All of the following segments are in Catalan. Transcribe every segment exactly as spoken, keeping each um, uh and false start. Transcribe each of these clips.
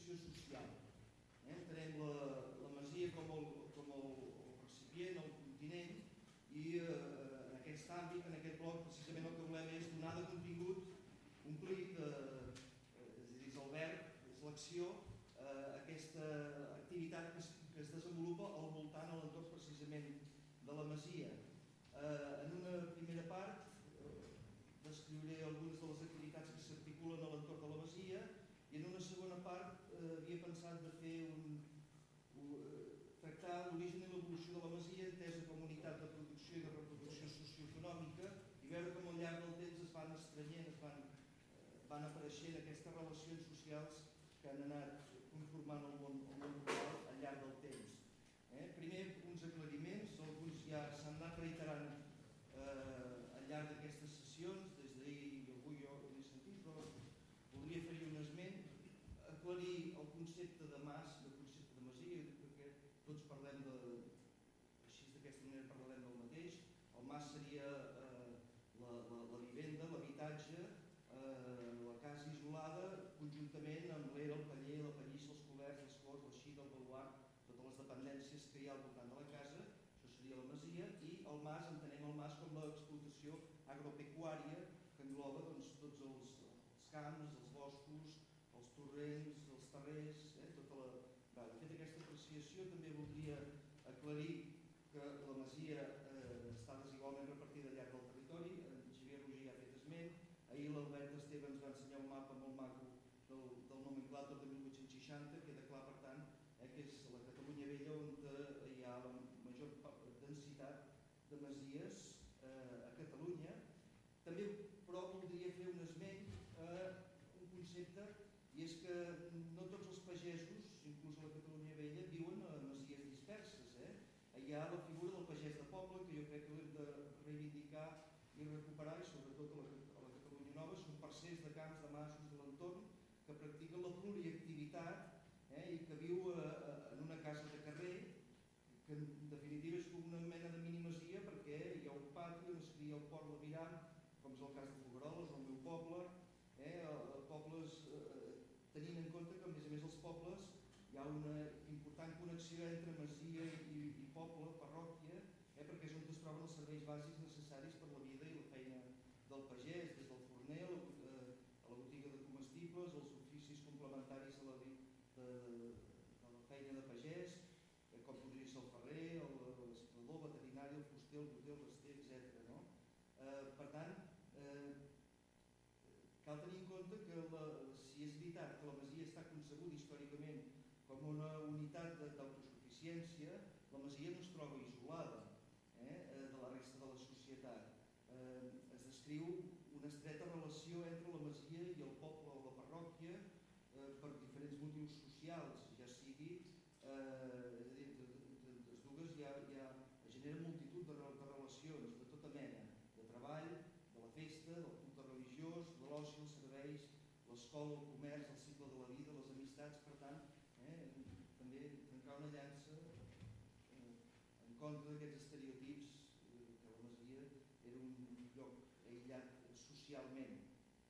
funció social. Entenem la masia com el recipient, el continent, i en aquest àmbit, en aquest bloc, precisament el que volem és donar de contingut, omplir, és a dir, el verb, és l'acció, aquesta activitat que es desenvolupa al voltant, a l'entorn precisament de la masia. En una primera part descriuré algunes de les activitats que s'articulen a l'entorn de la masia i en una segona part havia pensat de fer un tractar l'origen i l'evolució de la masia entesa com a unitat de producció i de reproducció socioeconòmica i veure com al llarg del temps es van estrenyent, es van, van apareixent aquestes relacions socials que han anat conformant el món, el món rural al llarg del temps. Eh? Primer, uns aclariments, alguns ja s'han anat reiterant eh, al llarg d'aquestes sessions, des d'ahir i avui jo ho he sentit, però voldria fer-hi un esment, aclarir el concepte de mas, el concepte de masia, perquè tots parlem de, així d'aquesta manera parlarem del mateix. El mas seria eh, la, la, la vivenda, l'habitatge, eh, la casa isolada, conjuntament amb l'era, el paller, la pallissa, els coberts, les corts, el xit, el baluart, totes les dependències que hi ha al voltant de la casa, això seria la masia, i el mas, entenem el mas com l'explotació agropecuària que engloba doncs, tots els, els camps, els boscos, els torrents, els terrers, eh, tota la... De fet, aquesta apreciació també voldria aclarir que la masia eh, està desigualment repartida al llarg del territori. En Xavier Roger ja ha fet esment. Ahir l'Albert Esteve ens va ensenyar un mapa molt maco del, del nomenclàtor de mil vuit-cents seixanta, queda clar, per tant, eh, que és la Catalunya Vella on eh, hi ha la major densitat de masies eh, a Catalunya. També, però, voldria fer un esment a un concepte, i és que no tots els pagesos, inclús a la Catalunya Vella, viuen a masies disperses. Eh? Hi ha la figura del pagès de poble, que jo crec que l'hem de reivindicar i recuperar, i sobretot a la, a la Catalunya Nova, són parcers de camps, de masos, de l'entorn, que practiquen la pluriactivitat eh? i que viu a, a, en una casa de carrer, que en definitiva és com una mena de minimasia perquè hi ha un pati on es cria el port de Miram, com és el cas de Fogueroles, el meu poble, eh? pobles, eh, tenint en compte que a més a més els pobles hi ha una important connexió entre masia i, i poble, parròquia, eh? perquè és on es troben els serveis bàsics necessaris per la vida i la feina del pagès, des del forner a la, eh, a la botiga de comestibles, els oficis complementaris a la, de, de, de la feina de pagès, eh, com podria ser el ferrer, l'esprador, el veterinari, el fuster, el boter, el raster, etcètera. No? Eh, per tant, eh, cal tenir en compte que la, si és veritat que la masia està concebuda històricament com una unitat d'autosuficiència, la masia no es troba isolada eh, de la resta de la societat. Eh, es descriu una estreta relació entre la masia i el poble o la parròquia eh, per diferents motius socials, ja sigui, eh, és a dir, les dues ja, ja generen multitud de, de relacions de tota mena, de treball, de la festa, del culte religiós, de l'oci, els serveis, l'escola, el comerç, el cicle de la vida, les amistats, per tant, eh, també trencar una llança eh, en contra d'aquests estereotips eh, que la masia era un lloc aïllat socialment.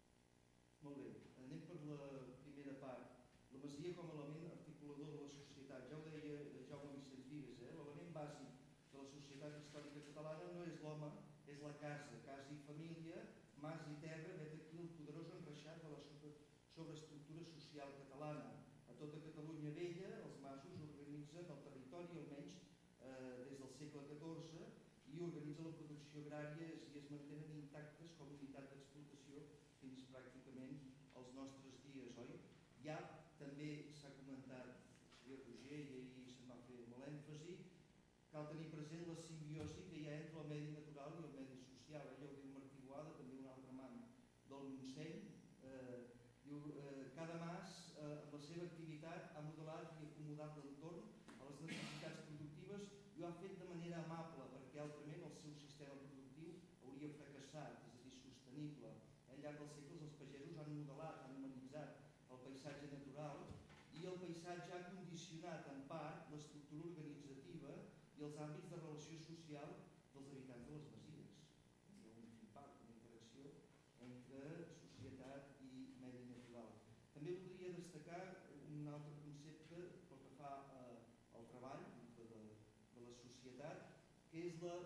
Molt bé, anem per la primera part. La masia com a element articulador de la societat. Ja ho deia Jaume Vicenç Vives, eh? L'element bàsic de la societat històrica catalana no és l'home, és la casa, casa i família, mas i terra, vet aquí el poderós enreixat de la sobreestructura social catalana. A tota Catalunya Vella, els masos organitzen el territori, almenys eh, des del segle catorze, i organitzen la producció agrària i es mantenen intactes com a unitat d'explotació fins pràcticament als nostres dies, oi? Ja també s'ha comentat Xavier Roger i ahir se'n va fer molt èmfasi. Cal tenir present la simbiosi que hi ha entre el medi natural i el medi social. Allò ho diu Martí Boada, també un altre man del Montseny. Eh, diu, eh, cada mas, eh, amb la seva activitat, ha modelat i acomodat l'entorn a les necessitats productives i ho ha fet de manera amable, perquè altrament el seu sistema productiu hauria fracassat, és a dir, sostenible. Al llarg dels segles els pagesos han modelat, han humanitzat el paisatge natural i el paisatge ha condicionat en part l'estructura organitzativa i els àmbits de relació social dels habitants de les masies. Hi ha un impacte, una interacció entre societat i medi natural. També voldria destacar un altre societat, que és la...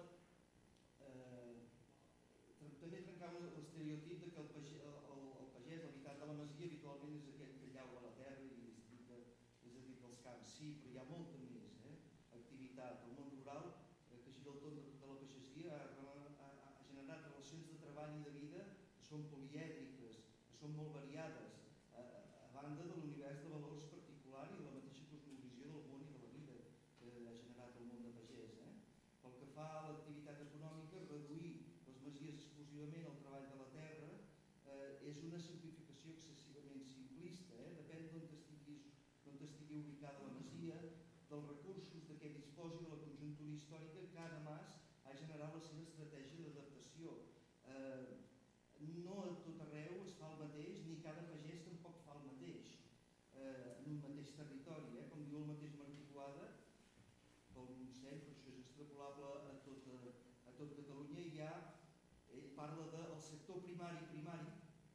Eh, també trencar l'estereotip que el pagès, el, el pagès, l'habitant de la masia, habitualment és aquell que llaura la terra i es dedica, és a dir, dels camps. Sí, però hi ha molta més eh? activitat. El món rural, eh, que gira el tot de tota la pagesia, ha, ha, ha generat relacions de treball i de vida que són polièdriques, que són molt variades, a, a banda de l'univers de valors particular i de la mateixa cosmovisió del món i de la vida que ha generat el món de pagès. Eh? Pel que fa a l'activitat econòmica, reduir les masies exclusivament al treball de la terra eh, és una simplificació excessivament simplista. Eh? Depèn d'on estigui, d'on estigui ubicada la masia, dels recursos de què disposi, de la conjuntura històrica, cada mas ha generat la seva estratègia d'adaptació. Eh, no a tot arreu es fa el mateix, ni cada pagès tampoc fa el mateix eh, en un mateix territori. Eh? Com diu el mateix Martí Boada, pel Montseny, però això és extrapolable a tot, a, a tot Catalunya, hi ha, ell parla del sector primari primari,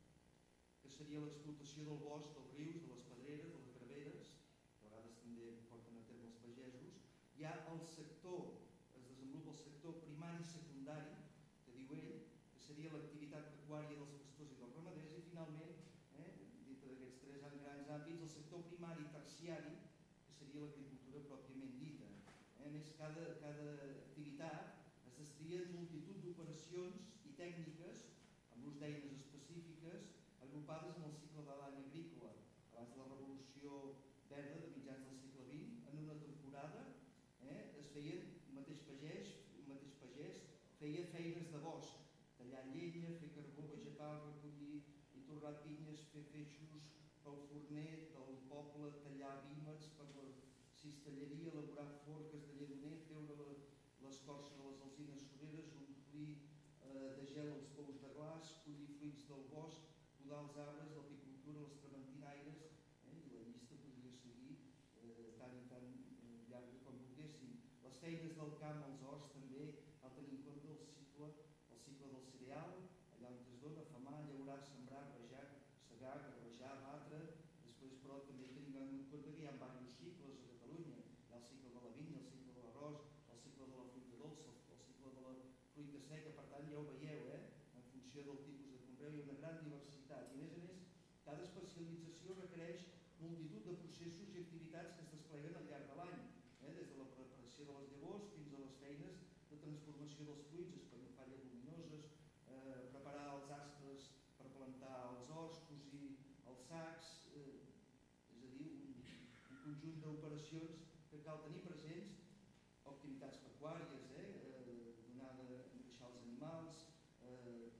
que seria l'explotació del bosc, dels rius, de les pedreres, de les graveres, que a vegades també porten a terme els pagesos. Hi ha el sector, es desenvolupa el sector primari i secundari, que diu ell, que seria l'activitat pecuària dels pastors i dels ramaders, i finalment, eh, dintre d'aquests tres grans àmbits, el sector primari i terciari, que seria l'agricultura pròpiament dita. Eh, a més, cada, cada activitat es destria en multitud d'operacions i tècniques, amb l'ús d'eines específiques, agrupades en el cicle de l'any agrícola, abans de la revolució verda de mitjans del segle vint. En una temporada eh, es feien, un mateix pagès, un mateix pagès feia feines de bosc, tallar llenya, fer carbó vegetal, recollir i torrar pinyes, fer feixos pel forner del poble, tallar vímets per la cistelleria, elaborar forques de lledoner, treure l'escorça de les alzines sureres, omplir eh, de gel els pous de glaç, collir fruits del bosc, podar els arbres, l'apicultura, les trementinaires, eh, i la llista podria seguir eh, tan i tan eh, llarga com volguéssim. Les feines del camp, els horts també, cal tenir en compte el cicle, el cicle del cereal, allà on es dona, famar, llaurar, sembrar, rajar, segar, garrejar, batre. Després, però, també tenim en compte que hi ha diversos cicles a Catalunya. Hi ha el cicle de la vinya, el cicle de l'arròs, el cicle de la fruita dolça, el cicle de la fruita seca. Per tant, ja ho veieu, eh? En funció del tipus de conreu hi ha una gran diversitat. I, a més a més, cada especialització requereix multitud de processos i activitats que es despleguen al llarg de l'any, eh? Des de la preparació de les llavors fins a les feines de transformació dels fruits, espanyofar lleguminoses, eh, preparar els astres per plantar els horts, cosir els sacs, eh, és a dir, un, un conjunt d'operacions que cal tenir presents, activitats pecuàries, eh, eh, donar de engreixar els animals, eh,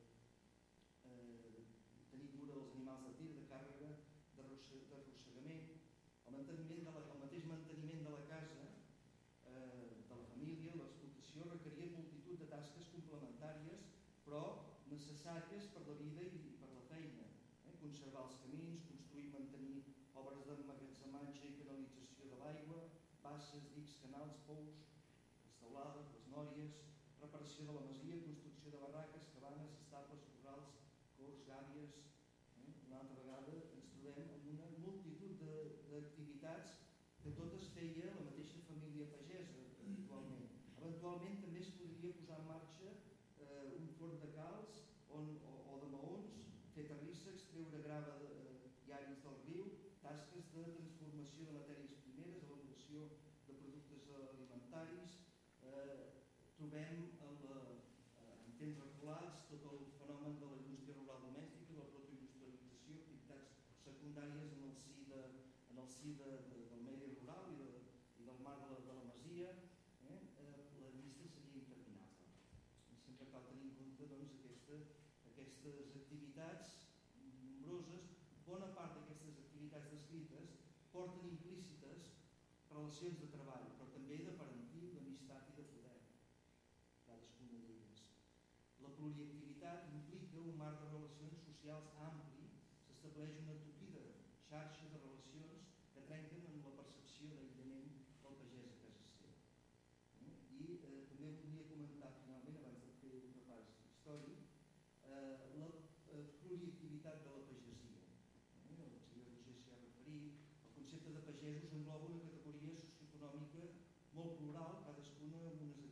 eh, tenir cura dels animals de tir, de càrrega, d'arrossegament, el, manteniment de la, el mateix manteniment de la casa, eh, de la família, l'explotació, requeria multitud de tasques complementàries, però necessàries per la vida i per la feina. Eh? Conservar els camins, construir i mantenir obres d'emmagatzematge i canalització de l'aigua, basses, dics, canals, pous, les teulades, les nòries, reparació de la masia, construcció de barraques, cabanes, estables, corrals, cors, gàbies. Eh? Una altra vegada ens trobem amb una multitud d'activitats que totes feia la mateixa família pagesa habitualment. Eventualment també es podria posar en marxa eh, un forn de calç on, o, o de maons, fer terrissa, extreure grava de, eh, i aris del riu, tasques de transformació de matèries primeres, elaboració de productes alimentaris. Eh, trobem en, la, en temps reculats tot el fenomen de la indústria rural domèstica, de la protoindustrialització, activitats secundàries en el si, de, en el si de, de, del medi rural i, de, i del mar de la, de la masia. Eh? Eh, la llista seria interminable. I sempre cal tenir en compte doncs, aquesta, aquestes activitats nombroses. Bona part d'aquestes activitats descrites porten implícites relacions de treball, però també de parentiu, d'amistat i de poder, cadascuna d'elles. La pluriactivitat implica un marc de relacions socials ampli, s'estableix una tupida xarxa de relacions que trenquen amb la percepció d'aïllament del pagès a casa seva. Eh? I eh, també volia comentar finalment, abans de fer un repàs històric, eh, la eh, pluriactivitat de la pagesia. Eh? El senyor Roger s'hi ha referit. El concepte de pagesos engloba una categoria socioeconòmica molt plural, cadascuna amb unes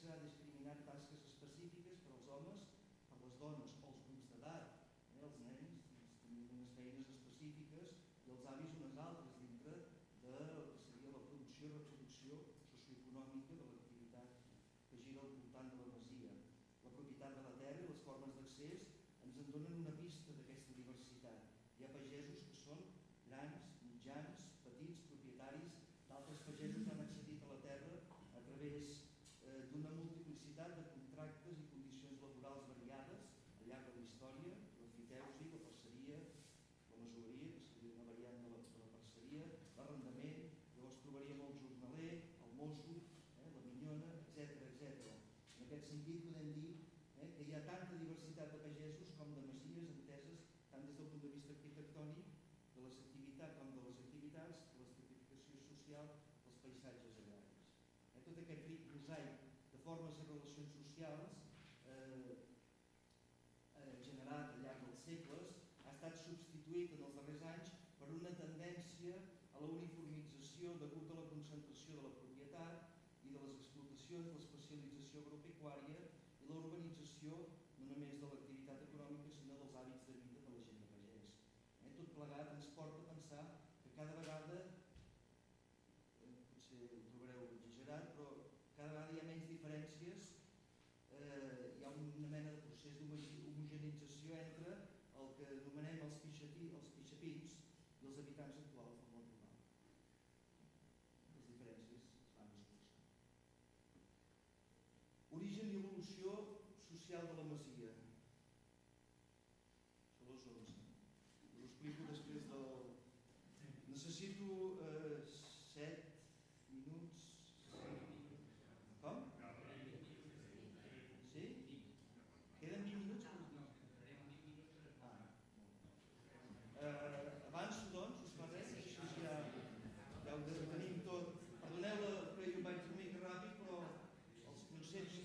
s'ha discriminat tasques específiques per als homes, per les dones o els grups d'edat. Eh? Els nens tenien unes feines específiques i els avis unes altres dintre del que seria la producció i reproducció socioeconòmica de l'activitat que gira al voltant de la masia. La propietat de la terra i les formes d'accés ens en donen una pista d'aquesta diversitat. Hi ha pagesos que són grans, mitjans, petits, propietaris, d'altres pagesos han accedit a la terra a través eh, d'una multiplicitat de contractes i condicions laborals variades al llarg de la història, la fiteusi, la parceria, la masoveria, que seria una variant de la, de la parceria, l'arrendament, llavors trobaríem el jornaler, el mosso, eh, la minyona, etcètera, etcètera. En aquest sentit podem dir eh, que hi ha tanta diversitat de pagesos com de masies enteses tant des del punt de vista arquitectònic de les activitats com de les activitats, de l'estratificació social dels paisatges agraris. Eh, tot aquest ric mosaic de formes i relacions socials eh, eh, generat al llarg dels segles ha estat substituït en els darrers anys per una tendència a la uniformització degut a la concentració de la propietat i de les explotacions, l'especialització agropecuària i la urbanització no només de l'activitat econòmica sinó dels hàbits de vida de la gent de pagès. Eh, tot plegat ens porta a pensar que cada vegada, eh, potser ho trobareu exagerat, però cada vegada hi ha menys diferències, eh, hi ha una mena de procés d'homogenització entre el que anomenem els, pixatí, els pixapins i els habitants actuals del món rural. Les diferències es van escurçant. Origen i evolució social de la masia. Això les onze. Us ho explico després del... Necessito eh, set minuts... Com? Sí? Queden vint minuts? Ah. Eh, avanço, doncs, us fa res, així ja, ja ho tenim tot. Perdoneu que jo vaig una mica ràpid, però els conceptes...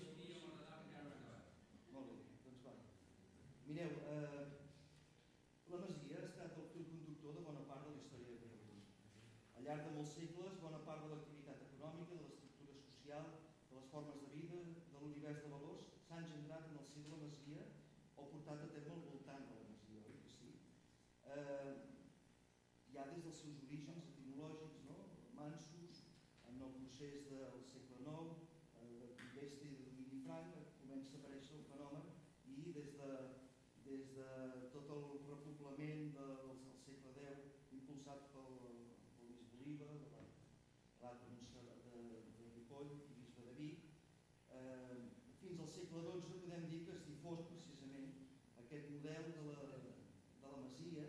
Molt bé, doncs va. Mireu, eh, la masia ha estat el fil conductor de bona part de la història de Catalunya. Al llarg de molts segles, bona part de l'activitat econòmica, de l'estructura social, de les formes de vida, de l'univers de valors, s'ha engendrat en el si de la masia o portat a terme al voltant de la masia, oi que sí? Eh, ja des dels seus orígens etimològics, no? Mansos, en el procés del segle nou, eh, de conquesta i de domini franc, comença a aparèixer el fenomen i des de, des de tot el repoblament del, del segle deu, impulsat pel, pel bisbe Oliva, de l'Abat de, de Ripoll i bisbe de Vic, eh, fins al segle dotze podem dir que es difós precisament aquest model de la, de la masia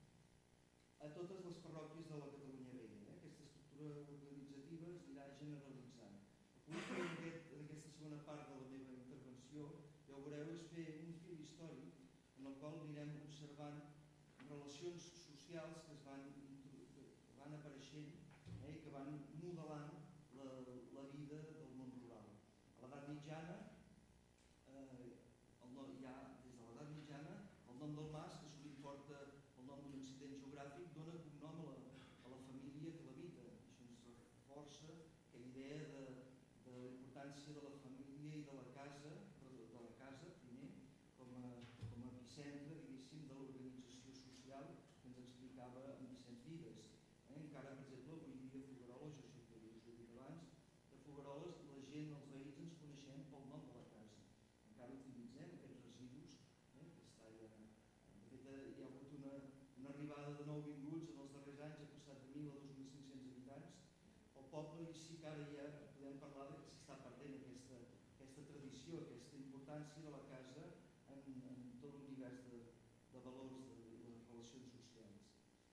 a totes les parròquies de la Catalunya Vella. Eh? Aquesta estructura organitzativa es anirà generalitzant. El que vull fer en, en aquesta segona part de la meva intervenció, ja ho veureu, és fer un fil històric en el qual anirem observant relacions socials que es van, que van apareixent eh, i que van modelant la, la vida del món rural. A l'edat mitjana, eh, el nom, ja des de l'edat mitjana, el nom del mas, que sovint porta el nom d'un incident geogràfic, dona cognom a la, a la família que l'habita. Això ens reforça aquella idea de, de la importància de la família i de la casa, de la casa primer, com a, com a epicentre, diguéssim, de l'organització social que ens explicava en Vicenç Vives. Eh? Encara, per exemple, avui dia a Figueroles, jo sé que us ho he dit abans, de Figueroles la gent, els veïns, ens coneixem pel nom de la casa. Encara utilitzem aquests residus, eh? que està ja... De fet, hi ha hagut una, una arribada de nouvinguts en els darrers anys, ha passat de mil a dos mil cinc-cents habitants al poble, i sí que ara ja podem parlar de que s'està perdent aquesta, aquesta tradició, aquesta importància de la casa en, en tot l'univers de, de valors de, de les relacions socials.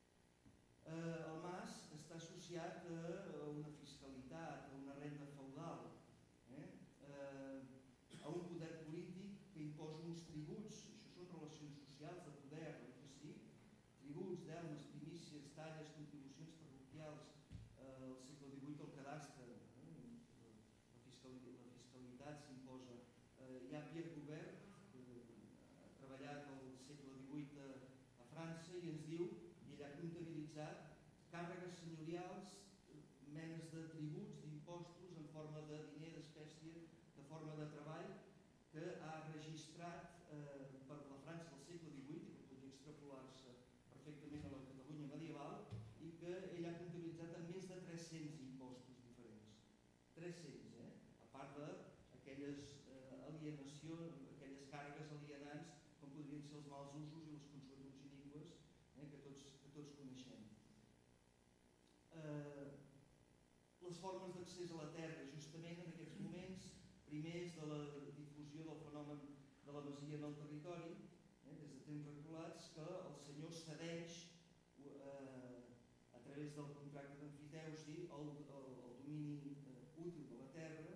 Eh, el mas està associat a, a una fiscalitat, a una renda feudal, eh? Eh, a un poder polític que imposa uns tributs. Això són relacions socials de poder, oi que sí? Tributs, delmes, primícies, talles, contribucions parroquials, eh, al segle divuit el cadastre, eh? la, fiscalitat, la fiscalitat s'imposa. Eh, hi ha Pierre Goubert, ha treballat al segle divuit a, a França i ens diu, i ell ha comptabilitzat càrregues senyorials, menes de tributs, d'impostos en forma de diner, d'espècie, de forma de treball que ha registrat eh, per la França del segle divuit i que podria extrapolar-se perfectament a la Catalunya medieval i que ell ha comptabilitzat en més de tres-cents impostos diferents. tres-cents, eh? A part d'aquelles eh, alienacions, aquelles càrregues alienants com podrien ser els mals usos i les consuetuds iniqües eh, que, tots, que tots coneixem. Eh, les formes d'accés a la terra, justament en aquests moments primers de la difusió del fenomen de la masia en el territori, eh, des de temps reculats, que el senyor cedeix eh, a través del contracte d'emfiteusi el, el, el domini eh, útil de la terra,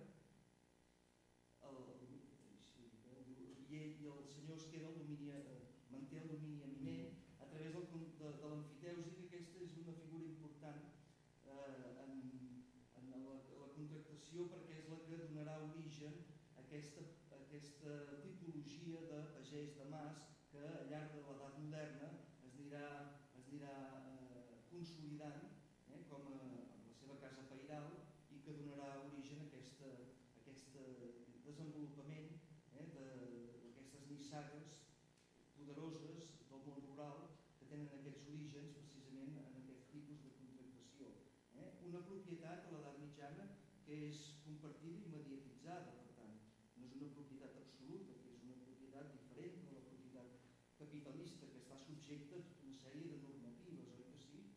el, sí, i, ell, i el senyor es queda el domini, eh, manté el domini eminent a través del, de, de l'emfiteusi, que aquesta és una figura important eh, en, en la, la contractació perquè és la que donarà origen a aquesta, a aquesta tipologia de pagès de mas que al llarg de l'edat moderna es anirà, es anirà eh, consolidant eh, com a, amb la seva casa pairal i que donarà origen a aquesta, a aquest desenvolupament eh, d'aquestes nissagues poderoses del món rural que tenen aquests orígens precisament en aquest tipus de contractació. Eh? Una propietat a l'edat mitjana que és compartida i mediatitzada, per tant, no és una propietat absoluta, que és una propietat diferent de la propietat capitalista que està subjecta a tota una sèrie de normatives, oi que sí?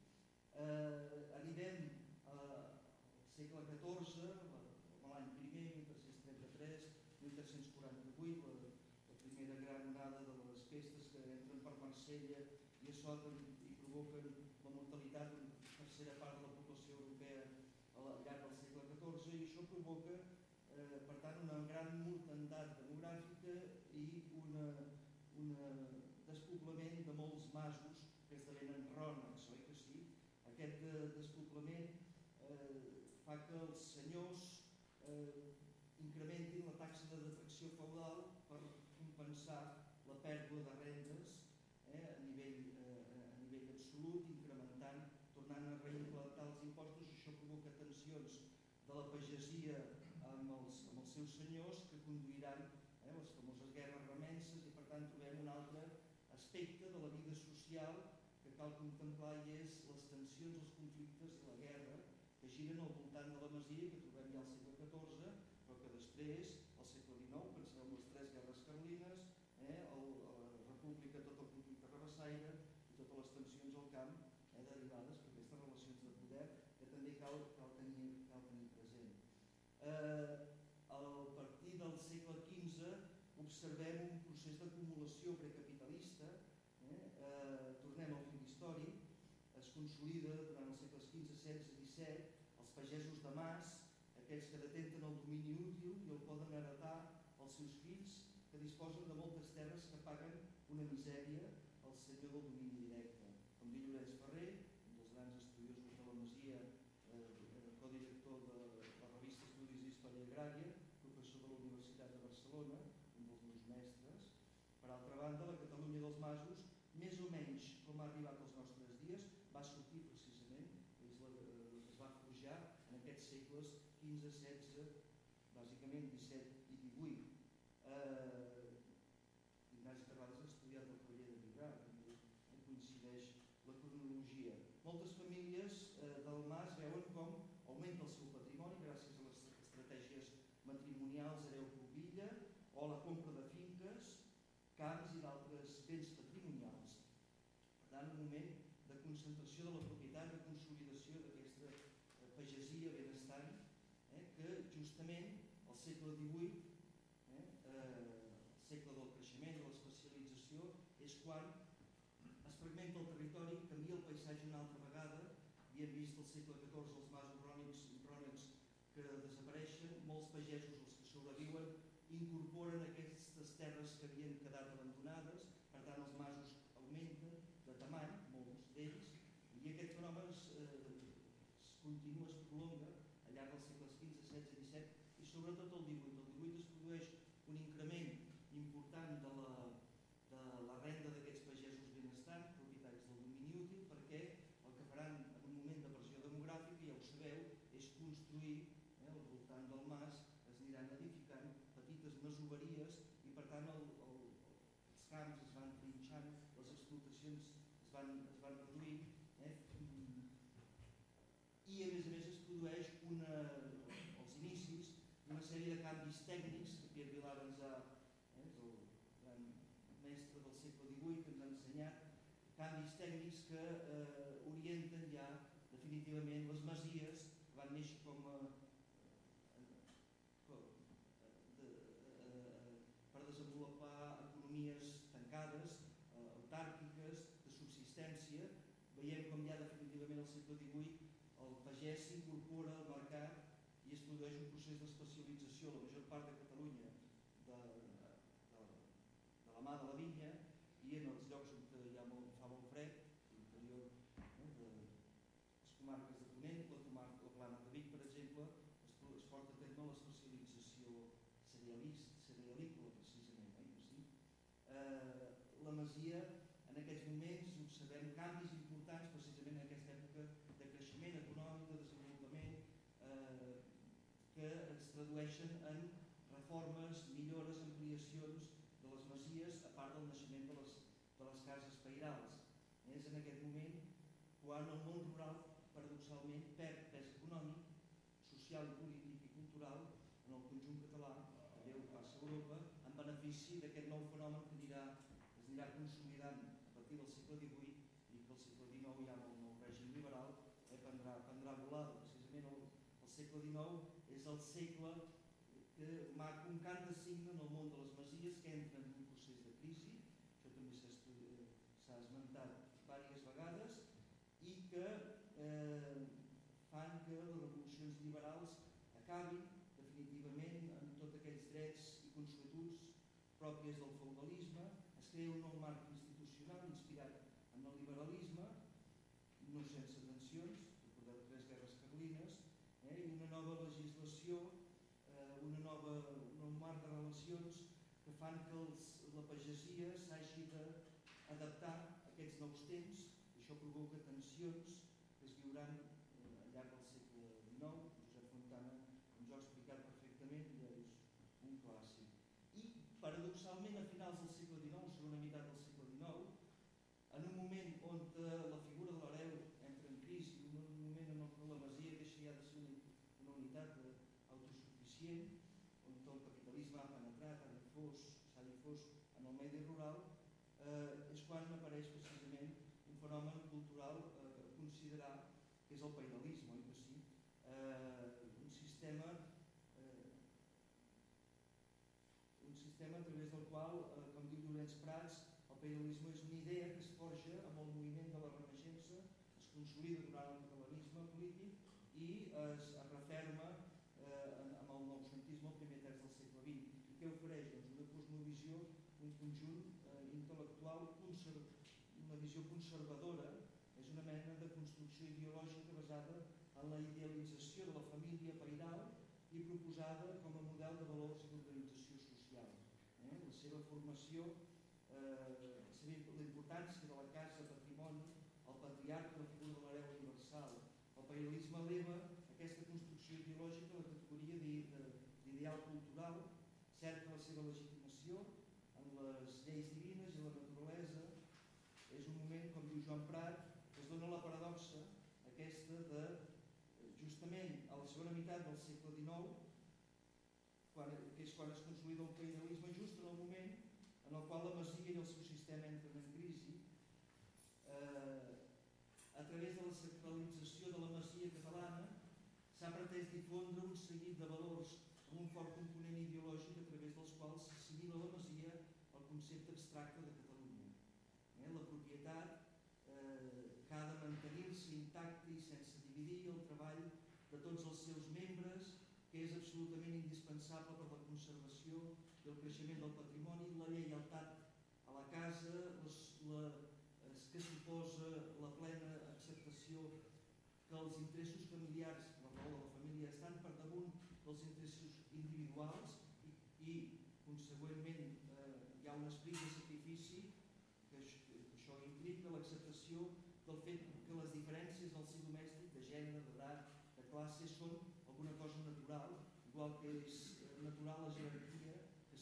Eh, arribem al segle catorze, l'any primer, mil tres-cents trenta-tres, mil tres-cents quaranta-vuit, la, la primera gran onada de les pestes que entren per Marsella i assoten i provoquen la mortalitat d'una tercera part de la població europea al llarg del segle catorze, i això provoca eh, per tant una gran mortandat demogràfica i una, una despoblament de molts masos que esdevenen rònecs, oi que sí? Aquest eh, despoblament eh, fa que els senyors eh, incrementin la taxa de detracció feudal per compensar la pèrdua de rendes eh, a, nivell, eh, a nivell absolut, incrementant, tornant a reimplantar els impostos. Això provoca tensions de la pagesia amb els, amb els seus senyors que conduiran eh, les famoses guerres remenses, i per tant trobem un altre aspecte de la vida social que cal contemplar, i és les tensions, els conflictes i la guerra que giren al voltant de la masia, que trobem ja al segle catorze, però que després, al segle dinou, penseu en les tres guerres carlines, eh, el, la república, tot el conflicte rabassaire i totes les tensions al camp eh, derivades per aquestes relacions de poder que també cal, cal, tenir, cal tenir present. Eh, a partir del segle quinze observem un procés d'acumulació precapitalista, eh, eh, tornem al film històric, es consolida durant els segles quinze, setze, disset, els pagesos de mas, aquells que detenten el domini útil i el poden heretar als seus fills, que disposen de moltes terres que paguen una misèria al senyor del domini directe. Com diu Llorenç Ferrer, un dels grans estudiosos de la masia, eh, codirector de la revista Estudis d'Història Agrària, professor de la Universitat de Barcelona, un dels meus mestres. Per altra banda, la Catalunya dels masos, més o menys com ha arribat als nostres dies, va sortir precisament, és la, la que es va forjar en aquests segles quinze, setze, bàsicament disset i divuit. Eh, Ignasi Terrades ha estudiat el Cavaller de Vibrà, també eh, coincideix la cronologia. Moltes famílies eh, del mas veuen com augmenta el seu patrimoni gràcies a les estratègies matrimonials hereu-pupilla o la compra de finques, camps i d'altres béns patrimonials. Per tant, un moment de concentració de la propietat i consolidació d'aquesta eh, pagesia benestant eh, que justament al segle divuit, eh, eh, el segle del creixement i de l'especialització, és quan es fragmenta el territori, canvia el paisatge una altra vegada. Havíem vist al segle catorze els masos rònecs, rònecs que desapareixen, molts pagesos, els que sobreviuen, incorporen aquestes terres que havien quedat abandonades, per tant els masos augmenten de tamany, molts d'ells, i aquest fenomen es, eh, es continua, es prolonga al llarg dels segles quinze, setze, disset i sobretot el divuit. El divuit es produeix un increment important de la, de la renda d'aquests pagesos benestants, propietaris del domini útil, perquè el que faran en un moment de pressió demogràfica, ja ho sabeu, és construir eh, al voltant del mas, es aniran edificant masoveries i per tant el, el, els camps es van trinxant, les explotacions es van, es van reduint, eh? I a més a més es produeix una, als inicis una sèrie de canvis tècnics que Pierre Vilar ens ha, eh, és el gran mestre del segle divuit, que ens ha ensenyat, canvis tècnics que eh, orienten ja definitivament les masies que van néixer com a, com, de, eh, per desenvolupar economies tancades, eh, autàrquiques, de subsistència. Veiem com ja definitivament al segle divuit el pagès s'incorpora al mercat i es produeix un procés d'especialització. La major part de Catalunya de, de, de la mà de la vinya i en els llocs on hi ha molt, fa molt fred, l'interior eh, de les comarques de Ponent, la, comarca, la plana de Vic, per exemple, es, es porta a terme l'especialització cerealícola, precisament. Eh? Sí? Eh, la Masia, en aquests moments, observem canvis importants, precisament en aquesta època de creixement econòmic, de desenvolupament, eh, que es tradueixen en reformes, millores, ampliacions de les masies, a part del naixement de les, de les cases pairals. És en aquest moment quan el món rural, paradoxalment, perd pes econòmic, social, polític i cultural en el conjunt català, també ho passa a Europa, en benefici d'aquest nou fenomen que anirà, es anirà consolidant a partir del segle divuit i que el segle dinou, ja amb el nou règim liberal, eh, prendrà, prendrà volada. Precisament el, el segle dinou és el segle que marca un cant de signe en el món de les masies, que entra en un procés de crisi, això també s'ha esmentat diverses vegades, i que eh, fan que les revolucions liberals acabin definitivament amb tots aquells drets i consuetuds pròpies del feudalisme. Es crea un nou marc institucional inspirat en el liberalisme, no sense tensions, recordeu tres guerres carlines, eh, i una nova legislació, eh, una nova, un nou marc de relacions que fan que els, la pagesia s'hagi d'adaptar a aquests nous temps, i això provoca tensions que es viuran eh, al llarg del segle dinou. Josep Fontana ens ho ha explicat perfectament, ja és un clàssic. I, paradoxalment, a finals del segle dinou, segona meitat del segle dinou, en un moment on la figura de l'hereu entra en crisi, en un moment en què la masia deixa ja de ser una unitat autosuficient, on el capitalisme ha penetrat, ha difós, s'ha difós en el medi rural, eh, és quan apareix precisament un fenomen cultural eh, a considerar, que és el pairalisme, oi que sí? Eh, un sistema eh, un sistema a través del qual, eh, com diu Llorenç Prats, el pairalisme és una idea que es forja amb el moviment de la Renaixença, es consolida durant el catalanisme polític i es, es referma eh, amb el noucentisme al primer terç del segle vint. I què ofereix? Doncs una cosmovisió, un conjunt eh, intel·lectual, una visió conservadora, és una mena de construcció ideològica basada en la idealització de la família pairal i proposada com a model de valors i d'organització social. Eh? La seva formació, eh, la, seva, la importància de la casa patrimoni, el patriarca, la figura de l'hereu universal. El pairalisme eleva aquesta construcció ideològica a la categoria d'ideal cultural, cerca la seva legitimació en les lleis divines i la naturalesa. És un moment, com diu Joan Prat, que es dona la paradoxa aquesta de, justament a la segona meitat del segle dinou, quan, que és quan es consolida el pairalisme, just en el moment en el qual la masia i el seu sistema entren en crisi, eh, a través de la sacralització de la masia catalana s'ha pretès difondre un seguit de valors amb un fort component ideològic a través dels quals s'assimila la masia al concepte abstracte de Catalunya. Eh, la propietat eh, que ha de mantenir-se intacta i sense dividir el treball de tots els seus membres, que és absolutament indispensable per la conservació i el creixement del patrimoni, la lleialtat a la casa, les, la, que suposa la plena acceptació que els interessos familiars, la raó de la família, estan per damunt dels interessos individuals i, i consegüentment, eh, hi ha un esperit de sacrifici que, que això implica l'acceptació del fet que les diferències del si domèstic, de gènere, d'edat, de classe, són alguna cosa natural, igual que és natural la jerarquia que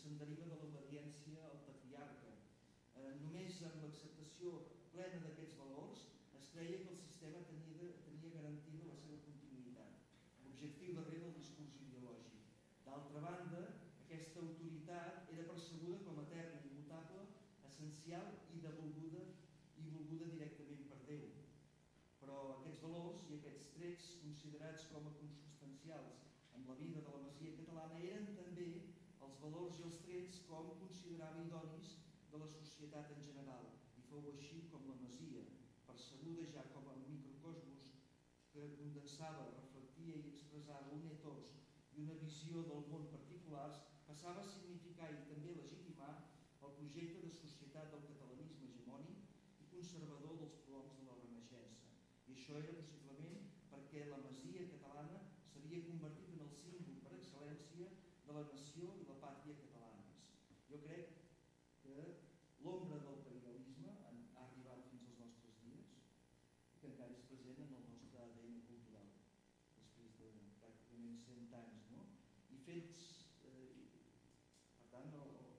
se'n deriva de l'obediència al patriarca. Eh, només amb l'acceptació plena d'aquests valors es creia que el sistema tenia, tenia garantida la seva continuïtat, l'objectiu darrere del discurs ideològic. D'altra banda, aquesta autoritat era percebuda com a eterna, immutable, essencial i devolguda i volguda directament per Déu. Però aquests valors i aquests trets considerats com a consubstancials en la vida de la Masia catalana eren també els valors i els trets com considerava idonis de la societat en general, i fou així com la Masia, percebuda ja com a microcosmos que condensava, reflectia i expressava un ethos i una visió del món particulars, passava a significar i també legitimar el projecte de societat del catalanisme hegemònic i conservador dels prohoms de la Renaixença. I això era possiblement perquè la Masia catalana s'havia convertit en el símbol per excel·lència de la nació i la pàtria catalanes. Jo crec que l'ombra del pairalisme ha arribat fins als nostres dies i que encara és present en el nostre A D N cultural, després de pràcticament cent anys, no? I fets, eh, per tant,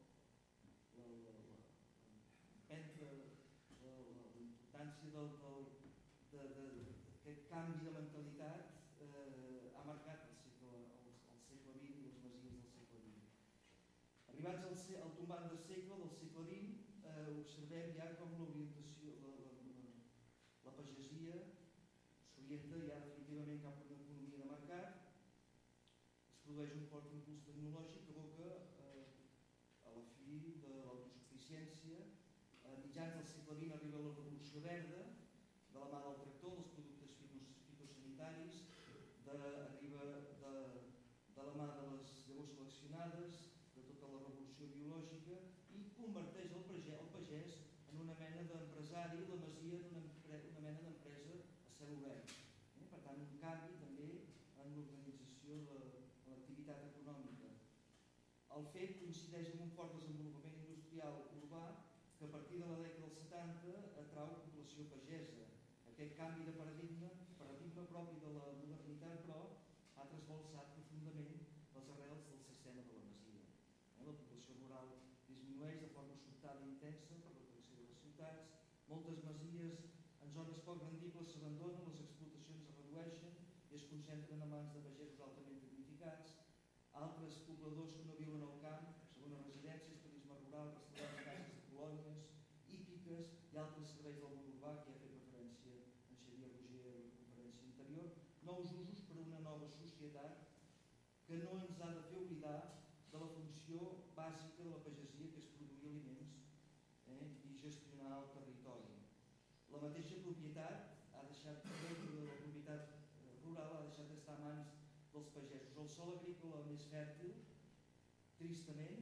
l'empremta, la, la, la, la importància del, del, de, de, d'aquest canvi de mentalitat eh, ha marcat el segle, el, el segle vint i les masies del segle vint. Arribats al, al tombant de segle, del segle vint, eh, observem ja com l'orientació, la, la, la, la pagesia s'orienta ja definitivament cap a una economia de mercat, es produeix un fort impuls tecnològic que aboca eh, a la fi de l'autosuficiència. A mitjans del segle vint arriba la revolució verda, de la mà del tractor, dels productes fitosanitaris, de, arriba de, de la mà de les llavors seleccionades, de tota la revolució biològica, i converteix el pagès, el pagès en una mena d'empresari, la Masia en una, una mena d'empresa a cel obert. Eh? Per tant, un canvi també en l'organització de, de l'activitat econòmica. El fet coincideix amb un fort desenvolupament industrial urbà que a partir de la dècada dels setanta atrau població pagesa. Aquest canvi de paradigma, paradigma propi de la modernitat, però, ha trasbalsat profundament les arrels del sistema de la Masia. Eh? La població rural disminueix de forma sobtada i intensa per l'atracció de les ciutats, moltes masies en zones poc rendibles s'abandonen, les explotacions es redueixen i es concentren en mans de pagesos altament tecnificats, altres pobladors que no viuen al camp, segones residències, turisme rural, restaurants, cases de colònies, hípiques i altres serveis del món urbà, que ja ha fet referència en Xavier Roger a la conferència anterior, nous usos per a una nova societat que no ens ha de fer oblidar de la funció bàsica de la pagesia, que és produir aliments eh, i gestionar el territori. La mateixa propietat ha deixat, la propietat rural ha deixat d'estar a mans dels pagesos. El sòl agrícola més fèrtil, tristament,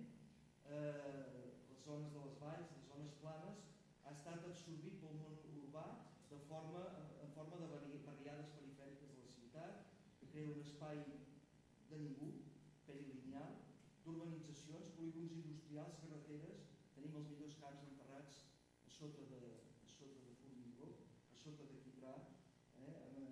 eh, les zones de les valls, les zones planes, ha estat absorbit pel món urbà de forma, en forma de barriades perifèriques de la ciutat, que crea un espai de ningú, perilineal, d'urbanitzacions, polígons industrials, carreteres. Tenim els millors camps enterrats a sota de, a sota de formigó, a sota de quitrà, eh,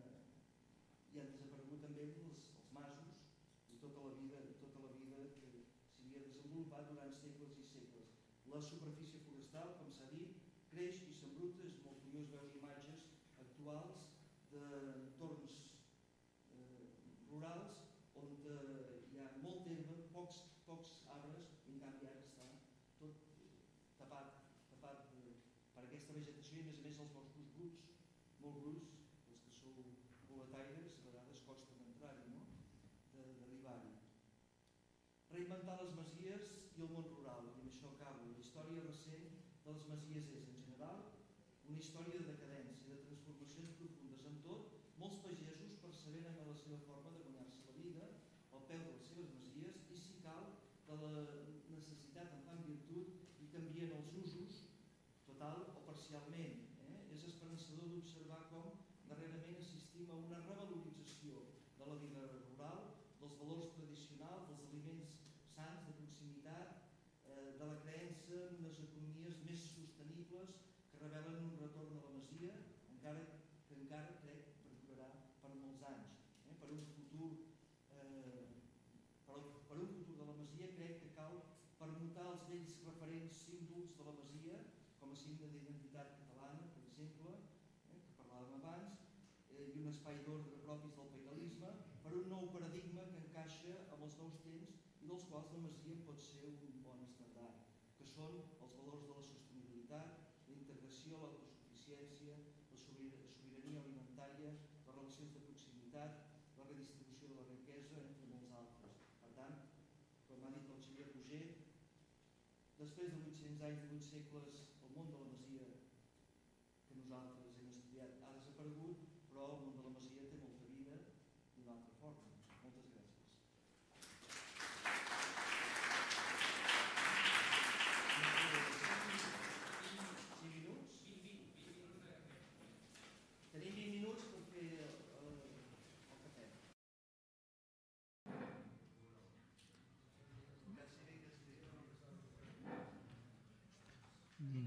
i han desaparegut també els, els masos i tota la vida, tota la vida que s'havia desenvolupat durant segles i segles. La superfície forestal, com s'ha dit, creix i s'embruta. És molt curiós veure imatges actuals d'entorns eh, rurals on eh, hi ha molt herba, pocs, pocs arbres, i en canvi ara està tot tapat, tapat de, per aquesta vegetació, i a més a més els boscos bruts, molt bruts, els que sou boletaires, a vegades costa d'entrar-hi, no? d'arribar-hi. Reinventar les masies i el món rural, i amb això acabo. La història recent de les masies és, en general, una història de decadència, de transformacions profundes. Amb tot, molts pagesos perseveren en la seva forma de guanyar-se la vida al peu de les seves masies, i si cal, de la necessitat en fan virtut i canvien els usos, total o parcialment. Eh? És esperançador d'observar com darrerament assistim a una revalorització de la vida rural, dels valors tradicionals, dels aliments sants, de proximitat, eh, de la creença en unes economies més sostenibles que revelen un retorn a la Masia, encara que encara crec perdurarà per molts anys. Eh? Per un futur eh, per, per un futur de la Masia crec que cal permutar d'identitat catalana, per exemple, eh, que parlàvem abans, eh, i un espai d'ordre propis del pairalisme per un nou paradigma que encaixa amb els nous temps i dels quals la masia pot ser un bon estandard, que són els valors de la sostenibilitat, la integració, l'autosuficiència, la sobirania alimentària, les relacions de proximitat, la redistribució de la riquesa, entre molts altres. Per tant, com ha dit el Xavier Roger, després de vuit-cents anys, de vuit segles, el món de la masia que nosaltres hem estudiat ha desaparegut, però el món de la masia té molta vida d'una altra forma. Moltes gràcies. cinc minuts? Tenim vint minuts per fer el, el cafè. Mm.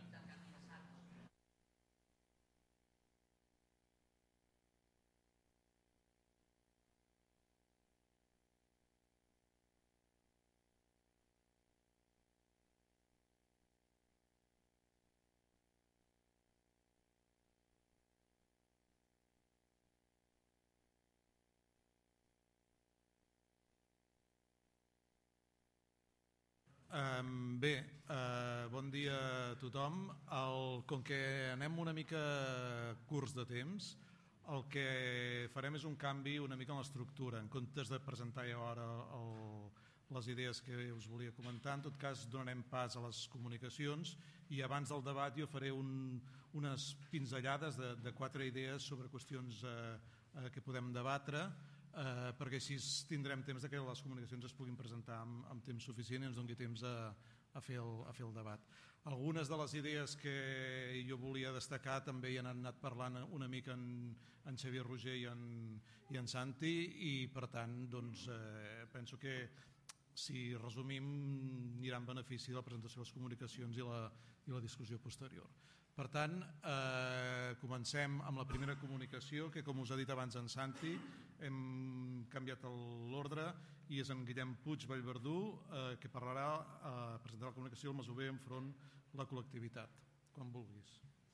Um, bé, uh, bon dia a tothom. El, com que anem una mica curts de temps, el que farem és un canvi una mica en l'estructura. En comptes de presentar jo ara el, les idees que us volia comentar, en tot cas donarem pas a les comunicacions i abans del debat jo faré un, unes pinzellades de, de quatre idees sobre qüestions eh, eh, que podem debatre, Eh, perquè així tindrem temps que les comunicacions es puguin presentar amb, amb temps suficient i ens doni temps a, a, fer el, a fer el debat. Algunes de les idees que jo volia destacar també hi han anat parlant una mica en, en Xavier Roger i en, i en Santi i per tant doncs, eh, penso que si resumim anirà en benefici de la presentació de les comunicacions i la, i la discussió posterior. Per tant, eh, comencem amb la primera comunicació, que com us ha dit abans en Santi, hem canviat l'ordre i és en Guillem Puig Vallverdú eh, que parlarà, eh, presentarà la comunicació del Masover enfront la col·lectivitat. Quan vulguis.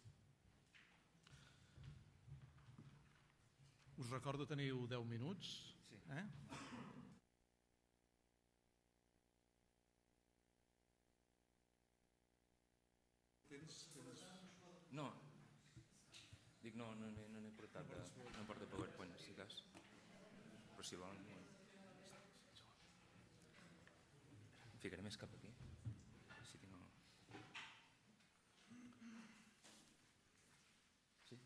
Us recordo teniu deu minuts. Sí. Eh? No, dic no, no n'he no portat, de, no porto PowerPoint, si cas. Però si volen... Em ficaré més cap aquí. Si tinc el... Sí?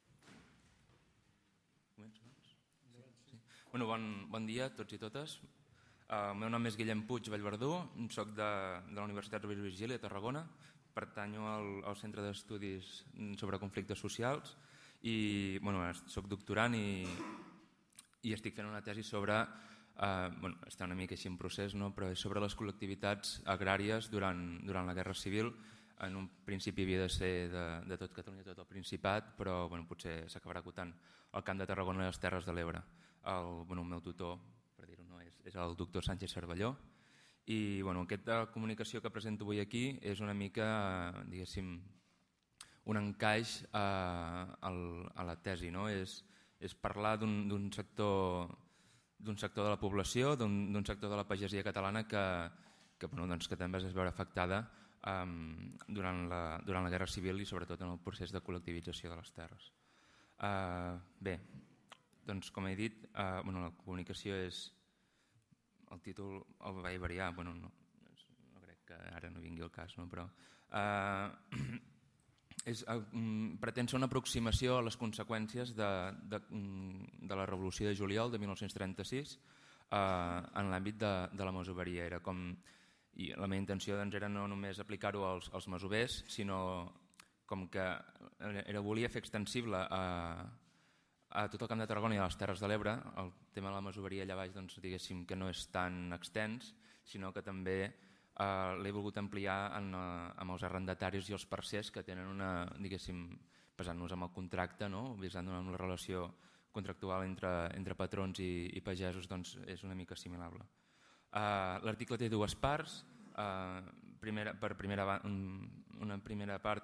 Començo, doncs? Sí. Sí. Bueno, bon, bon dia a tots i totes. El meu nom és Guillem Puig Vallverdú, soc de, de la Universitat Rovira i Virgili a Tarragona, pertanyo al, al Centre d'Estudis sobre Conflictes Socials i bueno, soc doctorant i, i estic fent una tesi sobre, eh, bueno, està una mica així en procés, no? Però és sobre les col·lectivitats agràries durant, durant la Guerra Civil. En un principi havia de ser de, de tot Catalunya, tot el Principat, però bueno, potser s'acabarà acotant el Camp de Tarragona i les Terres de l'Ebre. El, bueno, el meu tutor, per dir-ho, no, és, és el doctor Sánchez Cervelló. I bueno, aquesta comunicació que presento avui aquí és una mica, diguéssim, un encaix a, a la tesi, no? És, és parlar d'un sector, d'un sector de la població, d'un sector de la pagesia catalana que, que, bueno, doncs, que també es veu afectada um, durant, la, durant la Guerra Civil i sobretot en el procés de col·lectivització de les terres. Uh, bé, doncs com he dit, uh, bueno, la comunicació és... El títol el vaig variar, bueno, no, no crec que ara no vingui el cas, no? Però eh, és, eh, pretén ser una aproximació a les conseqüències de, de, de la Revolució de Juliol de mil nou-cents trenta-sis eh, en l'àmbit de, de la masoveria. Era com, i la meva intenció doncs, era no només aplicar-ho als, als masovers, sinó com que era, volia fer extensible a a tot el Camp de Tarragona i a les Terres de l'Ebre. El tema de la masoveria allà baix, doncs, diguéssim que no és tan extens, sinó que també eh, l'he volgut ampliar en, eh, amb els arrendataris i els parcers que tenen una, diguéssim, basant-nos en el contracte, no? Basant-nos en la relació contractual entre, entre patrons i, i pagesos, doncs és una mica assimilable. Eh, L'article té dues parts. Eh, primera, per primera, una primera part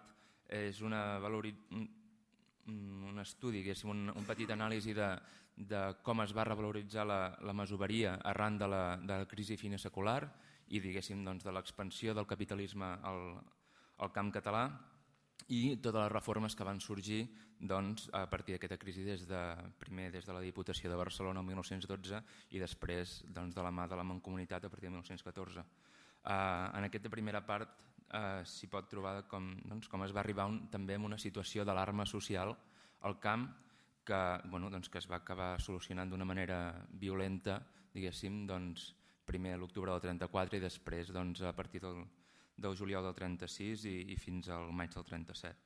és una valori... un, un estudi, un, un petit anàlisi de, de com es va revaloritzar la, la masoveria arran de la, de la crisi finesecular i diguéssim doncs, de l'expansió del capitalisme al, al camp català i totes les reformes que van sorgir doncs, a partir d'aquesta crisi des de, primer des de la Diputació de Barcelona el mil nou-cents dotze i després doncs, de la mà de la Mancomunitat a partir del mil nou-cents catorze. Uh, en aquesta primera part uh, s'hi pot trobar com, doncs, com es va arribar un, també en una situació d'alarma social al camp que, bueno, doncs, que es va acabar solucionant d'una manera violenta, diguéssim, doncs, primer a l'octubre del trenta-quatre i després doncs, a partir del, del juliol del trenta-sis i, i fins al maig del trenta-set.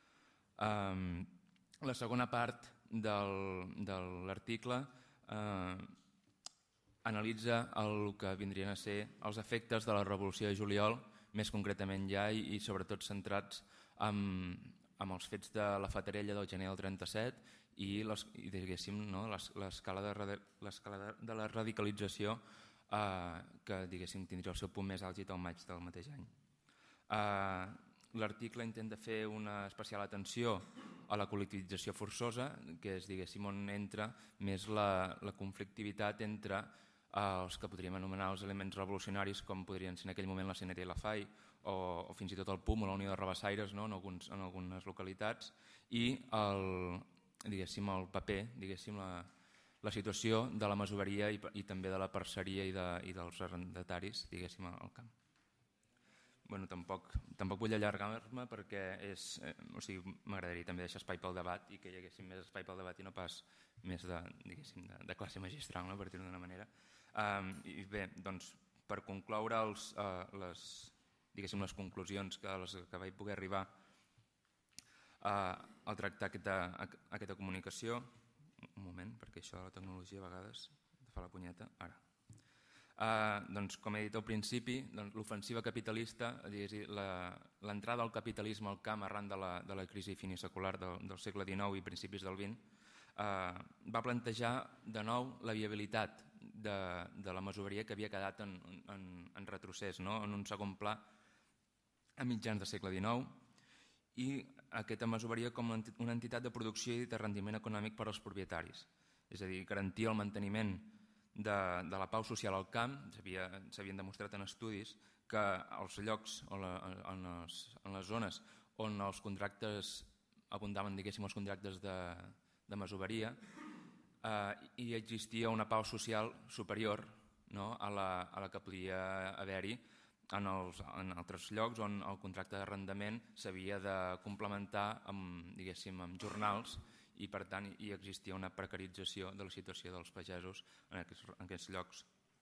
Um, la segona part del, de l'article eh, analitza el que vindrien a ser els efectes de la Revolució de Juliol, més concretament ja i, i sobretot centrats en, en els fets de la Fatarella del gener del trenta-set i, les, i diguéssim, no, l'escala de, de, de la radicalització eh, que diguéssim, tindria el seu punt més àlgid al maig del mateix any. Eh, L'article intenta fer una especial atenció a la col·lectivització forçosa, que és diguéssim, on entra més la, la conflictivitat entre els que podríem anomenar els elements revolucionaris com podrien ser en aquell moment la C N T i la F A I o, o fins i tot el P U M o la Unió de Rabassaires, no? en, alguns, en algunes localitats i el, diguéssim, el paper, diguéssim, la, la situació de la masoveria i, i també de la parceria i, de, i dels arrendataris diguéssim, al camp. Bueno, tampoc, tampoc vull allargar-me perquè és, eh, o sigui, m'agradaria també deixar espai pel debat i que hi haguéssim més espai pel debat i no pas més de, diguéssim, de, de classe magistral, no? Per dir-ho d'una manera. Um, I bé, doncs, per concloure els, uh, les, diguéssim, les conclusions que, les que vaig poder arribar uh, al tractar aquesta, aquesta comunicació, un moment, perquè això de la tecnologia a vegades fa la punyeta, ara. Uh, doncs, com he dit al principi, doncs, l'ofensiva capitalista, l'entrada al capitalisme al camp arran de la, de la crisi finisecular del, del segle dinou i principis del vint, uh, va plantejar de nou la viabilitat de, de la masoveria que havia quedat en, en, en retrocés, no? En un segon pla a mitjans del segle dinou i aquesta masoveria com una entitat de producció i de rendiment econòmic per als propietaris, és a dir, garantir el manteniment De, de la pau social al camp. S'havien demostrat en estudis que als llocs o la, en, les, en les zones on els contractes abundaven, diguéssim, els contractes de, de masoveria eh, hi existia una pau social superior, no? a, la, a la que podia haver-hi en, els, en altres llocs on el contracte d'arrendament s'havia de complementar amb, diguéssim, amb jornals i per tant hi existia una precarització de la situació dels pagesos en aquests, en aquests llocs.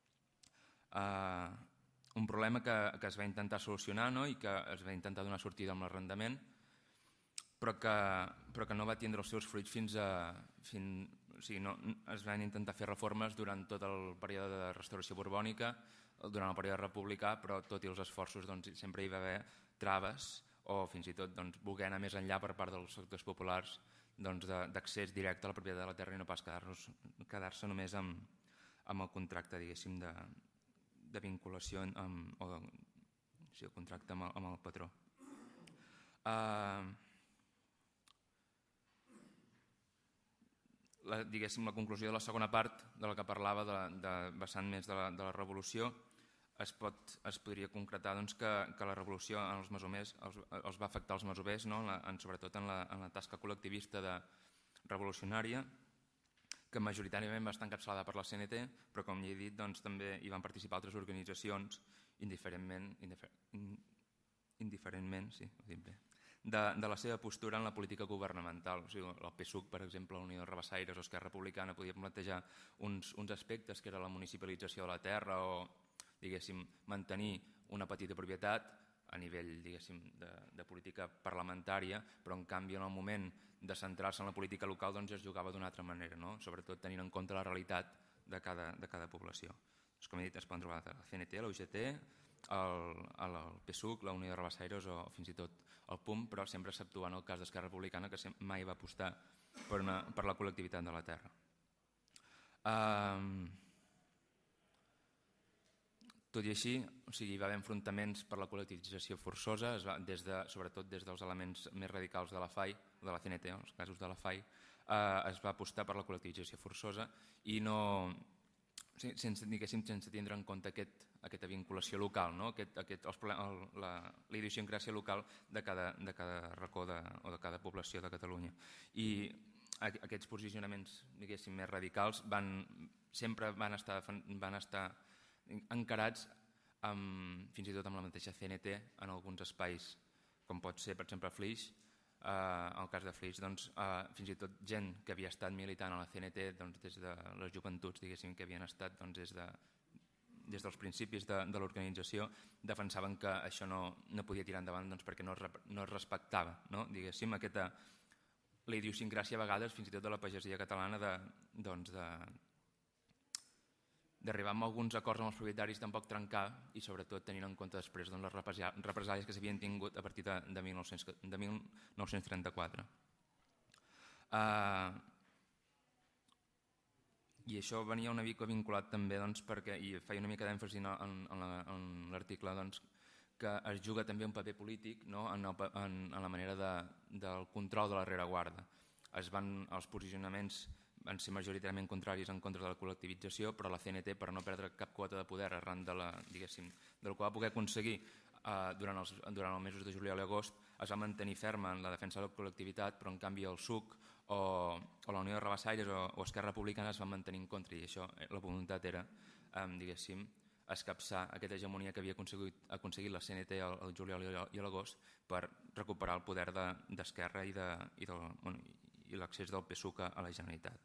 Uh, un problema que, que es va intentar solucionar, no? I que es va intentar donar sortida amb l'arrendament, però, que, però que no va tindre els seus fruits fins a... Fins, o sigui, no, es van intentar fer reformes durant tot el període de restauració borbònica, durant el període republicà, però tot i els esforços doncs, sempre hi va haver traves o fins i tot doncs, voler anar més enllà per part dels sectors populars doncs, d'accés directe a la propietat de la terra i no pas quedar-se quedar només amb, amb el contracte diguéssim, de, de vinculació amb, o de, sí, el contracte amb el, amb el patró. Uh, la, diguéssim, la conclusió de la segona part de la que parlava de, de vessant més de la, de la revolució es, pot, es podria concretar doncs, que, que la revolució en els masovers els, els va afectar els masovers, no? en la, en, sobretot en la, en la tasca col·lectivista de revolucionària, que majoritàriament va estar encapçalada per la C N T, però com ja he dit doncs, també hi van participar altres organitzacions indiferentment, indifer, indiferentment sí, ho dic bé, de, de la seva postura en la política governamental. O sigui, el P SUC, per exemple, la Unió de Rabassaires o Esquerra Republicana podia plantejar uns, uns aspectes que era la municipalització de la terra o diguéssim, mantenir una petita propietat a nivell diguéssim, de, de política parlamentària, però en canvi en el moment de centrar-se en la política local doncs es jugava d'una altra manera, no? Sobretot tenint en compte la realitat de cada, de cada població. Doncs, com he dit, es poden trobar la C N T, la U G T, el, el P SUC, la Unió de Rabassaires o fins i tot el P U M, però sempre exceptuant el cas d'Esquerra Republicana que mai va apostar per, una, per la col·lectivitat de la terra. Um, Tot i així, o sigui, hi va haver enfrontaments per la col·lectivització forçosa, es va, des de, sobretot des dels elements més radicals de la F A I, de la C N T, en els casos de la F A I, eh, es va apostar per la col·lectivització forçosa i no, sense, diguéssim, sense tindre en compte aquest, aquesta vinculació local, no? aquest, aquest, els, el, la, la idiosincràsia local de cada, de cada racó de, o de cada població de Catalunya. I aquests posicionaments, diguéssim, més radicals van, sempre van estar, van estar encarats amb, fins i tot amb la mateixa C N T en alguns espais, com pot ser, per exemple, Flix. Eh, en el cas de Flix, doncs, eh, fins i tot gent que havia estat militant a la C N T doncs, des de les joventuts, diguéssim, que havien estat doncs, des, de, des dels principis de, de l'organització, defensaven que això no, no podia tirar endavant doncs, perquè no, no es respectava, no? Diguéssim, aquesta, la idiosincràsia a vegades, fins i tot de la pagesia catalana, de, doncs, de, d'arribar a alguns acords amb els propietaris, tampoc trencar i sobretot tenint en compte després doncs, les represàlies que s'havien tingut a partir de, de, mil nou-cents, de mil nou-cents trenta-quatre. Uh, I això venia una mica vinculat també doncs, perquè, i feia una mica d'èmfasi en, en, en l'article, doncs, que es juga també un paper polític, no? en, el, en, en la manera de, del control de la rereguarda. Es van, els posicionaments van ser majoritàriament contraris en contra de la col·lectivització, però la C N T, per no perdre cap quota de poder arran de la, diguéssim, del que va poder aconseguir eh, durant, els, durant els mesos de juliol i agost, es va mantenir ferma en la defensa de la col·lectivitat, però en canvi el S U C o, o la Unió de Rabassaires o, o Esquerra Republicana es van mantenir en contra, i això, la voluntat era, eh, diguéssim, escapçar aquesta hegemonia que havia aconseguit, aconseguit la C N T al, al juliol i l'agost per recuperar el poder d'Esquerra de, i, de, i, del, bueno, i l'accés del P SUC a la Generalitat.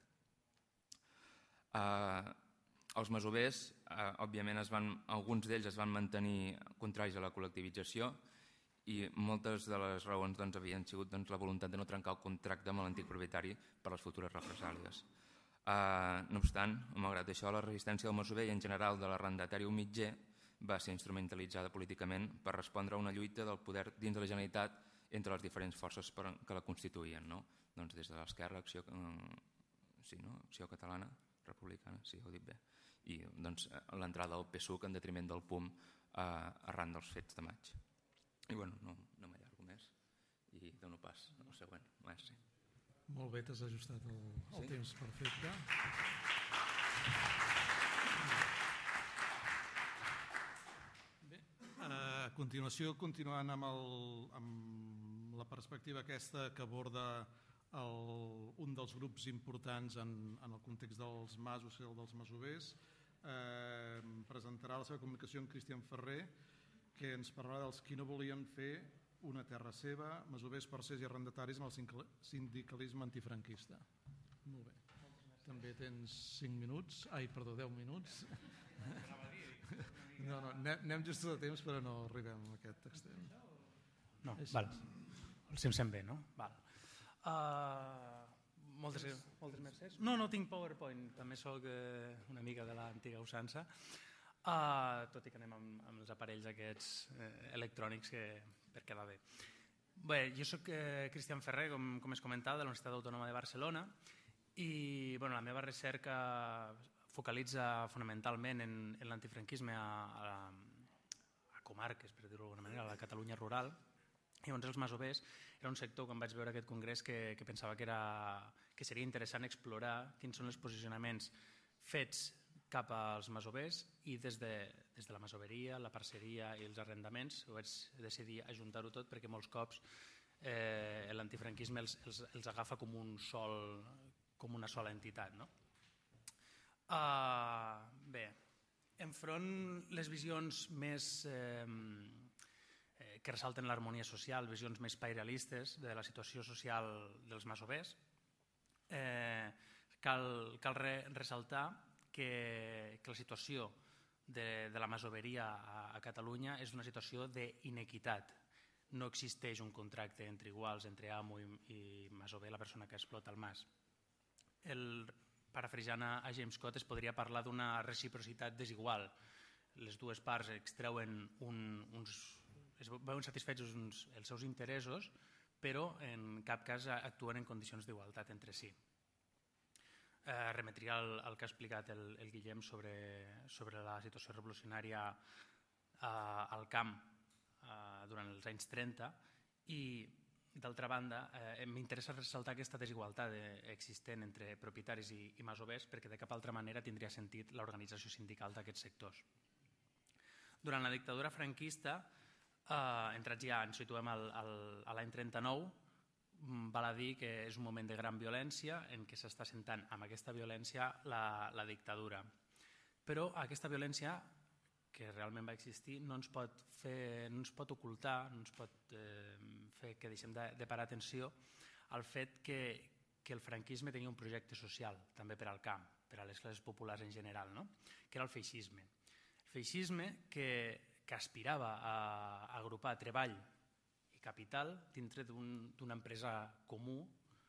Uh, els masovers, uh, òbviament, es van, alguns d'ells es van mantenir contraris a la col·lectivització i moltes de les raons doncs, havien sigut doncs, la voluntat de no trencar el contracte amb l'antic propietari per les futures represàlies. Uh, no obstant, malgrat això, la resistència del masover i en general de l'arrendatari mitger va ser instrumentalitzada políticament per respondre a una lluita del poder dins de la Generalitat entre les diferents forces per, que la constituïen, no? Doncs des de l'Esquerra, Acció, uh, sí, no? Acció Catalana, Republicana, sí, ho he dit bé, i doncs, l'entrada del P SUC en detriment del P U M eh, arran dels fets de maig. I bueno, no, no m'allargo més i dono pas al següent. Merci. Molt bé, t'has ajustat el, el sí? temps perfecte. Bé, a continuació, continuant amb, el, amb la perspectiva aquesta que aborda El, un dels grups importants en, en el context dels masos i el dels masovers, eh, presentarà la seva comunicació en Cristian Ferrer, que ens parlarà dels qui no volien fer una terra seva, masovers, parcers i arrendataris amb el sindicalisme antifranquista. Molt bé. També tens cinc minuts, ai, perdó, deu minuts. No, no, anem just a temps, però no arribem a aquest extrem. No, val. Si em sent bé, no? Val. Uh, moltes, moltes mercès. No, no tinc PowerPoint, també soc uh, una mica de l'antiga usança, uh, tot i que anem amb, amb els aparells aquests uh, electrònics que, per quedar bé. Bé, jo soc uh, Cristian Ferrer, com, com es comentava, de la Universitat Autònoma de Barcelona, i bueno, la meva recerca focalitza fonamentalment en, en l'antifranquisme a, a, a comarques, per dir-ho d'alguna manera, a la Catalunya rural. I llavors els masovers era un sector, quan vaig veure aquest congrés, que, que pensava que, era, que seria interessant explorar quins són els posicionaments fets cap als masovers i des de, des de la masoveria, la parceria i els arrendaments vaig decidir ajuntar-ho tot perquè molts cops eh, l'antifranquisme els, els, els agafa com, un sol, com una sola entitat. No? Uh, bé, enfront les visions més... Eh, que ressalten l'harmonia social, visions més pairalistes de la situació social dels masovers. Eh, cal cal re, ressaltar que, que la situació de, de la masoveria a, a Catalunya és una situació d'inequitat. No existeix un contracte entre iguals, entre amo i, i masover, la persona que explota el mas. El, parafrasejant a James Scott, es podria parlar d'una reciprocitat desigual. Les dues parts extreuen un, uns... es veuen satisfets uns, els seus interessos, però en cap cas actuen en condicions d'igualtat entre si. eh, remetria el, el que ha explicat el, el Guillem sobre, sobre la situació revolucionària eh, al camp eh, durant els anys trenta i, d'altra banda, eh, m'interessa ressaltar aquesta desigualtat existent entre propietaris i, i masovers perquè de cap altra manera tindria sentit l'organització sindical d'aquests sectors. Durant la dictadura franquista, eh, entrats ja, ens situem al, al, a l'any trenta-nou, val a dir que és un moment de gran violència en què s'està sentant amb aquesta violència la, la dictadura. Però aquesta violència, que realment va existir, no ens pot, fer, no ens pot ocultar, no ens pot eh, fer que deixem de, de parar atenció al fet que, que el franquisme tenia un projecte social, també per al camp, per a les classes populars en general, no? Que era el feixisme. El feixisme que, que aspirava a, a agrupar treball i capital dintre d'una un, empresa comú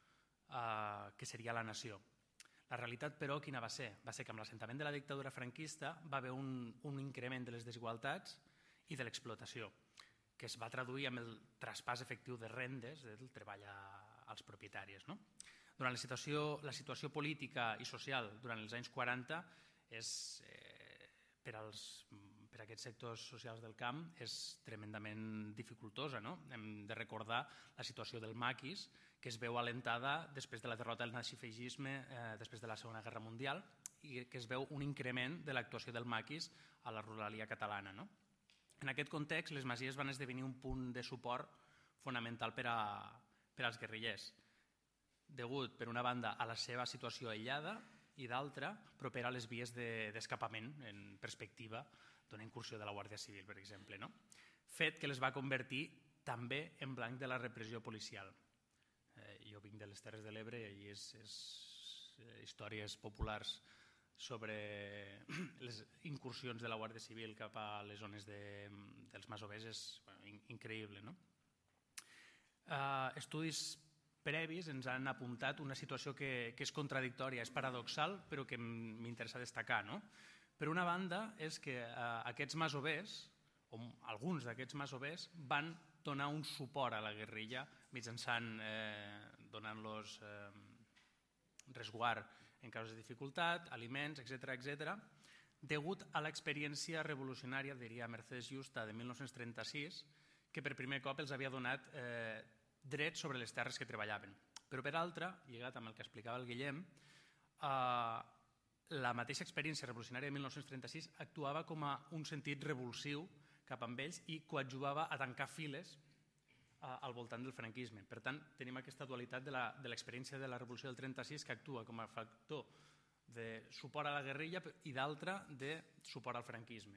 eh, que seria la nació. La realitat, però, quina va ser? Va ser que amb l'assentament de la dictadura franquista va haver un, un increment de les desigualtats i de l'explotació, que es va traduir amb el traspàs efectiu de rendes del treball a, als propietaris. No? Durant la situació, la situació política i social durant els anys quaranta és, eh, per, als, per a aquests sectors socials del camp és tremendament dificultosa. No? Hem de recordar la situació del maquis, que es veu alentada després de la derrota del nazifeixisme eh, després de la Segona Guerra Mundial i que es veu un increment de l'actuació del maquis a la ruralia catalana. No? En aquest context, les masies van esdevenir un punt de suport fonamental per, a, per als guerrillers, degut, per una banda, a la seva situació aïllada i d'altra, propera a les vies d'escapament de, en perspectiva d'una incursió de la Guàrdia Civil, per exemple. No? Fet que les va convertir també en blanc de la repressió policial. Jo vinc de les Terres de l'Ebre i és, és històries populars sobre les incursions de la Guàrdia Civil cap a les zones de, dels masovers és bueno, increïble. No? Uh, estudis previs ens han apuntat una situació que, que és contradictòria, és paradoxal, però que m'interessa destacar. No? Per una banda, és que uh, aquests masovers, o alguns d'aquests masovers, van donar un suport a la guerrilla mitjançant eh, donant-los eh, resguard en casos de dificultat, aliments, etcètera, etcètera, degut a l'experiència revolucionària, diria Mercedes Justa, de mil nou-cents trenta-sis, que per primer cop els havia donat eh, drets sobre les terres que treballaven. Però per altra, lligat amb el que explicava el Guillem, eh, la mateixa experiència revolucionària de mil nou-cents trenta-sis actuava com a un sentit revulsiu cap amb ells i coadjuvava a tancar files eh, al voltant del franquisme. Per tant, tenim aquesta dualitat de l'experiència de, de la revolució del trenta-sis que actua com a factor de suport a la guerrilla i d'altra de suport al franquisme.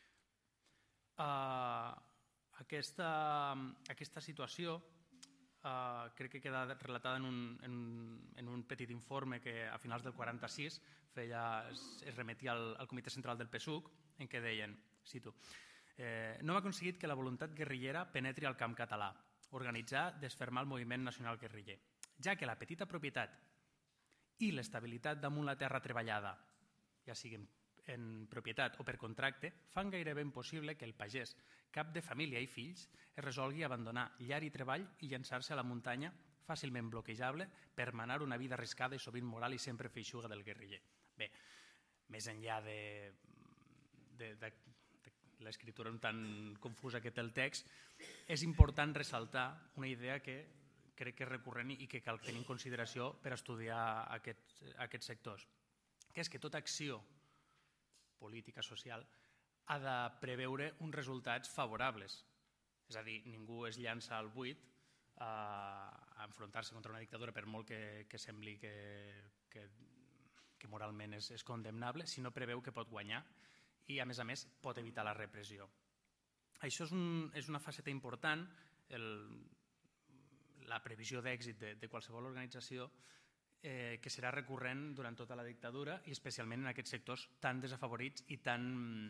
Uh, aquesta, aquesta situació uh, crec que queda relatada en un, en, en un petit informe que a finals del quaranta-sis feia, es, es remetia al, al Comitè Central del P S U C, en què deien, cito, eh, no hem aconseguit que la voluntat guerrillera penetri al camp català, organitzar, desfermar el moviment nacional guerriller, ja que la petita propietat i l'estabilitat damunt la terra treballada, ja sigui en propietat o per contracte, fan gairebé impossible que el pagès, cap de família i fills, es resolgui a abandonar llar i treball i llançar-se a la muntanya fàcilment bloquejable per manar una vida arriscada i sovint moral i sempre feixuga del guerriller. Bé, més enllà de, de, de, de l'escriptura un tant confusa que té el text, és important ressaltar una idea que crec que és recurrent i que cal tenir en consideració per estudiar aquests, aquests sectors, que és que tota acció política social ha de preveure uns resultats favorables. És a dir, ningú es llança al buit a enfrontar-se contra una dictadura per molt que, que sembli que, que, que moralment és, és condemnable, si no preveu que pot guanyar i, a més a més, pot evitar la repressió. Això és, un, és una faceta important, el, la previsió d'èxit de, de qualsevol organització eh, que serà recurrent durant tota la dictadura i especialment en aquests sectors tan desafavorits i tan,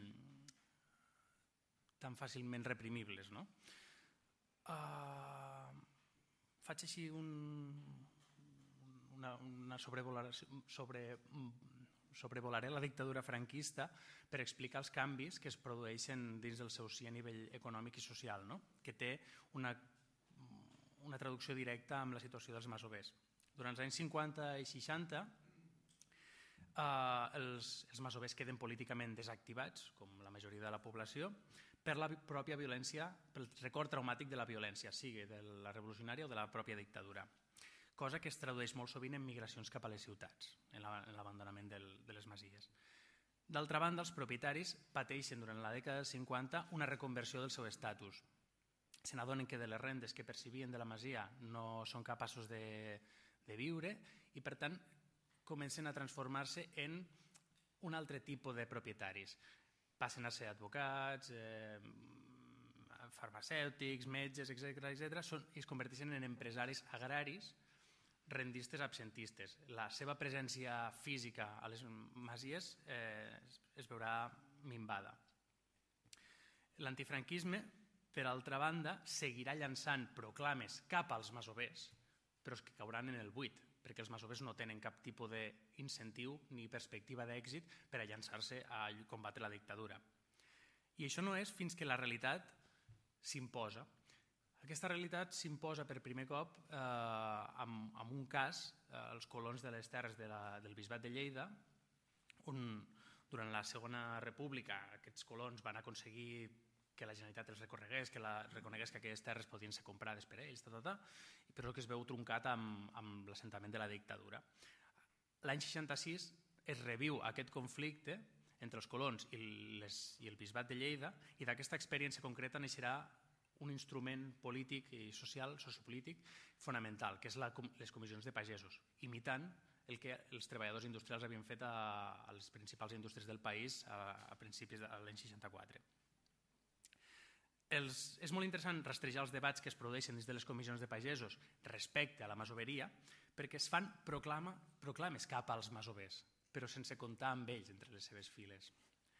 tan fàcilment reprimibles. No? Uh, faig així un, una, una sobrevolació, sobre, sobrevolaré la dictadura franquista per explicar els canvis que es produeixen dins del seu si a nivell econòmic i social, no? Que té una una traducció directa amb la situació dels masovers. Durant els anys cinquanta i seixanta, els, els masovers queden políticament desactivats, com la majoria de la població, per la pròpia violència, pel record traumàtic de la violència, sigui de la revolucionària o de la pròpia dictadura, cosa que es tradueix molt sovint en migracions cap a les ciutats, en l'abandonament de les masies. D'altra banda, els propietaris pateixen durant la dècada dels cinquanta una reconversió del seu estatus. Se n'adonen que de les rendes que percibien de la masia no són capaços de, de viure i, per tant, comencen a transformar-se en un altre tipus de propietaris. Passen a ser advocats, eh, farmacèutics, metges, etcètera, etcètera, i es converteixen en empresaris agraris, rendistes absentistes. La seva presència física a les masies eh, es veurà minvada. L'antifranquisme, per altra banda, seguirà llançant proclames cap als masovers, però que cauran en el buit, perquè els masovers no tenen cap tipus d'incentiu ni perspectiva d'èxit per a llançar-se a combatre la dictadura. I això no és fins que la realitat s'imposa. Aquesta realitat s'imposa per primer cop eh, amb, amb un cas, eh, els colons de les terres de la, del Bisbat de Lleida, on durant la Segona República aquests colons van aconseguir que la Generalitat els reconegués, que la, reconegués que aquelles terres podien ser comprades per ells, ta, ta, ta, però que es veu truncat amb, amb l'assentament de la dictadura. L'any seixanta-sis es reviu aquest conflicte entre els colons i, les, i el Bisbat de Lleida, i d'aquesta experiència concreta naixerà un instrument polític i social, sociopolític, fonamental, que és la, les comissions de pagesos, imitant el que els treballadors industrials havien fet a, a les principals indústries del país a, a principis de l'any seixanta-quatre. Els, és molt interessant rastrejar els debats que es produeixen dins de les comissions de pagesos respecte a la masoveria, perquè es fan proclama, proclames cap als masovers, però sense comptar amb ells entre les seves files.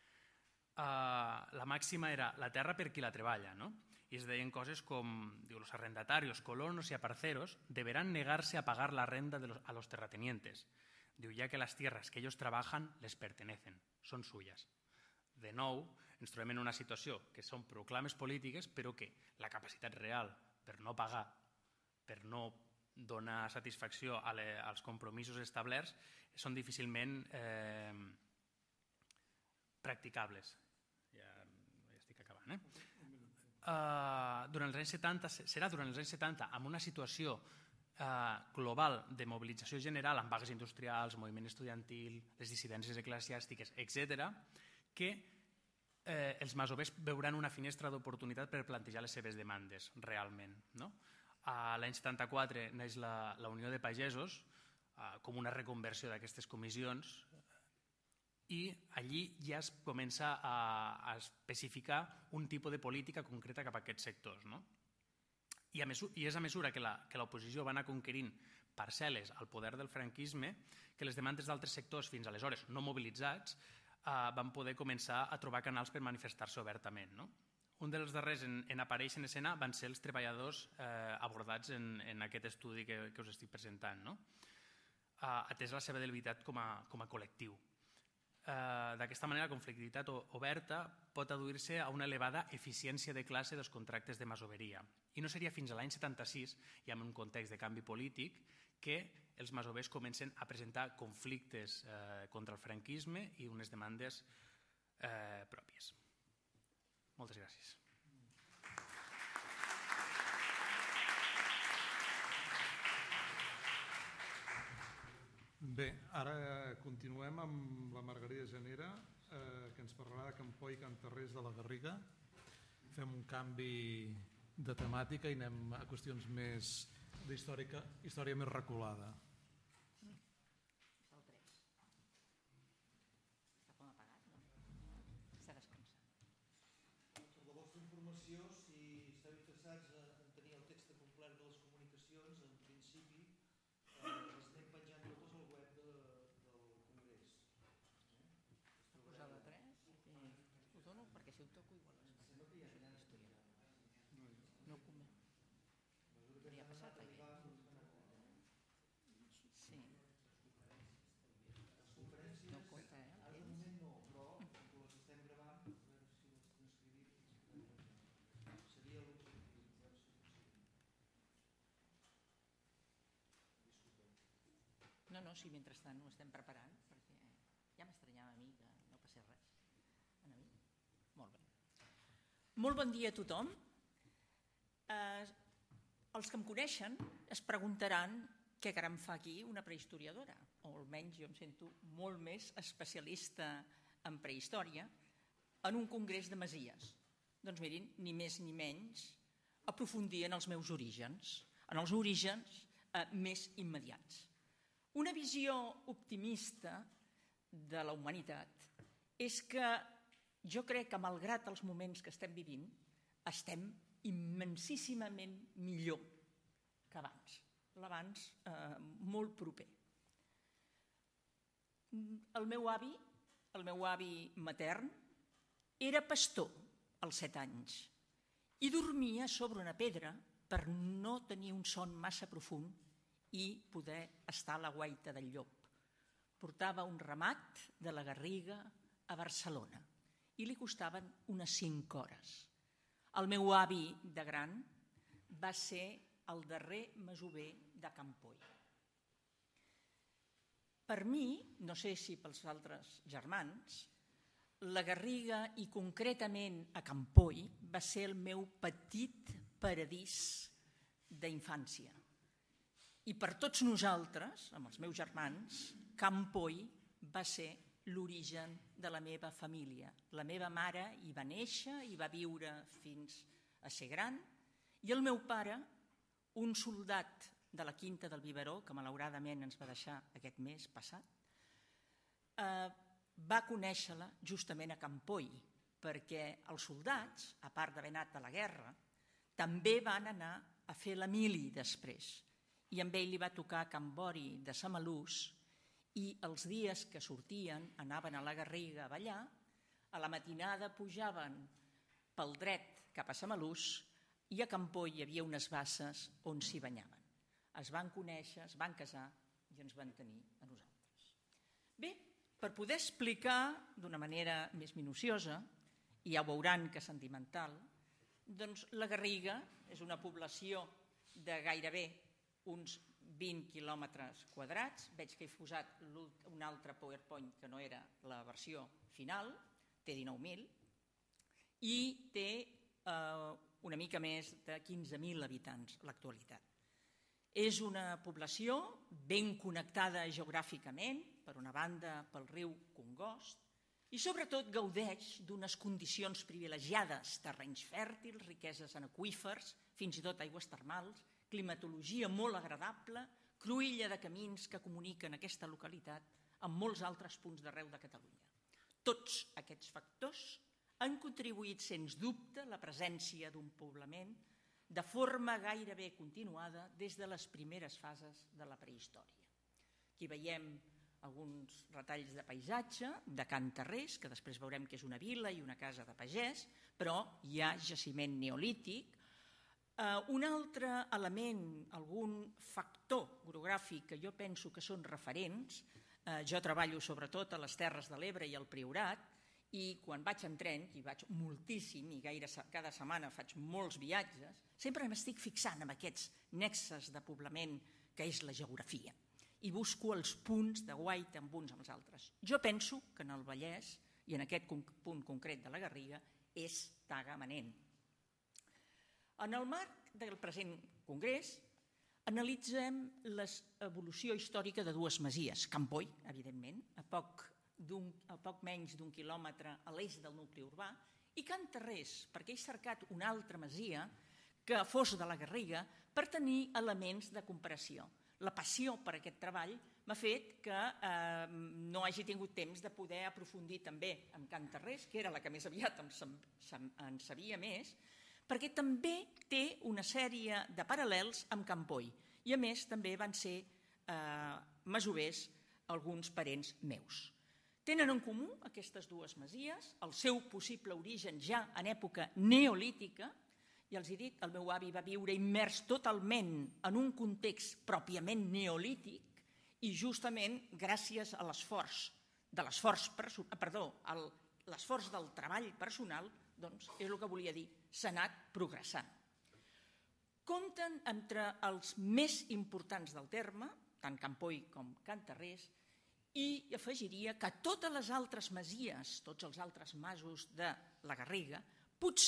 Uh, la màxima era la terra per qui la treballa, no? Y es deien coses com, digo, los arrendatarios, colonos y aparceros deberán negarse a pagar la renta de los, a los terratenientes, diu, ya que las tierras que ellos trabajan les pertenecen, són suyas. De nou, ens trobem en una situació que són proclames polítiques, però que la capacitat real per no pagar, per no donar satisfacció a le, als compromisos establerts, són difícilment eh, practicables. Ja, ja estic acabant, eh? Uh, durant els anys setanta, serà durant els anys setanta, amb una situació uh, global de mobilització general amb vagues industrials, moviment estudiantil, les dissidències eclesiàstiques, etcètera, que eh, els masovers veuran una finestra d'oportunitat per plantejar les seves demandes realment. No? Uh, L'any setanta-quatre neix la, la Unió de Pagesos uh, com una reconversió d'aquestes comissions, i allí ja es comença a, a especificar un tipus de política concreta cap a aquests sectors. No? I, a mesura, I és a mesura que l'oposició va anar conquerint parcel·les al poder del franquisme que les demandes d'altres sectors fins aleshores no mobilitzats eh, van poder començar a trobar canals per manifestar-se obertament. No? Un dels darrers en, en aparèixer en escena van ser els treballadors eh, abordats en, en aquest estudi que, que us estic presentant, no? eh, atès la seva debilitat com a, com a col·lectiu. Uh, d'aquesta manera, la conflictivitat oberta pot adduir-se a una elevada eficiència de classe dels contractes de masoveria. I no seria fins a l'any setanta-sis, i en un context de canvi polític, que els masovers comencen a presentar conflictes uh, contra el franquisme i unes demandes uh, pròpies. Moltes gràcies. Bé, ara continuem amb la Margarida Genera, eh, que ens parlarà de Campó i Cantarrers de la Garriga. Fem un canvi de temàtica i anem a qüestions més d'història història més reculada. El tres. Està com apagat, no? S'ha descansat. Per la vostra informació, si esteu interessats en tenir el text complet de les comunicacions, en principi les anem penjant totes al web de, del Congrés. Ha posat la tres i ho dono perquè si ho toco igual es fa. No ho convé. Li ha passat a ell. Sí. No compta, eh? Ara de moment no, però com les estem gravant, a veure si les transcrivim. Seria l'objectiu. No, no, sí, mentrestant ho estem preparant perquè Molt bon dia a tothom. Eh, els que em coneixen es preguntaran què caram fa aquí una prehistoriadora, o almenys jo em sento molt més especialista en prehistòria en un congrés de masies. Doncs mirin, ni més ni menys, aprofundir en els meus orígens, en els orígens eh, més immediats. Una visió optimista de la humanitat és que jo crec que, malgrat els moments que estem vivint, estem immensíssimament millor que abans, l'abans eh, molt proper. El meu avi, el meu avi matern, era pastor als set anys i dormia sobre una pedra per no tenir un son massa profund i poder estar a la guaita del llop. Portava un ramat de la Garriga a Barcelona i li costaven unes cinc hores. El meu avi de gran va ser el darrer masover de Campoy. Per mi, no sé si pels altres germans, la Garriga i concretament a Campoy va ser el meu petit paradís d'infància. I per tots nosaltres, amb els meus germans, Campoy va ser l'origen de la meva família. La meva mare hi va néixer, hi va viure fins a ser gran, i el meu pare, un soldat de la Quinta del Biberó, que malauradament ens va deixar aquest mes passat, eh, va conèixer-la justament a Campoy, perquè els soldats, a part d'haver anat a la guerra, també van anar a fer la mili després, i amb ell li va tocar Can Bori de Samalús, i els dies que sortien anaven a la Garriga a ballar, a la matinada pujaven pel dret cap a Samalús i a Campoy hi havia unes basses on s'hi banyaven. Es van conèixer, es van casar i ens van tenir a nosaltres. Bé, per poder explicar d'una manera més minuciosa, i ja ho veuran que sentimental, doncs la Garriga és una població de gairebé uns vint quilòmetres quadrats. Veig que he posat un altre PowerPoint que no era la versió final, té dinou mil, i té eh, una mica més de quinze mil habitants a l'actualitat. És una població ben connectada geogràficament, per una banda pel riu Congost, i sobretot gaudeix d'unes condicions privilegiades, terrenys fèrtils, riqueses en aqüífers, fins i tot aigües termals, climatologia molt agradable, cruïlla de camins que comuniquen aquesta localitat amb molts altres punts d'arreu de Catalunya. Tots aquests factors han contribuït, sens dubte, a la presència d'un poblament de forma gairebé continuada des de les primeres fases de la prehistòria. Aquí veiem alguns retalls de paisatge de Can Tarrés, que després veurem que és una vila i una casa de pagès, però hi ha jaciment neolític. Uh, un altre element, algun factor orogràfic que jo penso que són referents, uh, jo treballo sobretot a les Terres de l'Ebre i al Priorat, i quan vaig en tren, i vaig moltíssim, i gaire cada setmana faig molts viatges, sempre m'estic fixant en aquests nexes de poblament que és la geografia, i busco els punts de guaita amb uns amb els altres. Jo penso que en el Vallès, i en aquest punt concret de la Garriga, és tagamanent. En el marc del present congrés analitzem l'evolució històrica de dues masies, Campoy, evidentment, a poc, a poc menys d'un quilòmetre a l'est del nucli urbà, i Can Tarrés, perquè he cercat una altra masia que fos de la Garriga per tenir elements de comparació. La passió per aquest treball m'ha fet que eh, no hagi tingut temps de poder aprofundir també en Can Tarrés, que era la que més aviat en sabia més, perquè també té una sèrie de paral·lels amb Campoy, i a més també van ser eh, masovers alguns parents meus. Tenen en comú aquestes dues masies el seu possible origen ja en època neolítica, i els he dit, el meu avi va viure immers totalment en un context pròpiament neolític, i justament gràcies a l'esforç de l'esforç perdó, l'esforç del treball personal, doncs és el que volia dir, s'ha anat progressant. Compten entre els més importants del terme, tant Campoy com Can Tarrés, i afegiria que totes les altres masies, tots els altres masos de la Garriga, potser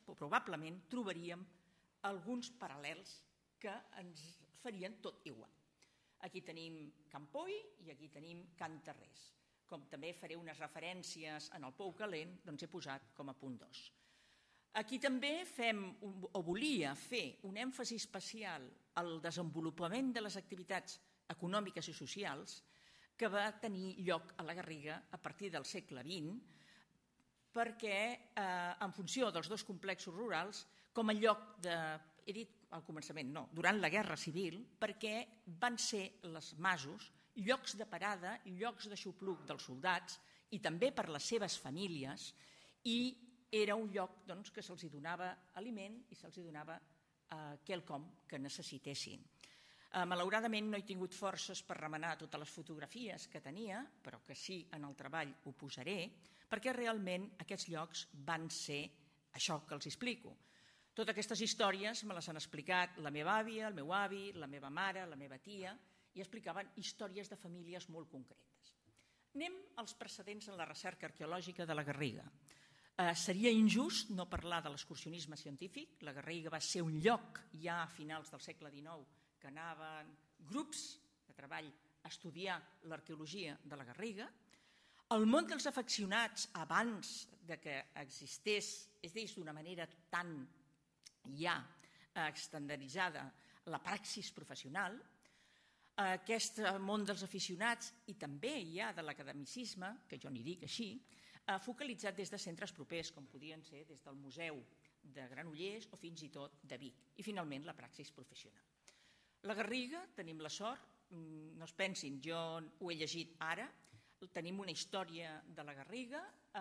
probablement trobaríem alguns paral·lels que ens farien tot igual. Aquí tenim Campoy i aquí tenim Can Tarrés. Com també faré unes referències en el Pou Calent, doncs he posat com a punt dos. Aquí també fem, o volia fer, un èmfasi especial al desenvolupament de les activitats econòmiques i socials que va tenir lloc a la Garriga a partir del segle vint, perquè eh, en funció dels dos complexos rurals, com a lloc de, he dit al començament, no, durant la Guerra Civil, perquè van ser les masos llocs de parada, llocs d'aixopluc dels soldats i també per les seves famílies, i era un lloc doncs, que se'ls donava aliment i se'ls donava eh, quelcom que necessitessin. Eh, malauradament no he tingut forces per remenar totes les fotografies que tenia, però que sí en el treball ho posaré, perquè realment aquests llocs van ser això que els explico. Totes aquestes històries me les han explicat la meva àvia, el meu avi, la meva mare, la meva tia, i explicaven històries de famílies molt concretes. Anem als precedents en la recerca arqueològica de la Garriga. Eh, seria injust no parlar de l'excursionisme científic. La Garriga va ser un lloc ja a finals del segle dinou que anaven grups de treball a estudiar l'arqueologia de la Garriga. El món dels afeccionats, abans de que existés, és a dir, d'una manera tan ja estandarditzada la praxis professional, aquest món dels aficionats i també ja de l'academicisme, que jo n'hi dic així, focalitzat des de centres propers, com podien ser des del Museu de Granollers o fins i tot de Vic, i finalment la praxis professional. La Garriga, tenim la sort, no es pensin, jo ho he llegit ara, tenim una història de la Garriga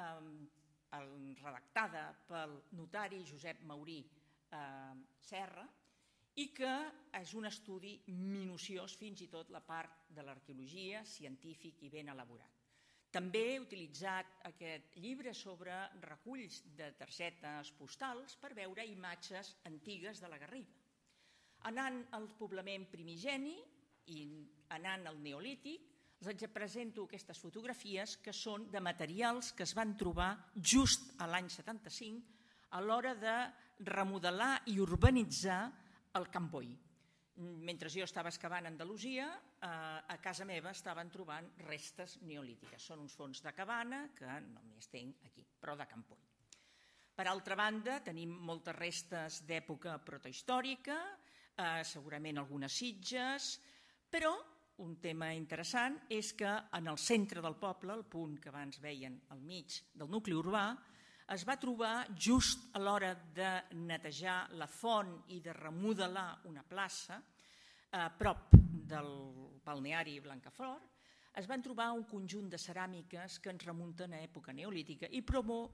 redactada pel notari Josep Maurí Serra, i que és un estudi minuciós, fins i tot la part de l'arqueologia, científic i ben elaborat. També he utilitzat aquest llibre sobre reculls de targetes postals per veure imatges antigues de la Garriga. Anant al poblament primigeni i anant al neolític, els presento aquestes fotografies que són de materials que es van trobar just a l'any setanta-cinc a l'hora de remodelar i urbanitzar el Campoy. Mentre jo estava excavant a Andalusia, a casa meva estaven trobant restes neolítiques. Són uns fons de cabana que no m'hi estenc aquí, però de Campoy. Per altra banda, tenim moltes restes d'època protohistòrica, segurament algunes sitges, però un tema interessant és que en el centre del poble, el punt que abans veien al mig del nucli urbà, es va trobar just a l'hora de netejar la font i de remodelar una plaça a prop del balneari Blancafort, es van trobar un conjunt de ceràmiques que ens remunten a època neolítica i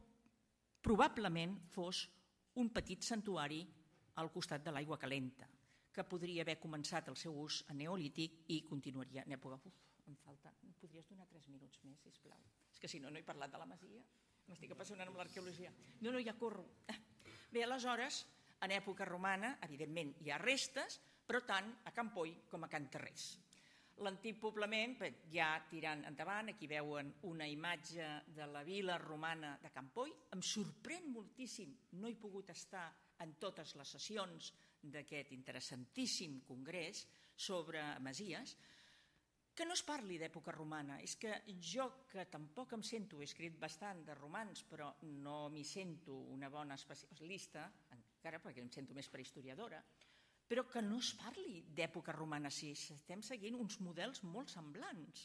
probablement fos un petit santuari al costat de l'aigua calenta, que podria haver començat el seu ús a neolític i continuaria en època... Uf, em falta... Em podries donar tres minuts més, sisplau? És que si no, no he parlat de la masia. M'estic apassionant amb l'arqueologia. No, no, ja corro. Bé, aleshores, en època romana, evidentment, hi ha restes, però tant a Campoy com a Can Tarrés. L'antic poblament, ja tirant endavant, aquí veuen una imatge de la vila romana de Campoy. Em sorprèn moltíssim, no he pogut estar en totes les sessions d'aquest interessantíssim congrés sobre masies, que no es parli d'època romana. És que jo, que tampoc em sento, he escrit bastant de romans, però no m'hi sento una bona especialista, encara perquè em sento més per historiadora, però que no es parli d'època romana, si estem seguint uns models molt semblants.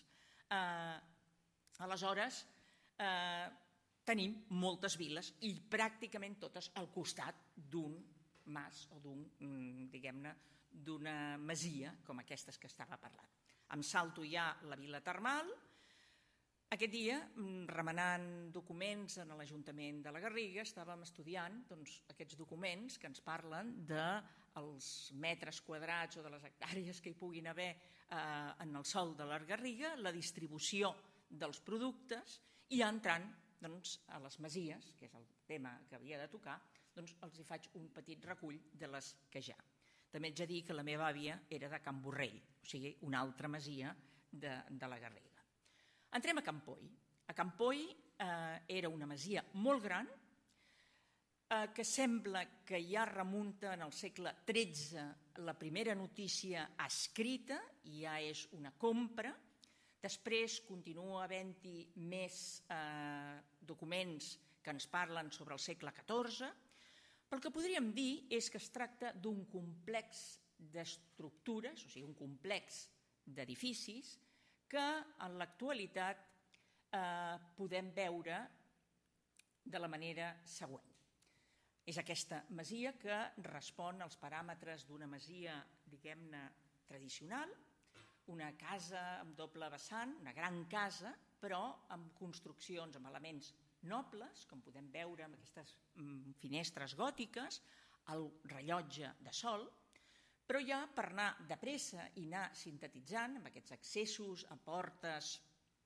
Aleshores, tenim moltes viles i pràcticament totes al costat d'un mas o d'un, diguem-ne, d'una masia com aquestes que estava parlant. Em salto ja la vila termal. Aquest dia, remenant documents en l'Ajuntament de la Garriga, estàvem estudiant aquests documents que ens parlen dels metres quadrats o de les hectàrees que hi puguin haver en el sòl de la Garriga, la distribució dels productes, i ja entrant a les masies, que és el tema que havia de tocar, doncs els hi faig un petit recull de les que ja. També haig de dir que la meva àvia era de Can Borrell, o sigui, una altra masia de, de la Garriga. Entrem a Campoy. A Campoy eh, era una masia molt gran, que sembla que ja remunta en el segle tretze la primera notícia escrita, i ja és una compra. Després continua havent-hi més eh, documents que ens parlen sobre el segle catorze, però el que podríem dir és que es tracta d'un complex d'estructures, o sigui, un complex d'edificis que en l'actualitat eh, podem veure de la manera següent. És aquesta masia que respon als paràmetres d'una masia, diguem-ne, tradicional, una casa amb doble vessant, una gran casa, però amb construccions, amb elements nobles, com podem veure amb aquestes finestres gòtiques, el rellotge de sol, però ja per anar de pressa i anar sintetitzant amb aquests accessos a portes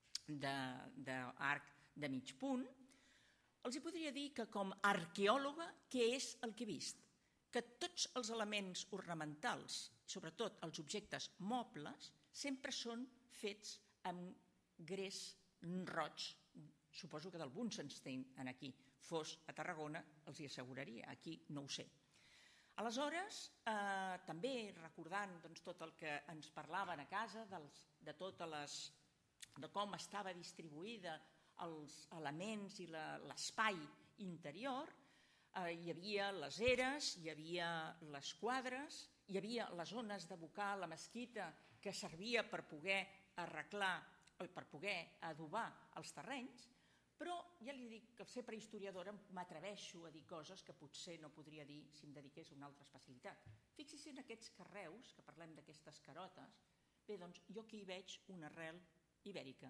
d'arc de mig punt, els hi podria dir que com a arqueòloga, què és el que he vist? Que tots els elements ornamentals, sobretot els objectes mobles, sempre són fets amb gres roig. Suposo que del Bunsenstein en aquí fos a Tarragona, els hi asseguraria, aquí no ho sé. Aleshores, eh, també recordant doncs, tot el que ens parlaven a casa, dels, de, totes les, de com estava distribuïda els elements i l'espai interior, eh, hi havia les eres, hi havia les quadres, hi havia les zones d'abocar la mesquita que servia per poder arreglar, per poder adobar els terrenys, però ja li dic que al ser prehistoriadora m'atreveixo a dir coses que potser no podria dir si em dediqués a una altra especialitat. Fixi's en aquests carreus, que parlem d'aquestes carotes, bé, doncs jo aquí hi veig una arrel ibèrica.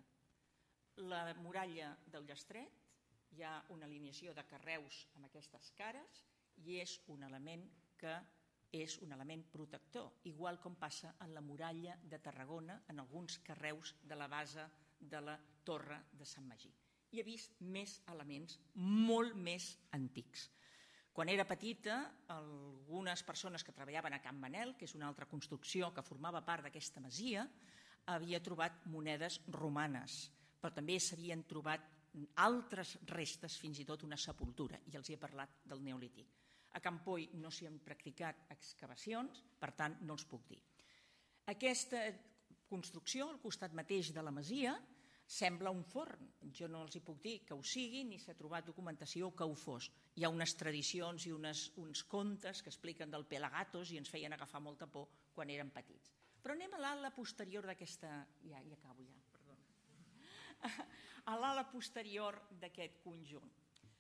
La muralla del Llastret, hi ha una alineació de carreus amb aquestes cares i és un element que és un element protector, igual com passa en la muralla de Tarragona, en alguns carreus de la base de la Torre de Sant Magí. I he vist més elements molt més antics. Quan era petita, algunes persones que treballaven a Can Manel, que és una altra construcció que formava part d'aquesta masia, havia trobat monedes romanes, però també s'havien trobat altres restes, fins i tot una sepultura, i els he parlat del Neolític. A Campoy no s'hi han practicat excavacions, per tant no els puc dir. Aquesta construcció, al costat mateix de la masia, sembla un forn. Jo no els hi puc dir que ho sigui ni s'ha trobat documentació que ho fos. Hi ha unes tradicions i unes, uns contes que expliquen del Pelagatos i ens feien agafar molta por quan érem petits. Però anem a l'ala posterior d'aquesta... Ja, ja acabo, ja, perdona. A l'ala posterior d'aquest conjunt.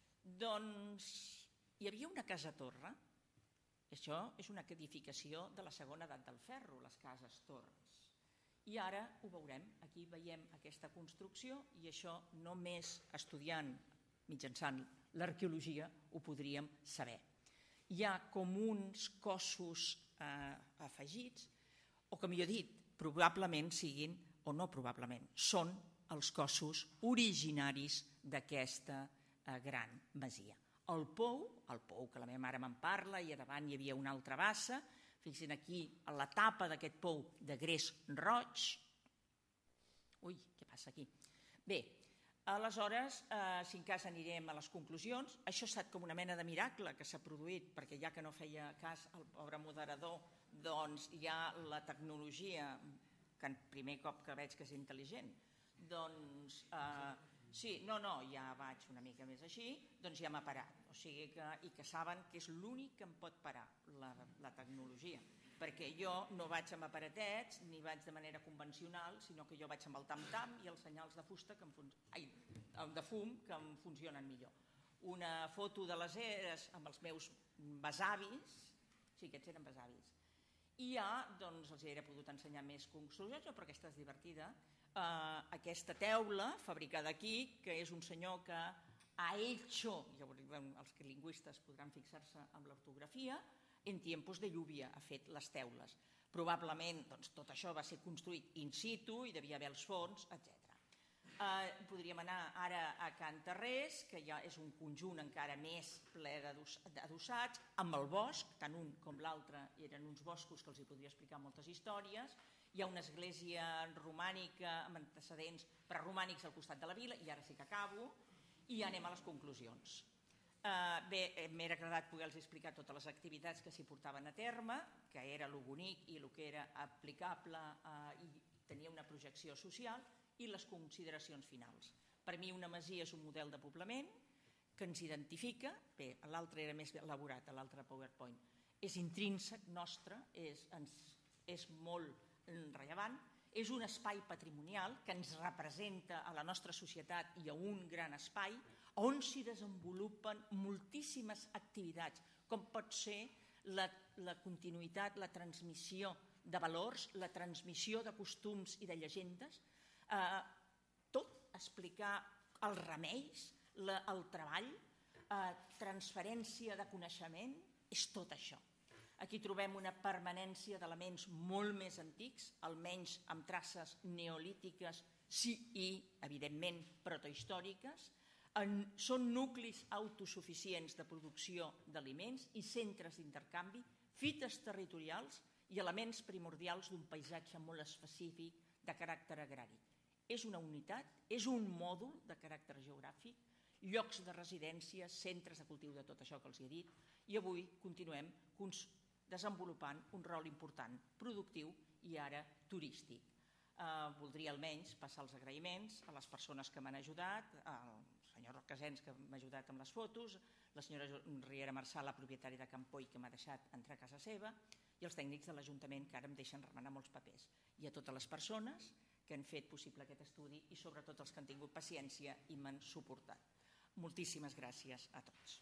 Doncs hi havia una casa-torre. Això és una edificació de la segona edat del ferro, les cases-torres. I ara ho veurem, aquí veiem aquesta construcció i això només estudiant mitjançant l'arqueologia ho podríem saber. Hi ha com uns cossos eh, afegits, o que millor dit, probablement siguin, o no probablement, són els cossos originaris d'aquesta eh, gran masia. El pou, el pou que la meva mare me'n parla, i a davant hi havia una altra bassa. Fixin aquí a la tapa d'aquest pou de gres roig. Ui, què passa aquí? Bé, aleshores, eh, si en cas anirem a les conclusions, això ha estat com una mena de miracle que s'ha produït, perquè ja que no feia cas al pobre moderador, doncs hi ha la tecnologia, que el primer cop que veig que és intel·ligent, doncs... Eh, Sí, no, no, ja vaig una mica més així, doncs ja m'ha parat. O sigui que, i que saben que és l'únic que em pot parar, la, la tecnologia. Perquè jo no vaig amb aparatets, ni vaig de manera convencional, sinó que jo vaig amb el tam-tam i els senyals de fusta, que em fun... Ai, de fum, que em funcionen millor. Una foto de les eres amb els meus besavis, sí, aquests eren besavis, i ja, doncs, els hi he pogut ensenyar més conclusions, però aquesta és divertida. Uh, aquesta teula fabricada aquí, que és un senyor que ha hecho, ja veurem, els lingüistes podran fixar-se amb l'ortografia, en tiempos de lluvia ha fet les teules. Probablement doncs, tot això va ser construït in situ i devia haver els forns, etcètera. Uh, podríem anar ara a Can Tarrés, que ja és un conjunt encara més ple d'adossats, amb el bosc, tant un com l'altre eren uns boscos que els hi podria explicar moltes històries. Hi ha una església romànica amb antecedents preromànics al costat de la vila, i ara sí que acabo, i ja anem a les conclusions. Uh, bé, m'era agradat poder-los explicar totes les activitats que s'hi portaven a terme, que era el bonic i el que era aplicable uh, i tenia una projecció social, i les consideracions finals. Per mi una masia és un model de poblament que ens identifica, bé, l'altre era més elaborat, l'altre PowerPoint, és intrínsec nostre, és, ens, és molt rellevant, és un espai patrimonial que ens representa a la nostra societat i a un gran espai on s'hi desenvolupen moltíssimes activitats, com pot ser la, la continuïtat, la transmissió de valors, la transmissió de costums i de llegendes, eh, tot explicar els remeis, la, el treball, eh, transferència de coneixement, és tot això. Aquí trobem una permanència d'elements molt més antics, almenys amb traces neolítiques, sí i, evidentment, protohistòriques. En, són nuclis autosuficients de producció d'aliments i centres d'intercanvi, fites territorials i elements primordials d'un paisatge molt específic de caràcter agrari. És una unitat, és un mòdul de caràcter geogràfic, llocs de residència, centres de cultiu de tot això que els he dit, i avui continuem desenvolupant un rol important, productiu i ara turístic. Eh, voldria almenys passar els agraïments a les persones que m'han ajudat, al senyor Casens, que m'ha ajudat amb les fotos, la senyora Riera Marçal, la propietària de Campoy, que m'ha deixat entrar a casa seva, i els tècnics de l'Ajuntament, que ara em deixen remenar molts papers. I a totes les persones que han fet possible aquest estudi i sobretot els que han tingut paciència i m'han suportat. Moltíssimes gràcies a tots.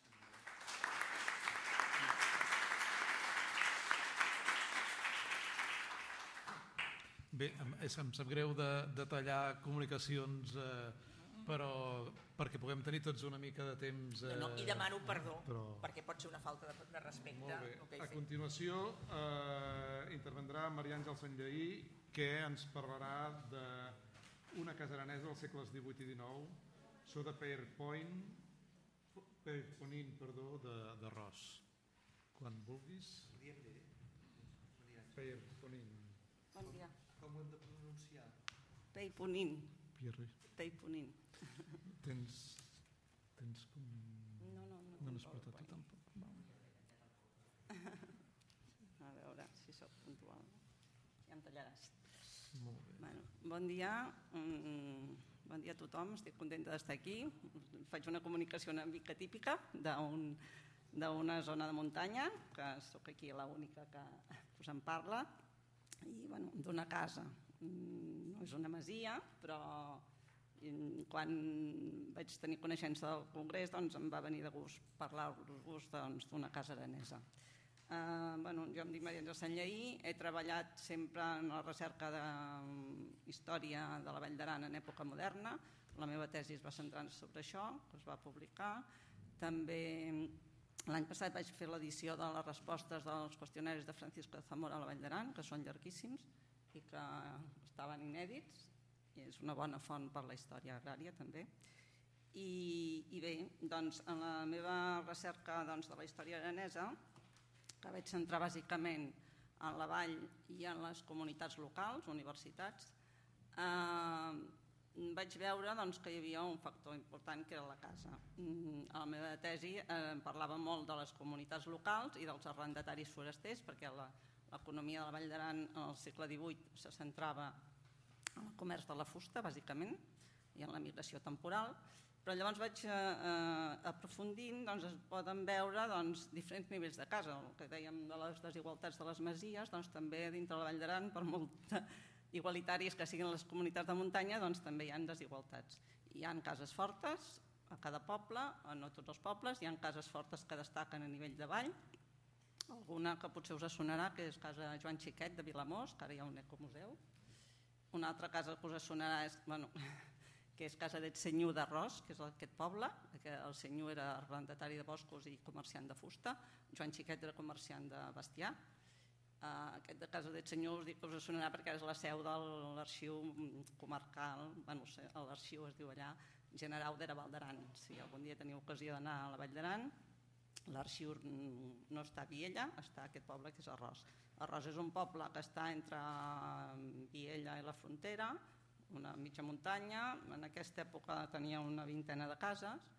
Bé, em, em sap greu de, de tallar comunicacions, eh, però perquè puguem tenir tots una mica de temps... Eh, no, no, I demano perdó, però... perquè pot ser una falta de, de respecte. Molt bé. A continuació eh, intervendrà Maria Àngel Sanllaí, que ens parlarà d'una casa aranesa dels segles divuit i dinou, so de PowerPoint, PowerPoint, perdó, de, de Ros. Quan vulguis. PowerPoint. Bon dia. Com ho hem de pronunciar? Peiponin. Pierre. Peiponin. Tens... Tens com... No, no, no. No n'has portat tu tampoc. A veure si sóc puntual. Ja em tallaràs. Molt bé. Bueno, bon dia. Bon dia a tothom. Estic contenta d'estar aquí. Faig una comunicació una mica típica d'un, d'una zona de muntanya, que sóc aquí l'única que us en parla, i bueno, d'una casa. No és una masia, però quan vaig tenir coneixença del Congrés doncs em va venir de gust parlar-vos doncs, d'una casa aranesa. Uh, bueno, jo em dic Maria Àngel Sanllaí, he treballat sempre en la recerca de història de la Vall d'Aran en època moderna. La meva tesi es va centrar sobre això, que es va publicar. També l'any passat vaig fer l'edició de les respostes dels qüestionaris de Francisco de Zamora a la Vall d'Aran, que són llarguíssims i que estaven inèdits, i és una bona font per la història agrària també. I, i bé, doncs, en la meva recerca doncs, de la història aranesa, que vaig centrar bàsicament en la vall i en les comunitats locals, universitats, eh, vaig veure doncs, que hi havia un factor important que era la casa. A la meva tesi eh, parlava molt de les comunitats locals i dels arrendataris forasters, perquè l'economia de la Vall d'Aran al segle divuit se centrava en el comerç de la fusta, bàsicament, i en la migració temporal. Però llavors vaig eh, aprofundint, doncs es poden veure doncs, diferents nivells de casa. El que dèiem de les desigualtats de les masies, doncs també dintre de la Vall d'Aran, per molt igualitàries que siguin les comunitats de muntanya, doncs també hi ha desigualtats. Hi ha cases fortes a cada poble, no tots els pobles, hi ha cases fortes que destaquen a nivell de vall, alguna que potser us sonarà, que és casa Joan Xiquet de Vilamós, que ara hi ha un ecomuseu. Una altra casa que us sonarà és... Bueno, que és casa del senyor d'Arròs, que és aquest poble, que el senyor era arrendatari de boscos i comerciant de fusta, Joan Xiquet era comerciant de bestiar. Aquest de casa del senyor us dic que us sonarà perquè és la seu de l'arxiu comarcal, bueno, l'arxiu es diu allà, Generau d'Era Val d'Aran. Si algun dia teniu ocasió d'anar a la Vall d'Aran, l'arxiu no està a Viella, està a aquest poble que és Arròs. Arròs és un poble que està entre Viella i la frontera, una mitja muntanya. En aquesta època tenia una vintena de cases,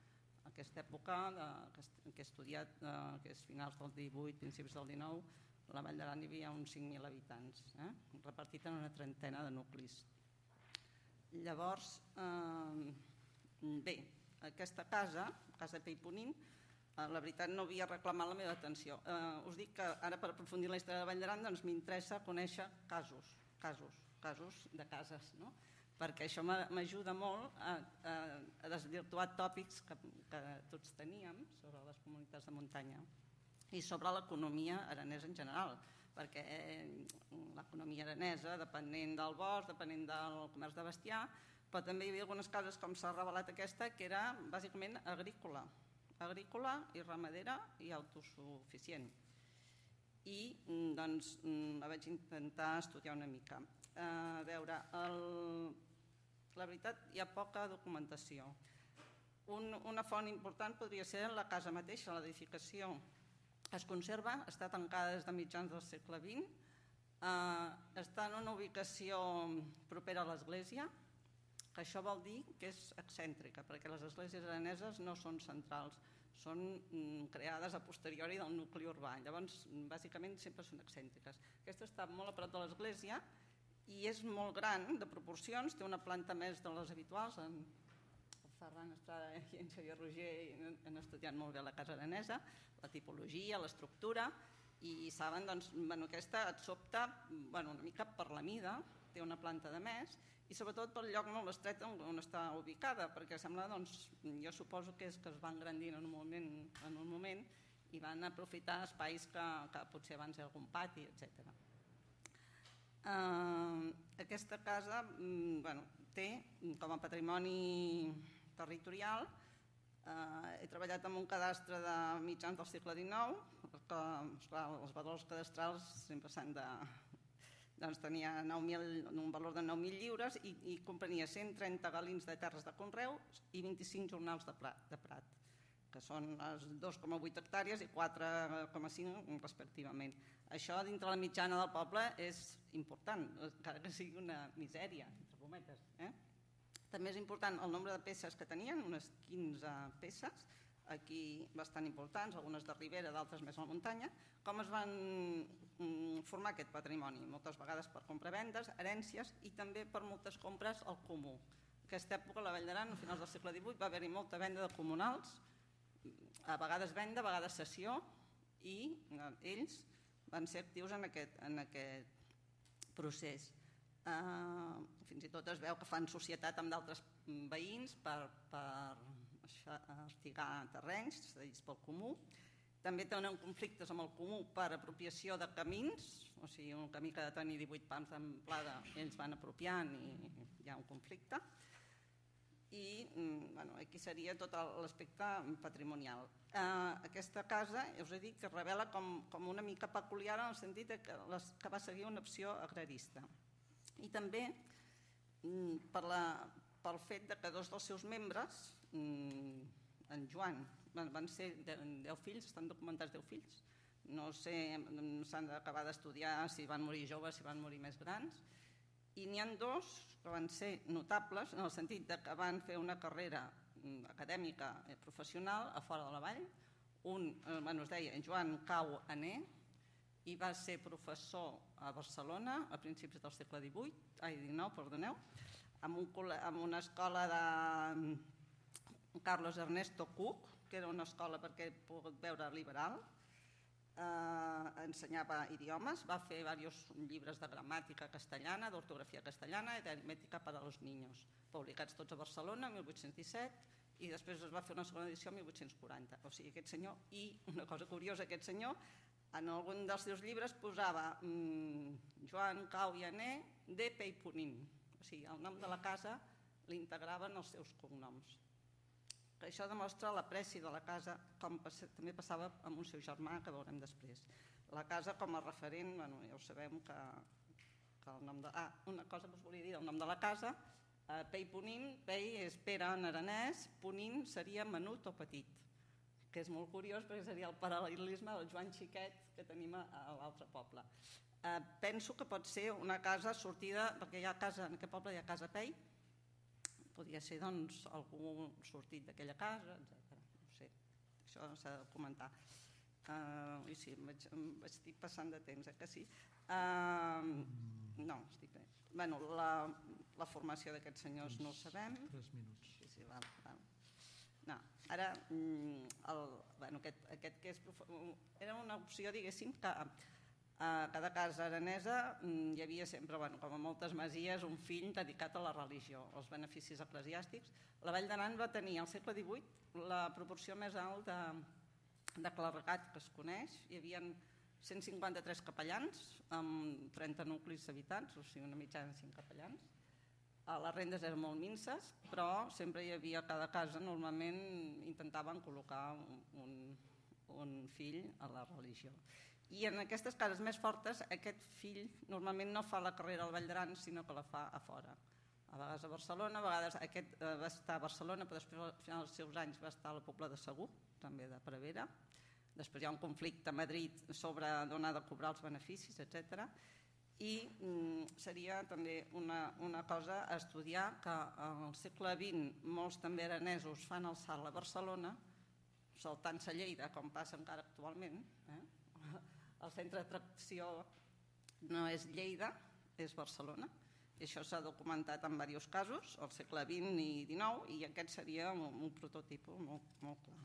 aquesta època de, que he estudiat, de, que és finals del divuit, principis del dinou, a la Vall d'Aran hi havia uns cinc mil habitants, eh? repartit en una trentena de nuclis. Llavors, eh, bé, aquesta casa, casa Peiponín, eh, la veritat no havia reclamat la meva atenció. Eh, us dic que ara per aprofundir la història de la Vall d'Aran doncs m'interessa conèixer casos, casos, casos de cases, no? Perquè això m'ajuda molt a, a, a desvirtuar tòpics que, que tots teníem sobre les comunitats de muntanya i sobre l'economia aranesa en general, perquè l'economia aranesa, depenent del bosc, depenent del comerç de bestiar, però també hi havia algunes cases, com s'ha revelat aquesta, que era bàsicament agrícola, agrícola i ramadera i autosuficient. I doncs la vaig intentar estudiar una mica. A veure, el... la veritat hi ha poca documentació. Un, una font important podria ser la casa mateixa, l'edificació. Es conserva, està tancada des de mitjans del segle vint, eh, està en una ubicació propera a l'església, que això vol dir que és excèntrica, perquè les esglésies araneses no són centrals, són mm, creades a posteriori del nucli urbà, llavors bàsicament sempre són excèntriques. Aquesta està molt a prop de l'església i és molt gran de proporcions, té una planta més de les habituals. En Ferran Estrada i en Xavier Roger han estudiat molt bé la casa aranesa, la tipologia, l'estructura, i saben doncs, bueno, aquesta et sobta bueno, una mica per la mida, té una planta de més, i sobretot pel lloc molt estret on està ubicada, perquè sembla, doncs, jo suposo que és que es van engrandint en un moment, en un moment i van aprofitar espais que, que potser abans era algun pati, etcètera. Uh, aquesta casa um, bueno, té com a patrimoni territorial, uh, he treballat en un cadastre de mitjans del segle dinou, que esclar, els valors cadastrals sempre s'han de... doncs tenia nou mil, un valor de nou mil lliures i, i comprenia cent trenta galins de terres de conreu i vint-i-cinc jornals de prat, de prat que són dos coma vuit hectàrees i quatre coma cinc respectivament. Això dintre la mitjana del poble és important, encara que sigui una misèria, entre cometes. Eh? També és important el nombre de peces que tenien, unes quinze peces, aquí bastant importants, algunes de ribera, d'altres més a la muntanya. Com es van formar aquest patrimoni? Moltes vegades per compravendes, herències i també per moltes compres al comú. En aquesta època, a la Vall d'Aran, a finals del segle divuit, va haver-hi molta venda de comunals, a vegades venda, a vegades cessió, i ells van ser actius en aquest, en aquest procés. Uh, fins i tot es veu que fan societat amb d'altres veïns per, per artigar terrenys cedits pel comú. També tenen conflictes amb el comú per apropiació de camins, o sigui, un camí que ha de tenir divuit pams d'amplada, ells van apropiant i hi ha un conflicte. I bueno, aquí seria tot l'aspecte patrimonial. Eh, aquesta casa, us he dit que es revela com, com una mica peculiar en el sentit que, les, que va seguir una opció agrarista. I també per la, pel fet de que dos dels seus membres, en Joan, van ser deu fills, estan documentats deu fills, no sé, s'han d'acabar d'estudiar si van morir joves, si van morir més grans, i n'hi ha dos que van ser notables en el sentit que van fer una carrera acadèmica professional a fora de la vall. Un bueno, es deia Joan Cau Ané i va ser professor a Barcelona a principis del segle divuit, ai, dinou, perdoneu, amb, un, amb una escola de Carlos Ernesto Cook, que era una escola, perquè he pogut veure, liberal. Eh, ensenyava idiomes, va fer diversos llibres de gramàtica castellana, d'ortografia castellana i d'aritmètica per a los niños, publicats tots a Barcelona, mil vuit-cents disset, i després es va fer una segona edició mil vuit-cents quaranta. O sigui, aquest senyor, i una cosa curiosa, aquest senyor, en algun dels seus llibres posava mmm, Joan Cau i Ané de Peiponín, o sigui, el nom de la casa l'integraven els seus cognoms. Això demostra l'apreci de la casa, com també passava amb un seu germà, que veurem després. La casa com a referent, bueno, ja ho sabem que, que el nom de... Ah, una cosa que us volia dir del nom de la casa, eh, Peiponín, Pei és Pere en aranès, Ponín seria menut o petit, que és molt curiós perquè seria el paral·lelisme del Joan Xiquet que tenim a, a l'altre poble. Eh, penso que pot ser una casa sortida, perquè hi ha casa, en aquest poble hi ha casa Pei, podria ser doncs, algú sortit d'aquella casa, etcètera. això s'ha de comentar. Uh, I sí, em estic passant de temps, eh que sí? Uh, no, estic bé. Bueno, la, la formació d'aquests senyors no ho sabem. Tres minuts. Sí, sí, val, val. No, ara, el, bueno, aquest, aquest que és, era una opció, diguéssim, que a cada casa aranesa hi havia sempre, bueno, com a moltes masies, un fill dedicat a la religió, als beneficis eclesiàstics. La Vall d'Aran va tenir al segle divuit la proporció més alta de, de clergat que es coneix. Hi havia cent cinquanta-tres capellans amb trenta nuclis habitants, o sigui, una mitjana de cinc capellans. Les rendes eren molt minces, però sempre hi havia a cada casa, normalment intentaven col·locar un, un fill a la religió. I en aquestes cases més fortes, aquest fill normalment no fa la carrera al Vall d'Aran, sinó que la fa a fora. A vegades a Barcelona, a vegades aquest va estar a Barcelona, però després al final dels seus anys va estar a la Pobla de Segur, també de Prevera. Després hi ha un conflicte a Madrid sobre d'on ha de cobrar els beneficis, etcètera. I mm, seria també una, una cosa a estudiar que al segle vint molts també aranesos fan el salt a Barcelona, saltant-se a Lleida, com passa encara actualment. Eh? El centre d'atracció no és Lleida, és Barcelona. I això s'ha documentat en diversos casos, al segle vint i dinou, i aquest seria un, un prototipus molt, molt clar.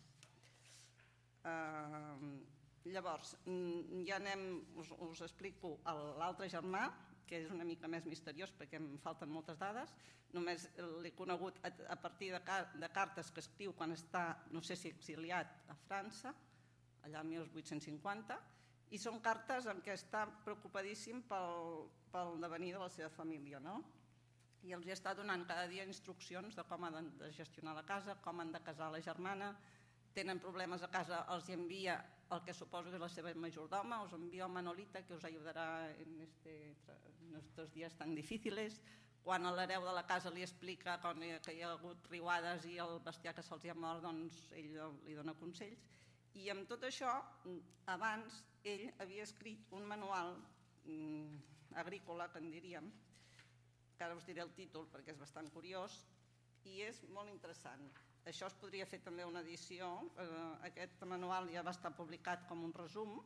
Uh, Llavors, ja anem, us, us explico l'altre germà, que és una mica més misteriós perquè em falten moltes dades. Només l'he conegut a, a partir de, de cartes que escriu quan està, no sé si exiliat a França, allà al mil vuit-cents cinquanta, i són cartes en què està preocupadíssim pel, pel devenir de la seva família, no? I els hi està donant cada dia instruccions de com han de gestionar la casa, com han de casar la germana. Tenen problemes a casa, els envia el que suposo que és la seva majordoma, us envia Manolita, que us ajudarà en, este, en estos dies tan difíciles. Quan l'hereu de la casa li explica que hi ha hagut riuades i el bestiar que se'ls ha mort, doncs ell li dona consells. I amb tot això, abans ell havia escrit un manual mm, agrícola, que en diríem, que ara us diré el títol perquè és bastant curiós, i és molt interessant. Això es podria fer també una edició, eh, aquest manual ja va estar publicat com un resum,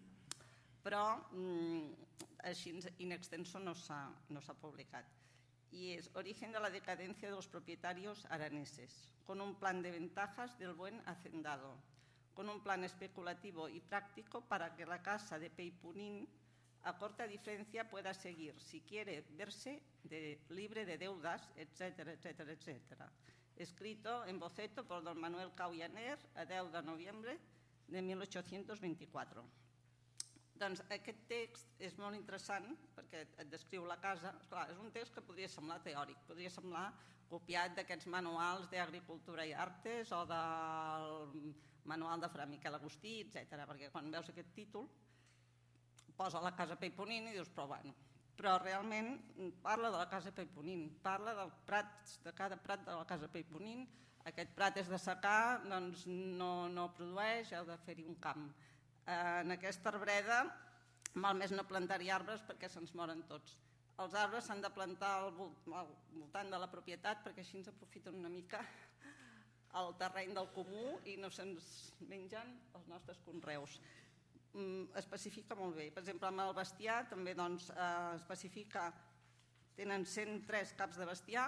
però mm, així in extenso no s'ha no s'ha publicat. Y es Origen de la decadencia de los propietarios araneses, con un plan de ventajas del buen hacendado, con un plan especulativo y práctico para que la casa de Peipunín a corta diferencia pueda seguir, si quiere verse de, libre de deudas, etcétera, etcétera, etcétera. Escrito en boceto por don Manuel Caullaner a deu de novembre de mil ocho-cents vint-i-quatre. Doncs aquest text és molt interessant perquè et descriu la casa. Esclar, és un text que podria semblar teòric, podria semblar copiat d'aquests manuals d'Agricultura i Artes o del manual de Fra Miquel Agustí, etcètera, perquè quan veus aquest títol posa la casa Peipunín i dius, però bueno, però realment parla de la casa Peipunín, parla del prat, de cada prat de la casa Peipunín. Aquest prat és de secà, doncs no, no produeix, heu de fer-hi un camp. En aquesta arbreda, malmès no plantar-hi arbres perquè se'ns moren tots. Els arbres s'han de plantar al voltant de la propietat perquè així ens aprofiten una mica el terreny del comú i no se'ns mengen els nostres conreus. Especifica molt bé. Per exemple, amb el bestiar també doncs, eh, especifica, tenen cent tres caps de bestiar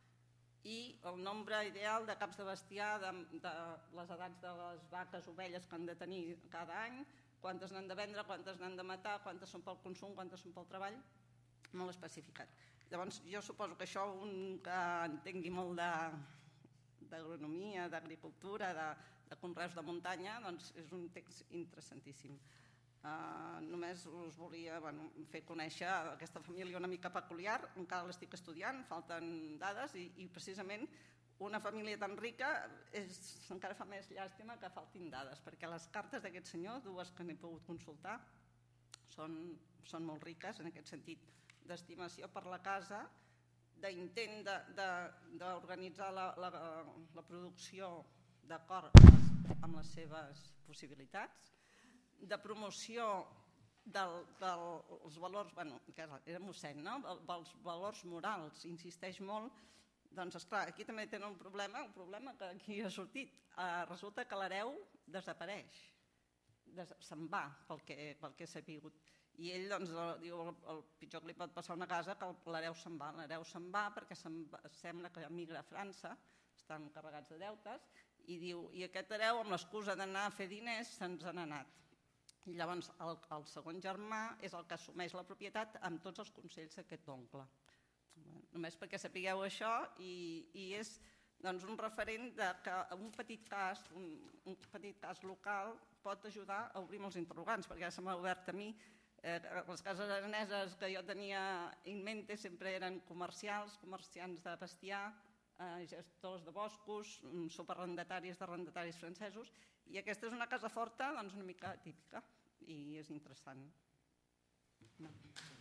i el nombre ideal de caps de bestiar de, de les edats de les vaques, ovelles que han de tenir cada any, quantes n'han de vendre, quantes n'han de matar, quantes són pel consum, quantes són pel treball, molt especificat. Llavors, jo suposo que això un que entengui molt d'agronomia, d'agricultura, de, de conreus de muntanya, doncs és un text interessantíssim. Uh, només us volia bueno, fer conèixer aquesta família una mica peculiar, encara l'estic estudiant, falten dades i, i precisament una família tan rica és, encara fa més llàstima que faltin dades, perquè les cartes d'aquest senyor, dues que n'he pogut consultar, són, són molt riques en aquest sentit d'estimació per la casa, d'intent d'organitzar la, la, la producció d'acord amb les seves possibilitats, de promoció del, dels valors, bueno, que era mossèn, no? dels valors morals, insisteix molt Doncs, esclar, aquí també tenen un problema, un problema que aquí ha sortit. Uh, resulta que l'hereu desapareix, Des se'n va pel que, pel que s'ha sabut. I ell doncs, el, diu el, el pitjor que li pot passar a una casa que l'hereu se'n va. L'hereu se'n va perquè se'n va, sembla que emigra a França, estan carregats de deutes, i diu, i aquest hereu amb l'excusa d'anar a fer diners se'ns n'ha anat. I llavors el, el segon germà és el que assumeix la propietat amb tots els consells d'aquest oncle. Només perquè sapigueu això, i, i és doncs, un referent de que un petit cas, un, un petit cas local pot ajudar a obrir molts interrogants, perquè ja se m'ha obert a mi. Eh, les cases araneses que jo tenia en mente sempre eren comercials, comerciants de bestiar, eh, gestors de boscos, subarrendataris d'arrendataris francesos, i aquesta és una casa forta, doncs una mica típica, i és interessant. No.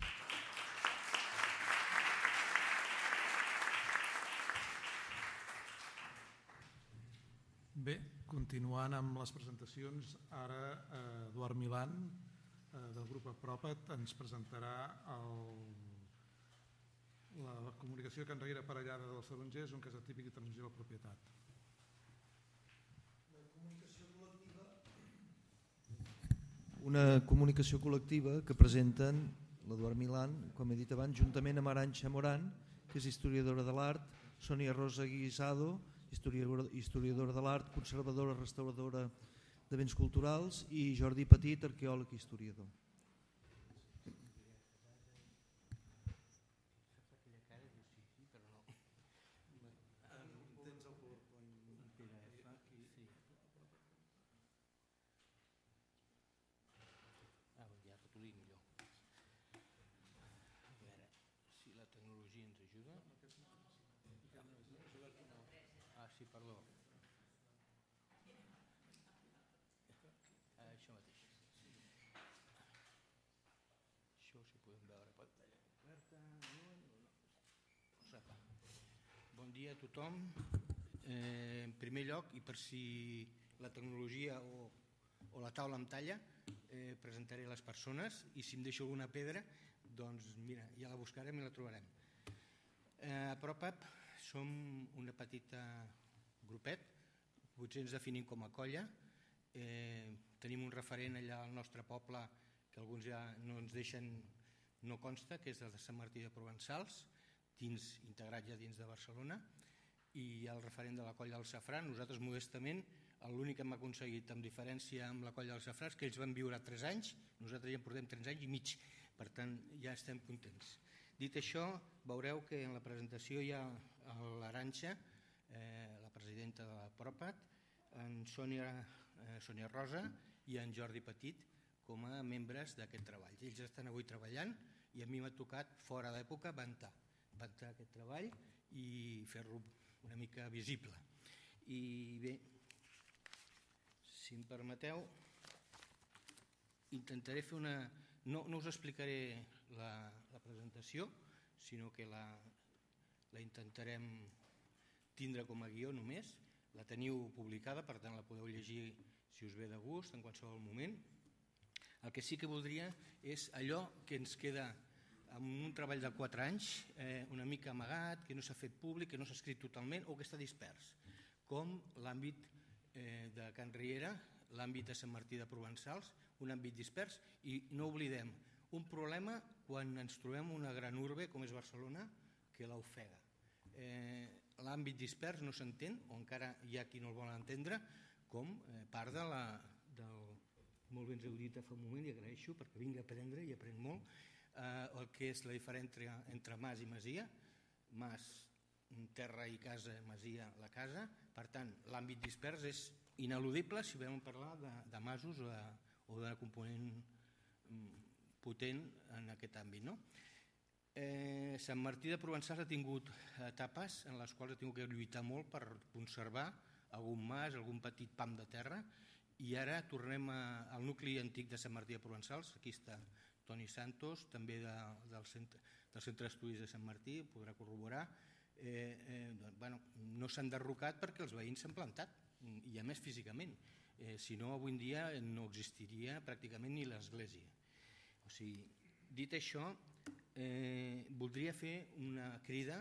Bé, continuant amb les presentacions, ara eh, Eduard Milán, eh, del grup Apropa't, ens presentarà el, la comunicació que enrere aparellada dels tarongers, un cas atípic de transmissió de la propietat. La comunicació col·lectiva, una comunicació col·lectiva que presenten l'Eduard Milán, com he dit abans, juntament amb Arantxa Moran, que és historiadora de l'art, Sònia Rosa Guisado, historiadora, historiadora de l'art, conservadora, restauradora de béns culturals, i Jordi Petit, arqueòleg i historiador. Sí, perdó. Això mateix. Això si podem veure a pantalla oberta. Bon dia a tothom. Eh, en primer lloc, i per si la tecnologia o, o la taula em talla, eh, presentaré les persones, i si em deixo alguna pedra, doncs mira, ja la buscarem i la trobarem. Eh, Apropa't som una petita grupet, potser ens definim com a colla, eh, tenim un referent allà al nostre poble que alguns ja no ens deixen, no consta, que és el de Sant Martí de Provençals, dins, integrat ja dins de Barcelona, i el referent de la colla del Safrà. Nosaltres modestament, l'únic que hem aconseguit amb diferència amb la colla del Safrà és que ells van viure tres anys, nosaltres ja en portem tres anys i mig, per tant ja estem contents. Dit això, veureu que en la presentació hi ha l'Arantxa, Eh, la presidenta de l'Apropa't, en Sònia, eh, Sònia Rosa i en Jordi Petit com a membres d'aquest treball. Ells estan avui treballant i a mi m'ha tocat, fora d'època, vantar, vantar aquest treball i fer-lo una mica visible. I bé, si em permeteu, intentaré fer una... No, no us explicaré la, la presentació, sinó que la, la intentarem tindre com a guió només. La teniu publicada, per tant la podeu llegir si us ve de gust en qualsevol moment. El que sí que voldria és allò que ens queda amb un treball de quatre anys, eh, una mica amagat, que no s'ha fet públic, que no s'ha escrit totalment o que està dispers, com l'àmbit eh, de Can Riera, l'àmbit de Sant Martí de Provençals, un àmbit dispers, i no oblidem un problema quan ens trobem una gran urbe com és Barcelona que l'ofega. Eh, l'àmbit dispers no s'entén, o encara hi ha qui no el vol entendre, com eh, part de la... Del, molt ben heu dit fa un moment, i agraeixo perquè vinc a aprendre i aprenc molt, eh, el que és la diferència entre, entre mas i masia. Mas, terra i casa, masia, la casa. Per tant, l'àmbit dispers és ineludible si vam parlar de, de masos o de, o de component potent en aquest àmbit, no? Eh, Sant Martí de Provençals ha tingut etapes en les quals ha tingut que lluitar molt per conservar algun mas, algun petit pam de terra, i ara tornem a, al nucli antic de Sant Martí de Provençals. Aquí està Toni Santos, també de, del, centre, del Centre d'Estudis de Sant Martí, podrà corroborar. Eh, eh, doncs, bueno, no s'han derrocat perquè els veïns s'han plantat, i a més físicament. Eh, si no, avui en dia no existiria pràcticament ni l'església. O sigui, dit això, Eh, voldria fer una crida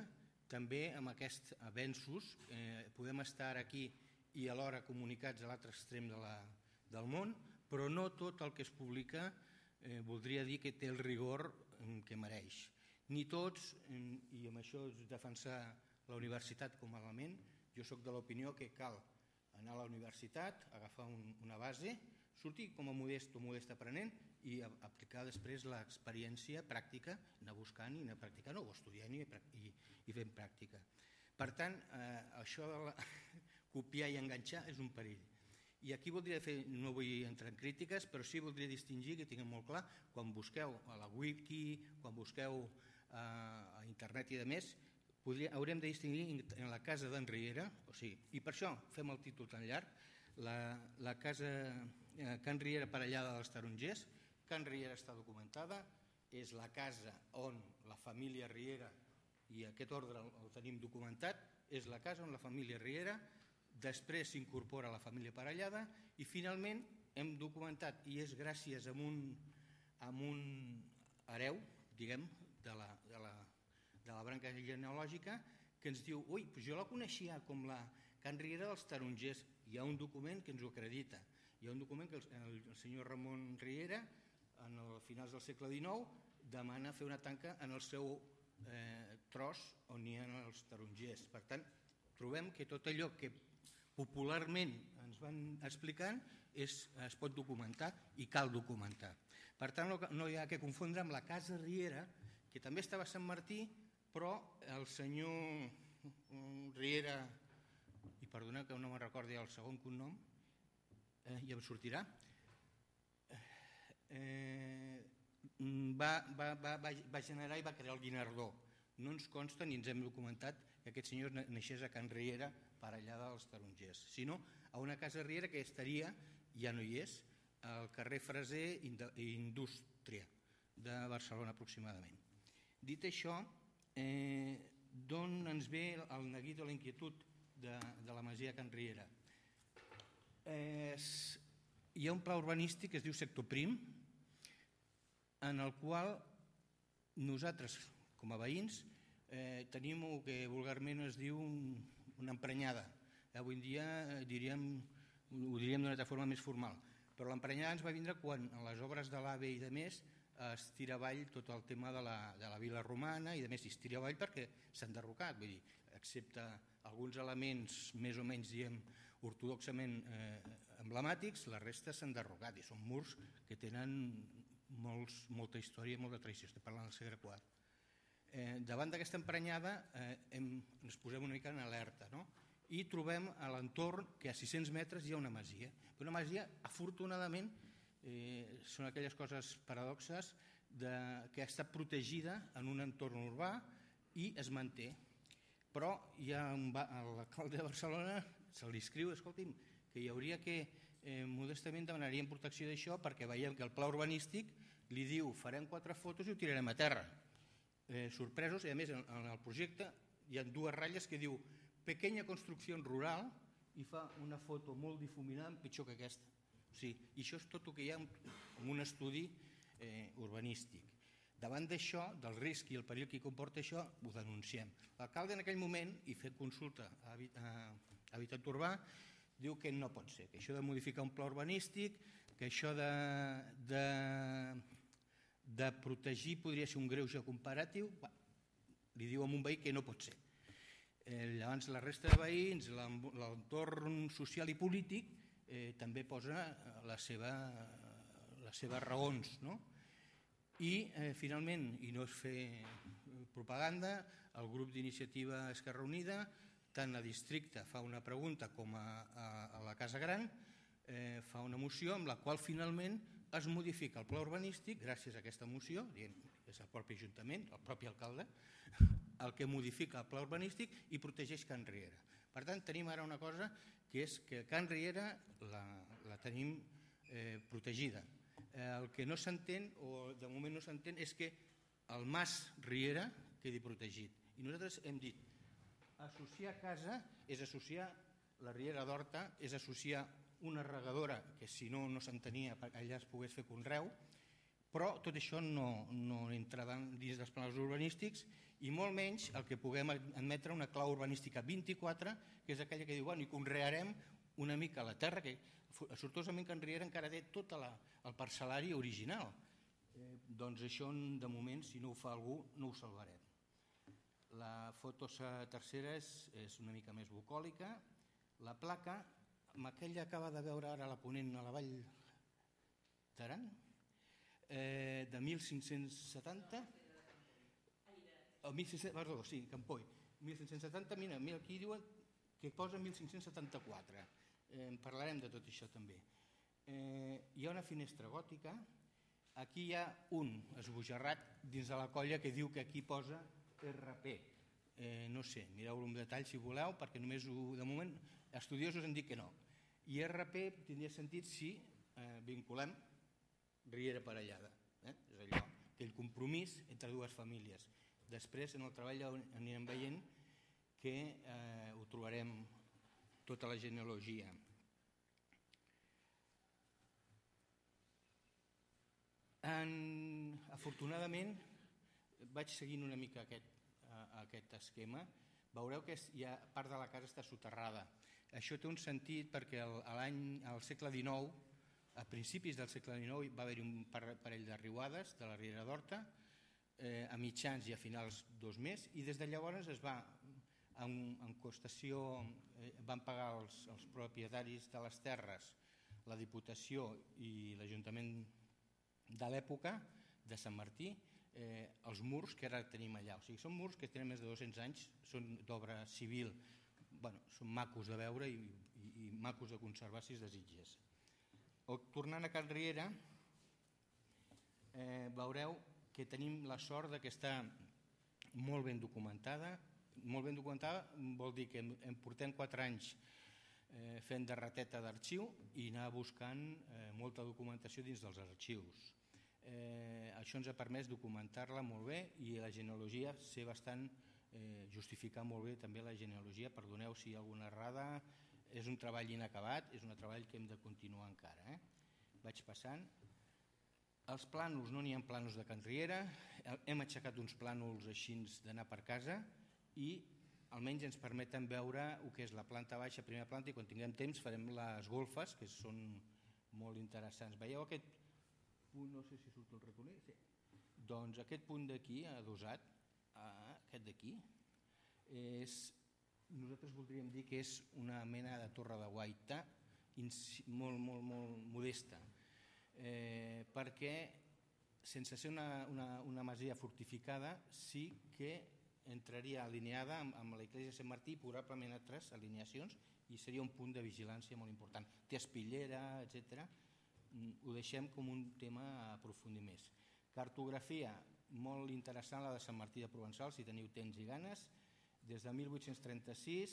també amb aquests avenços eh, podem estar aquí i alhora comunicats a l'altre extrem de la, del món, però no tot el que es publica eh, voldria dir que té el rigor eh, que mereix. Ni tots, eh, i amb això és defensar la universitat com a element, jo sóc de l'opinió que cal anar a la universitat, agafar un, una base, sortir com a modest o modest aprenent i a, aplicar després l'experiència pràctica, anar buscant i anar practicant o estudiant i, i, i fent pràctica. Per tant, eh, això de la, copiar i enganxar és un perill. I aquí voldria fer, no vull entrar en crítiques, però sí voldria distingir, que tinguem molt clar, quan busqueu a la wiki, quan busqueu eh, a internet i de més, podria, haurem de distingir en la casa d'en Riera, o sigui, i per això fem el títol tan llarg, la, la casa eh, Can Riera Parellada dels Tarongers. Can Riera està documentada, és la casa on la família Riera, i aquest ordre el, el tenim documentat, és la casa on la família Riera, després s'incorpora la família Parellada i finalment hem documentat, i és gràcies a un, a un hereu, diguem, de la, de la, de la branca genealògica, que ens diu, ui, jo la coneixia com la Can Riera dels Tarongers. Hi ha un document que ens ho acredita. Hi ha un document que el, el, el senyor Ramon Riera, en el finals del segle dinou, demana fer una tanca en el seu eh, tros on hi ha els tarongers. Per tant, trobem que tot allò que popularment ens van explicant és, es pot documentar i cal documentar. Per tant, no, no hi ha que confondre amb la Casa Riera, que també estava a Sant Martí, però el senyor Riera, i perdona que no me'n recordi el segon cognom, eh, i em sortirà, eh, va, va, va, va generar i va crear el Guinardó. No ens consta ni ens hem documentat que aquest senyor naixés a Can Riera, Parellada dels Tarongers, sinó a una Casa Riera que estaria, ja no hi és, al carrer Freser Indústria de Barcelona aproximadament. Dit això, eh, d'on ens ve el neguit o la inquietud de, de la masia Can Riera? Eh, hi ha un pla urbanístic que es diu Sector Prim, en el qual nosaltres, com a veïns, eh, tenim el que vulgarment es diu un, una emprenyada. Avui en dia eh, diríem, ho diríem d'una altra forma més formal, però l'emprenyada ens va vindre quan en les obres de l'AVE i de més es tira avall tot el tema de la, de la vila romana i de més, es tira avall perquè s'ha enderrocat, vull dir, excepte alguns elements més o menys, diem, ortodoxament eh, emblemàtics, la resta s'ha enderrocat i són murs que tenen molts, molta història i molta tradició, estic parlant del segle quart. Eh, davant d'aquesta emprenyada eh, hem, ens posem una mica en alerta, no? I trobem a l'entorn que a sis-cents metres hi ha una masia. Una masia, afortunadament, eh, són aquelles coses paradoxes de, que ha estat protegida en un entorn urbà i es manté. Però hi ha un, l'alcalde de Barcelona se li escriu, escolti'm, que hi hauria que eh, modestament demanaríem protecció d'això perquè veiem que el pla urbanístic li diu farem quatre fotos i ho tirarem a terra. Eh, sorpresos, i a més en, en el projecte hi ha dues ratlles que diu pequeña construcció rural i fa una foto molt difuminada, pitjor que aquesta. O sigui, i això és tot el que hi ha en un estudi eh, urbanístic. Davant d'això, del risc i el perill que comporta això, ho denunciem. L'alcalde en aquell moment, i fet consulta a, a Habitat Urbà, diu que no pot ser, que això de modificar un pla urbanístic, que això de, de, de protegir podria ser un greuge comparatiu, bah, li diu a un veí que no pot ser. Eh, llavors la resta de veïns, l'entorn social i polític eh, també posa la seva, les seves raons, no? I eh, finalment, i no és fer propaganda, el grup d'iniciativa Esquerra Unida, tant a districte fa una pregunta com a, a, a la Casa Gran, eh, fa una moció amb la qual finalment es modifica el pla urbanístic gràcies a aquesta moció, dient, és el propi Ajuntament, el propi alcalde, el que modifica el pla urbanístic i protegeix Can Riera. Per tant, tenim ara una cosa que és que Can Riera la, la tenim eh, protegida. Eh, el que no s'entén, o de moment no s'entén, és que el Mas Riera quedi protegit. I nosaltres hem dit, associar casa és associar la Riera d'Horta, és associar una regadora, que si no, no s'entenia, allà es pogués fer conreu, però tot això no, no entra dins dels plans urbanístics i molt menys el que puguem admetre una clau urbanística vint-i-quatre, que és aquella que diu, bueno, i conrearem una mica la terra, que sortosament Can Riera encara té tot la, el parcel·lari original. Eh, doncs això, de moment, si no ho fa algú, no ho salvarem. La foto tercera és, és una mica més bucòlica. La placa, amb aquella acaba de veure ara la ponent a la Vall d'Aran, eh, de mil cinc-cents setanta... Oh, mil cinc-cents, perdó, sí, Campoy. mil cinc-cents setanta, mira, mira, aquí diuen que posa mil cinc-cents setanta-quatre. Eh, en parlarem de tot això també. Eh, hi ha una finestra gòtica. Aquí hi ha un esbojarrat dins de la colla que diu que aquí posa R P. Eh, no sé, mireu-lo en detall si voleu, perquè només ho, de moment estudiosos han dit que no. I R P tindria sentit si eh, vinculem Riera Parellada. Eh? És allò, aquell compromís entre dues famílies. Després, en el treball anirem veient que eh, ho trobarem tota la genealogia. En, afortunadament, vaig seguint una mica aquest, uh, aquest esquema. Veureu que hi ha part de la casa està soterrada. Això té un sentit perquè el, l'any, al segle dinou, a principis del segle dinou, va haver-hi un parell de riuades de la Riera d'Horta, eh, a mitjans i a finals dos més, i des de llavors es va, en, en costació, eh, van pagar els, els propietaris de les terres, la Diputació i l'Ajuntament de l'època de Sant Martí, eh, els murs que ara tenim allà. O sigui, són murs que tenen més de dos-cents anys, són d'obra civil, bueno, són macos de veure i, i, i macos de conservar si es desitges. O, tornant a Can Riera, eh, veureu que tenim la sort de que està molt ben documentada. Molt ben documentada vol dir que em portem quatre anys eh, fent de rateta d'arxiu i anar buscant eh, molta documentació dins dels arxius. Eh, això ens ha permès documentar-la molt bé i la genealogia ser bastant, eh, justificar molt bé també la genealogia. Perdoneu si hi ha alguna errada, és un treball inacabat, és un treball que hem de continuar encara. Eh? Vaig passant. Els plànols, no n'hi ha plànols de Can Riera, hem aixecat uns plànols així d'anar per casa i almenys ens permeten veure el que és la planta baixa, primera planta, i quan tinguem temps farem les golfes, que són molt interessants. Veieu aquest punt, no sé si surt el retoler? Sí. Doncs aquest punt d'aquí, adossat, aquest d'aquí, és, nosaltres voldríem dir que és una mena de torre de guaita molt, molt, molt modesta, eh, perquè sense ser una, una, una masia fortificada sí que entraria alineada amb, amb la Iglesia de Sant Martí, probablement altres alineacions, i seria un punt de vigilància molt important. Té espillera, etcètera. Ho deixem com un tema a aprofundir més. Cartografia, molt interessant la de Sant Martí de Provençals, si teniu temps i ganes. Des de mil vuit-cents trenta-sis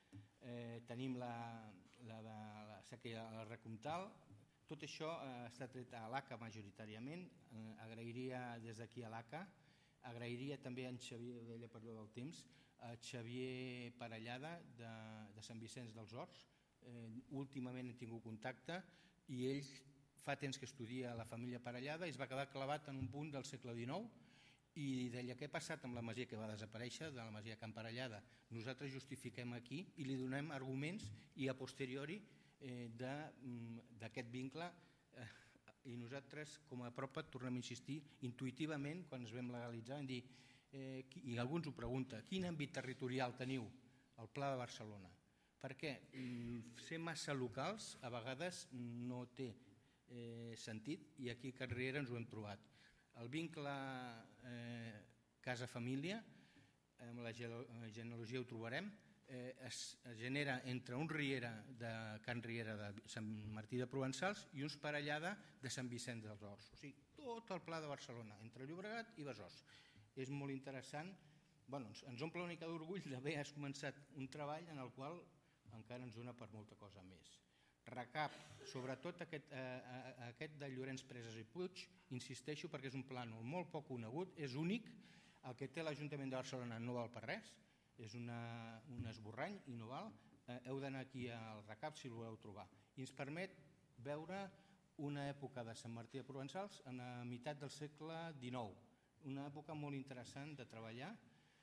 eh, tenim la, la, la, la, la, la Recomtal. Tot això eh, està tret a l'A C A majoritàriament. Eh, agrairia des d'aquí a l'A C A, agrairia també a en Xavier, deia per allò del temps, a Xavier Parellada de, de Sant Vicenç dels Horts. Eh, últimament he tingut contacte i ell fa temps que estudia la família Parellada i es va quedar clavat en un punt del segle dinou i d'allà que ha passat amb la masia que va desaparèixer, de la masia Can Parellada, nosaltres justifiquem aquí i li donem arguments i a posteriori eh, d'aquest vincle eh, i nosaltres com a Propa tornem a insistir intuïtivament quan ens vam legalitzar en dir, eh, i alguns ho pregunta, quin àmbit territorial teniu? El Pla de Barcelona. Perquè ser massa locals a vegades no té eh, sentit i aquí a Can Riera ens ho hem trobat. El vincle eh, casa-família, amb la genealogia ho trobarem, eh, es, es genera entre un Riera de Can Riera de Sant Martí de Provençals i uns Parellada de Sant Vicenç dels Horts. O sigui, tot el Pla de Barcelona, entre Llobregat i Besòs. És molt interessant. Bueno, ens, ens omple una mica d'orgull d'haver començat un treball en el qual encara ens dona per molta cosa més. Recap, sobretot aquest, eh, aquest de Llorenç Presas i Puig, insisteixo perquè és un plànol molt poc conegut, és únic, el que té l'Ajuntament de Barcelona no val per res, és una, un esborrany i no val, eh, heu d'anar aquí al Recap si el voleu trobar. I ens permet veure una època de Sant Martí de Provençals en la meitat del segle dinou, una època molt interessant de treballar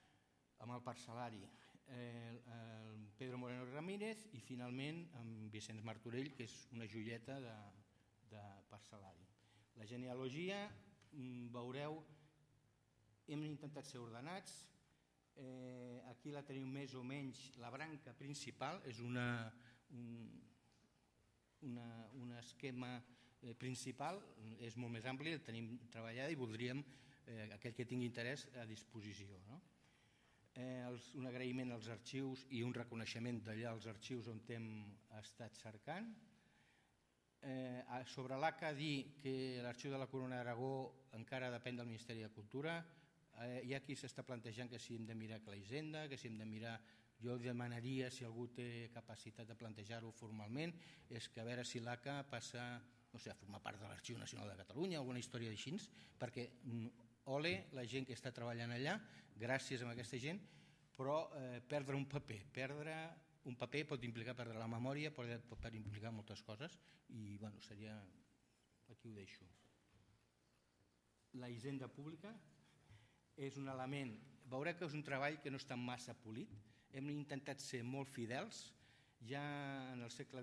amb el parcel·lari eh, el Pedro Moreno Ramírez i finalment amb Vicenç Martorell, que és una joieta de, de parcel·lari. La genealogia, veureu, hem intentat ser ordenats, eh, aquí la teniu més o menys, la branca principal és una, un, una, un esquema principal, és molt més ampli, el tenim treballada i voldríem, eh, aquell que tingui interès, a disposició. No? Eh, els, un agraïment als arxius i un reconeixement d'allà als arxius on hem estat cercant. Eh, sobre l'A C A dir que l'Arxiu de la Corona d'Aragó encara depèn del Ministeri de Cultura. Eh, hi ha qui s'està plantejant que si hem de mirar que la Hisenda, que si hem de mirar... Jo demanaria, si algú té capacitat de plantejar-ho formalment, és que a veure si l'A C A passa, no sé, a formar part de l'Arxiu Nacional de Catalunya, alguna història d'així, perquè ole la gent que està treballant allà, gràcies a aquesta gent, però eh, perdre un paper, perdre un paper pot implicar perdre la memòria, pot, pot implicar moltes coses i bueno, seria... aquí ho deixo. La hisenda pública és un element, veureu que és un treball que no està massa polit, hem intentat ser molt fidels, ja en el segle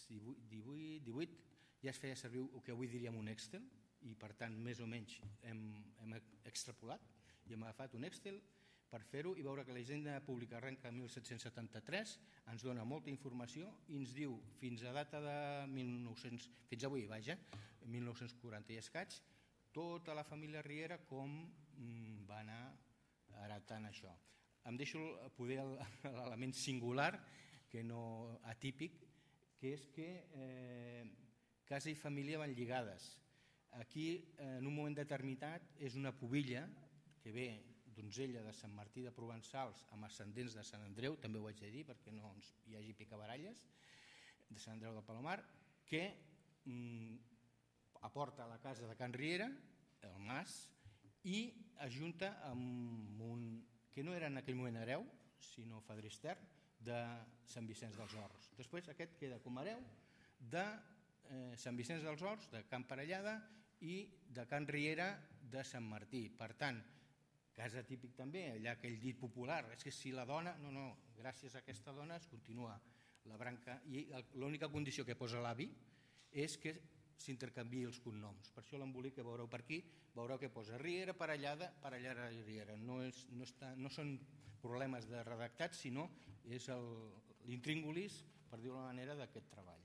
divuit ja es feia servir el que avui diríem un Excel i per tant més o menys hem, hem extrapolat i hem agafat un Excel per fer-ho i veure que la hisenda pública arrenca mil set-cents setanta-tres, ens dona molta informació i ens diu fins a data de mil nou-cents, fins avui, vaja, mil nou-cents quaranta i escaig, tota la família Riera com va anar heretant això. Em deixo poder l'element singular, que no atípic, que és que eh, casa i família van lligades. Aquí, en un moment determinat, és una pubilla que ve donzella de Sant Martí de Provençals amb ascendents de Sant Andreu, també ho haig de dir perquè no hi hagi picabaralles, de Sant Andreu del Palomar, que mm, aporta a la casa de Can Riera, el mas, i ajunta amb un... que no era en aquell moment hereu, sinó fadrí extern, de Sant Vicenç dels Horts. Després aquest queda com a hereu de eh, Sant Vicenç dels Horts, de Can Parellada i de Can Riera de Sant Martí. Per tant, casa típic també, allà aquell dit popular, és que si la dona... No, no, gràcies a aquesta dona es continua la branca i l'única condició que posa l'avi és que s'intercanviï els cognoms. Per això l'embolic que veureu per aquí, veureu que posa Riera, Parellada, Parellada i Riera. No, és, no, està, no són problemes de redactat, sinó és l'intríngulis, per dir-ho d'una manera, d'aquest treball.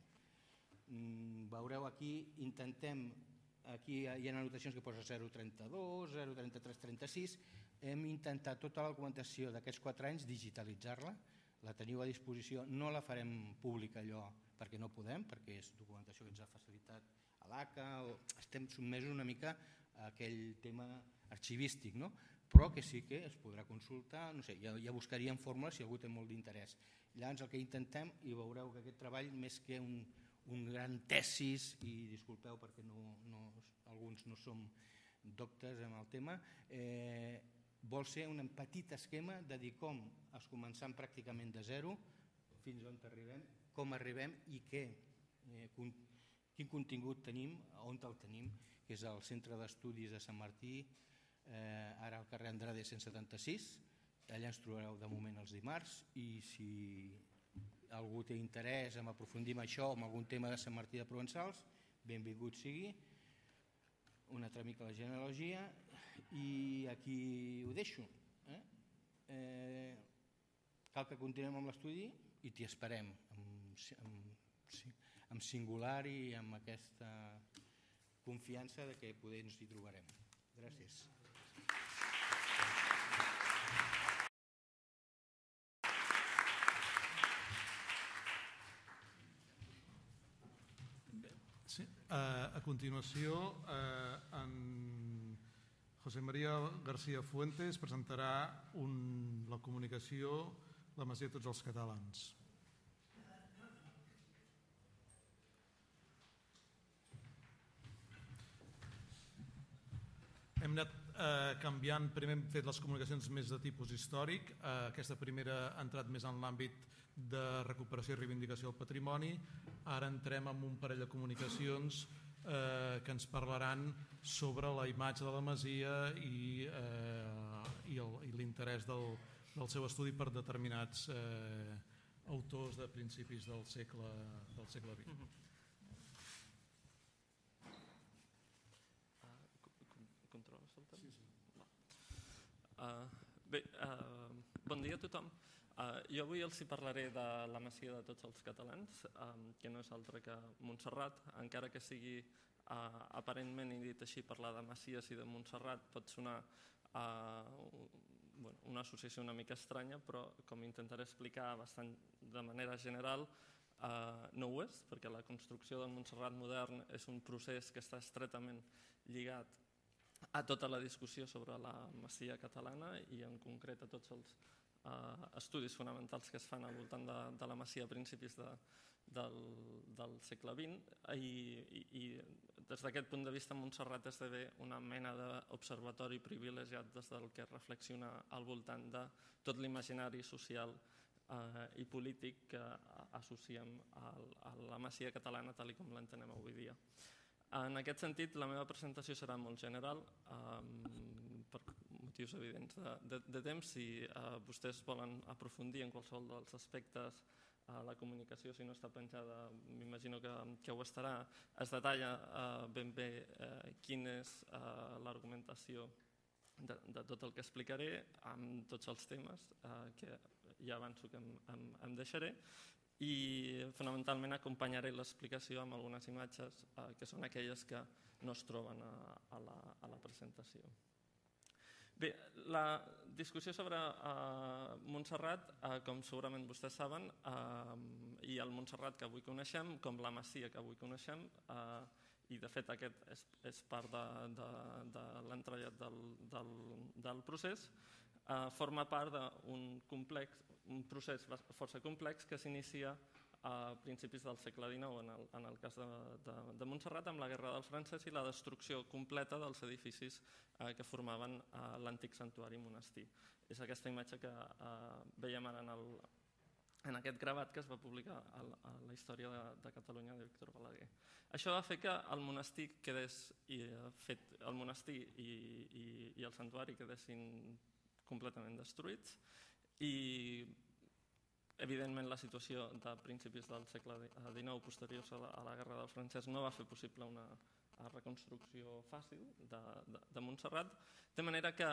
Mm, veureu aquí, intentem, aquí hi ha anotacions que posa zero trenta-dos, zero trenta-tres trenta-sis, hem intentat tota la documentació d'aquests quatre anys digitalitzar-la, la teniu a disposició, no la farem pública allò perquè no podem, perquè és documentació que ens ha facilitat a l'A C A, estem sotmesos una mica a aquell tema arxivístic, no? Però que sí que es podrà consultar, no sé, ja, ja buscaríem fórmules si algú té molt d'interès. Llavors el que intentem, i veureu que aquest treball, més que un, un gran tesis, i disculpeu perquè no, no, alguns no som doctes en el tema, eh, vol ser un petit esquema de dir com es començant pràcticament de zero fins on arribem, com arribem i què, eh, quin contingut tenim, on el tenim, que és el Centre d'Estudis de Sant Martí, eh, ara al carrer Andrade cent setanta-sis, allà ens trobareu de moment els dimarts i si algú té interès en aprofundir en això, en algun tema de Sant Martí de Provençals, benvingut sigui, una altra mica la genealogia i aquí ho deixo. Eh? Eh, cal que continuem amb l'estudi i t'hi esperem amb, amb, amb singular i amb aquesta confiança de que poder ens hi trobarem. Gràcies. Sí, a, a continuació eh, en José María García Fuentes presentarà un, la comunicació La Masia de tots els catalans. Hem anat eh, canviant, primer hem fet les comunicacions més de tipus històric, eh, aquesta primera ha entrat més en l'àmbit de recuperació i reivindicació del patrimoni, ara entrem en un parell de comunicacions eh, que ens parlaran sobre la imatge de la Masia i, eh, i l'interès del, del seu estudi per determinats eh, autors de principis del segle, del segle vint. Uh-huh. uh, controles el temps? Sí, sí. Uh, bé, uh, bon dia a tothom. Uh, jo avui els hi parlaré de la masia de tots els catalans, um, que no és altra que Montserrat, encara que sigui uh, aparentment, i dit així, parlar de masies i de Montserrat pot sonar uh, bueno, una associació una mica estranya, però com intentaré explicar bastant de manera general, uh, no ho és, perquè la construcció del Montserrat modern és un procés que està estretament lligat a tota la discussió sobre la masia catalana i en concret a tots els Uh, estudis fonamentals que es fan al voltant de, de la masia a principis de, del, del segle vint i, i, i des d'aquest punt de vista Montserrat esdevé una mena d'observatori privilegiat des del que reflexiona al voltant de tot l'imaginari social uh, i polític que associem al, a la masia catalana tal com l'entenem avui dia. En aquest sentit, la meva presentació serà molt general, um, per motius evidents de, de, de temps. Si uh, vostès volen aprofundir en qualsevol dels aspectes, uh, la comunicació, si no està penjada, m'imagino que, que ho estarà, es detalla uh, ben bé uh, quina és uh, l'argumentació de, de tot el que explicaré, amb tots els temes, uh, que ja avanço que em, em, em deixaré, i fonamentalment acompanyaré l'explicació amb algunes imatges eh, que són aquelles que no es troben a, a, la, a la presentació. Bé, la discussió sobre eh, Montserrat, eh, com segurament vostès saben, eh, i el Montserrat que avui coneixem, com la masia que avui coneixem, eh, i de fet aquest és, és part de, de, de l'entrellat del, del, del procés, eh, forma part d'un complex, un procés força complex que s'inicia a principis del segle dinou en el, en el cas de, de, de Montserrat amb la Guerra del Francès i la destrucció completa dels edificis eh, que formaven eh, l'antic santuari monestir. És aquesta imatge que eh, veiem ara en, el, en aquest gravat que es va publicar a, a la història de, de Catalunya de Víctor Balaguer. Això va fer que el monestir quedés i, fet, el monestir i, i, i el santuari quedessin completament destruïts i evidentment la situació de principis del segle dinou posteriors a la, a la Guerra del Francès no va fer possible una reconstrucció fàcil de, de, de Montserrat, de manera que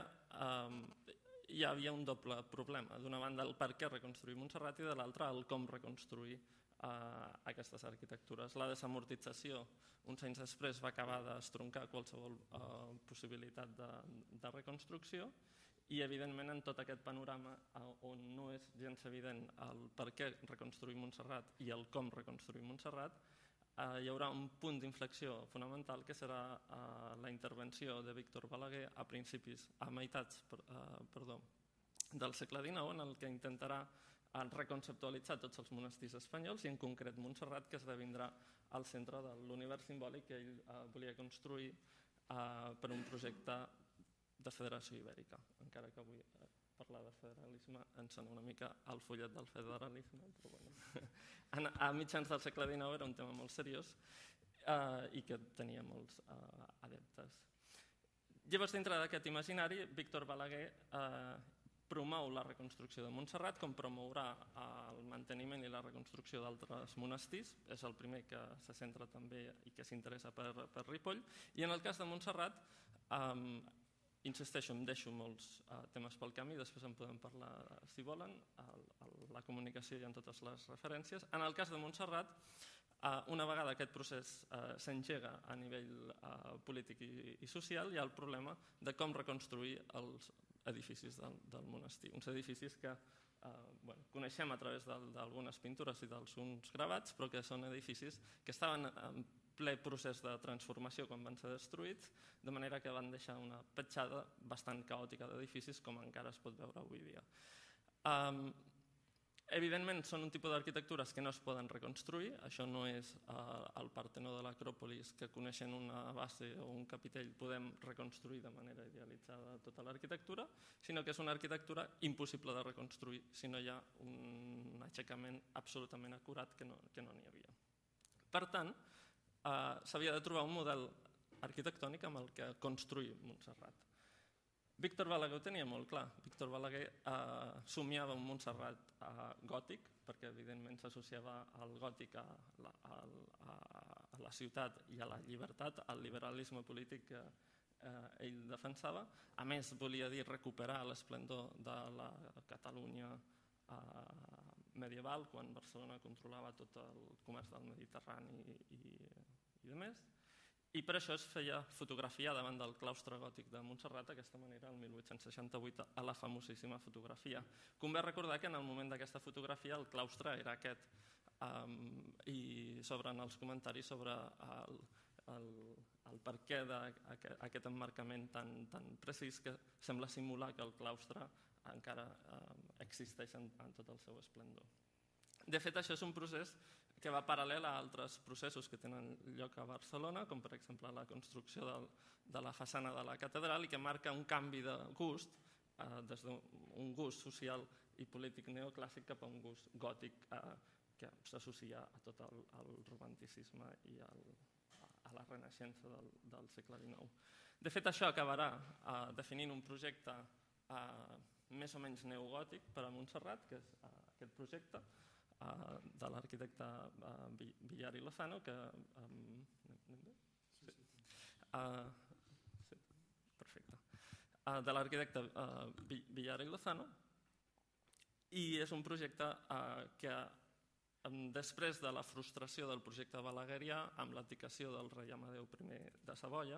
eh, hi havia un doble problema. D'una banda el per què reconstruir Montserrat i de l'altra el com reconstruir eh, aquestes arquitectures. La desamortització uns anys després va acabar d'estroncar qualsevol eh, possibilitat de, de reconstrucció i evidentment en tot aquest panorama on no és gens evident el per què reconstruir Montserrat i el com reconstruir Montserrat, eh, hi haurà un punt d'inflexió fonamental que serà eh, la intervenció de Víctor Balaguer a principis, a meitats per, eh, perdó, del segle dinou, en el que intentarà eh, reconceptualitzar tots els monestirs espanyols i en concret Montserrat, que esdevindrà al centre de l'univers simbòlic que ell eh, volia construir eh, per un projecte de federació ibèrica, encara que avui eh, parlar de federalisme ens sona una mica al follet del federalisme, però bueno. a, a mitjans del segle dinou era un tema molt seriós eh, i que tenia molts eh, adeptes. Llavors, dintre d'aquest imaginari, Víctor Balaguer eh, promou la reconstrucció de Montserrat com promourà el manteniment i la reconstrucció d'altres monestirs, és el primer que se centra també i que s'interessa per, per Ripoll, i en el cas de Montserrat eh, insisteixo, em deixo molts uh, temes pel camí, després en podem parlar uh, si volen, a, a la comunicació i en totes les referències. En el cas de Montserrat, uh, una vegada aquest procés uh, s'engega a nivell uh, polític i, i social, hi ha el problema de com reconstruir els edificis del, del monestir. Uns edificis que uh, bueno, coneixem a través d'algunes pintures i d'alguns gravats, però que són edificis que estaven en ple procés de transformació quan van ser destruïts, de manera que van deixar una petjada bastant caòtica d'edificis com encara es pot veure avui dia. Um, evidentment són un tipus d'arquitectures que no es poden reconstruir, això no és uh, el Partenó de l'Acròpolis que coneixent una base o un capitell podem reconstruir de manera idealitzada tota l'arquitectura, sinó que és una arquitectura impossible de reconstruir si no hi ha un aixecament absolutament acurat que no que no n'hi havia. Per tant, Uh, s'havia de trobar un model arquitectònic amb el que construir Montserrat. Víctor Balaguer ho tenia molt clar. Víctor Balaguer eh, somiava un Montserrat eh, gòtic, perquè evidentment s'associava al gòtic a la, a, a, a la ciutat i a la llibertat, al liberalisme polític que eh, ell defensava. A més, volia dir recuperar l'esplendor de la Catalunya eh, medieval, quan Barcelona controlava tot el comerç del Mediterrani i, i de més. I per això es feia fotografiar davant del claustre gòtic de Montserrat d'aquesta manera el mil vuit-cents seixanta-vuit a la famosíssima fotografia. Convé recordar que en el moment d'aquesta fotografia el claustre era aquest um, i s'obren els comentaris sobre el, el, el per què d'aquest emmarcament tan, tan precís que sembla simular que el claustre encara um, existeix en, en tot el seu esplendor. De fet, això és un procés que va paral·lel a altres processos que tenen lloc a Barcelona, com per exemple la construcció del, de la façana de la catedral i que marca un canvi de gust eh, des d'un gust social i polític neoclàssic cap a un gust gòtic eh, que s'associa a tot el, el romanticisme i el, a la renaixença del, del segle dinou. De fet, això acabarà eh, definint un projecte eh, més o menys neogòtic per a Montserrat, que és eh, aquest projecte, de l'arquitecte Villar i Lozano, que um, sí. Uh, sí, perfecte. Uh, de l'arquitecte uh, Villar i Lozano, i és un projecte uh, que um, després de la frustració del projecte balaguerià amb l'abdicació del rei Amadeu primer de Savoia,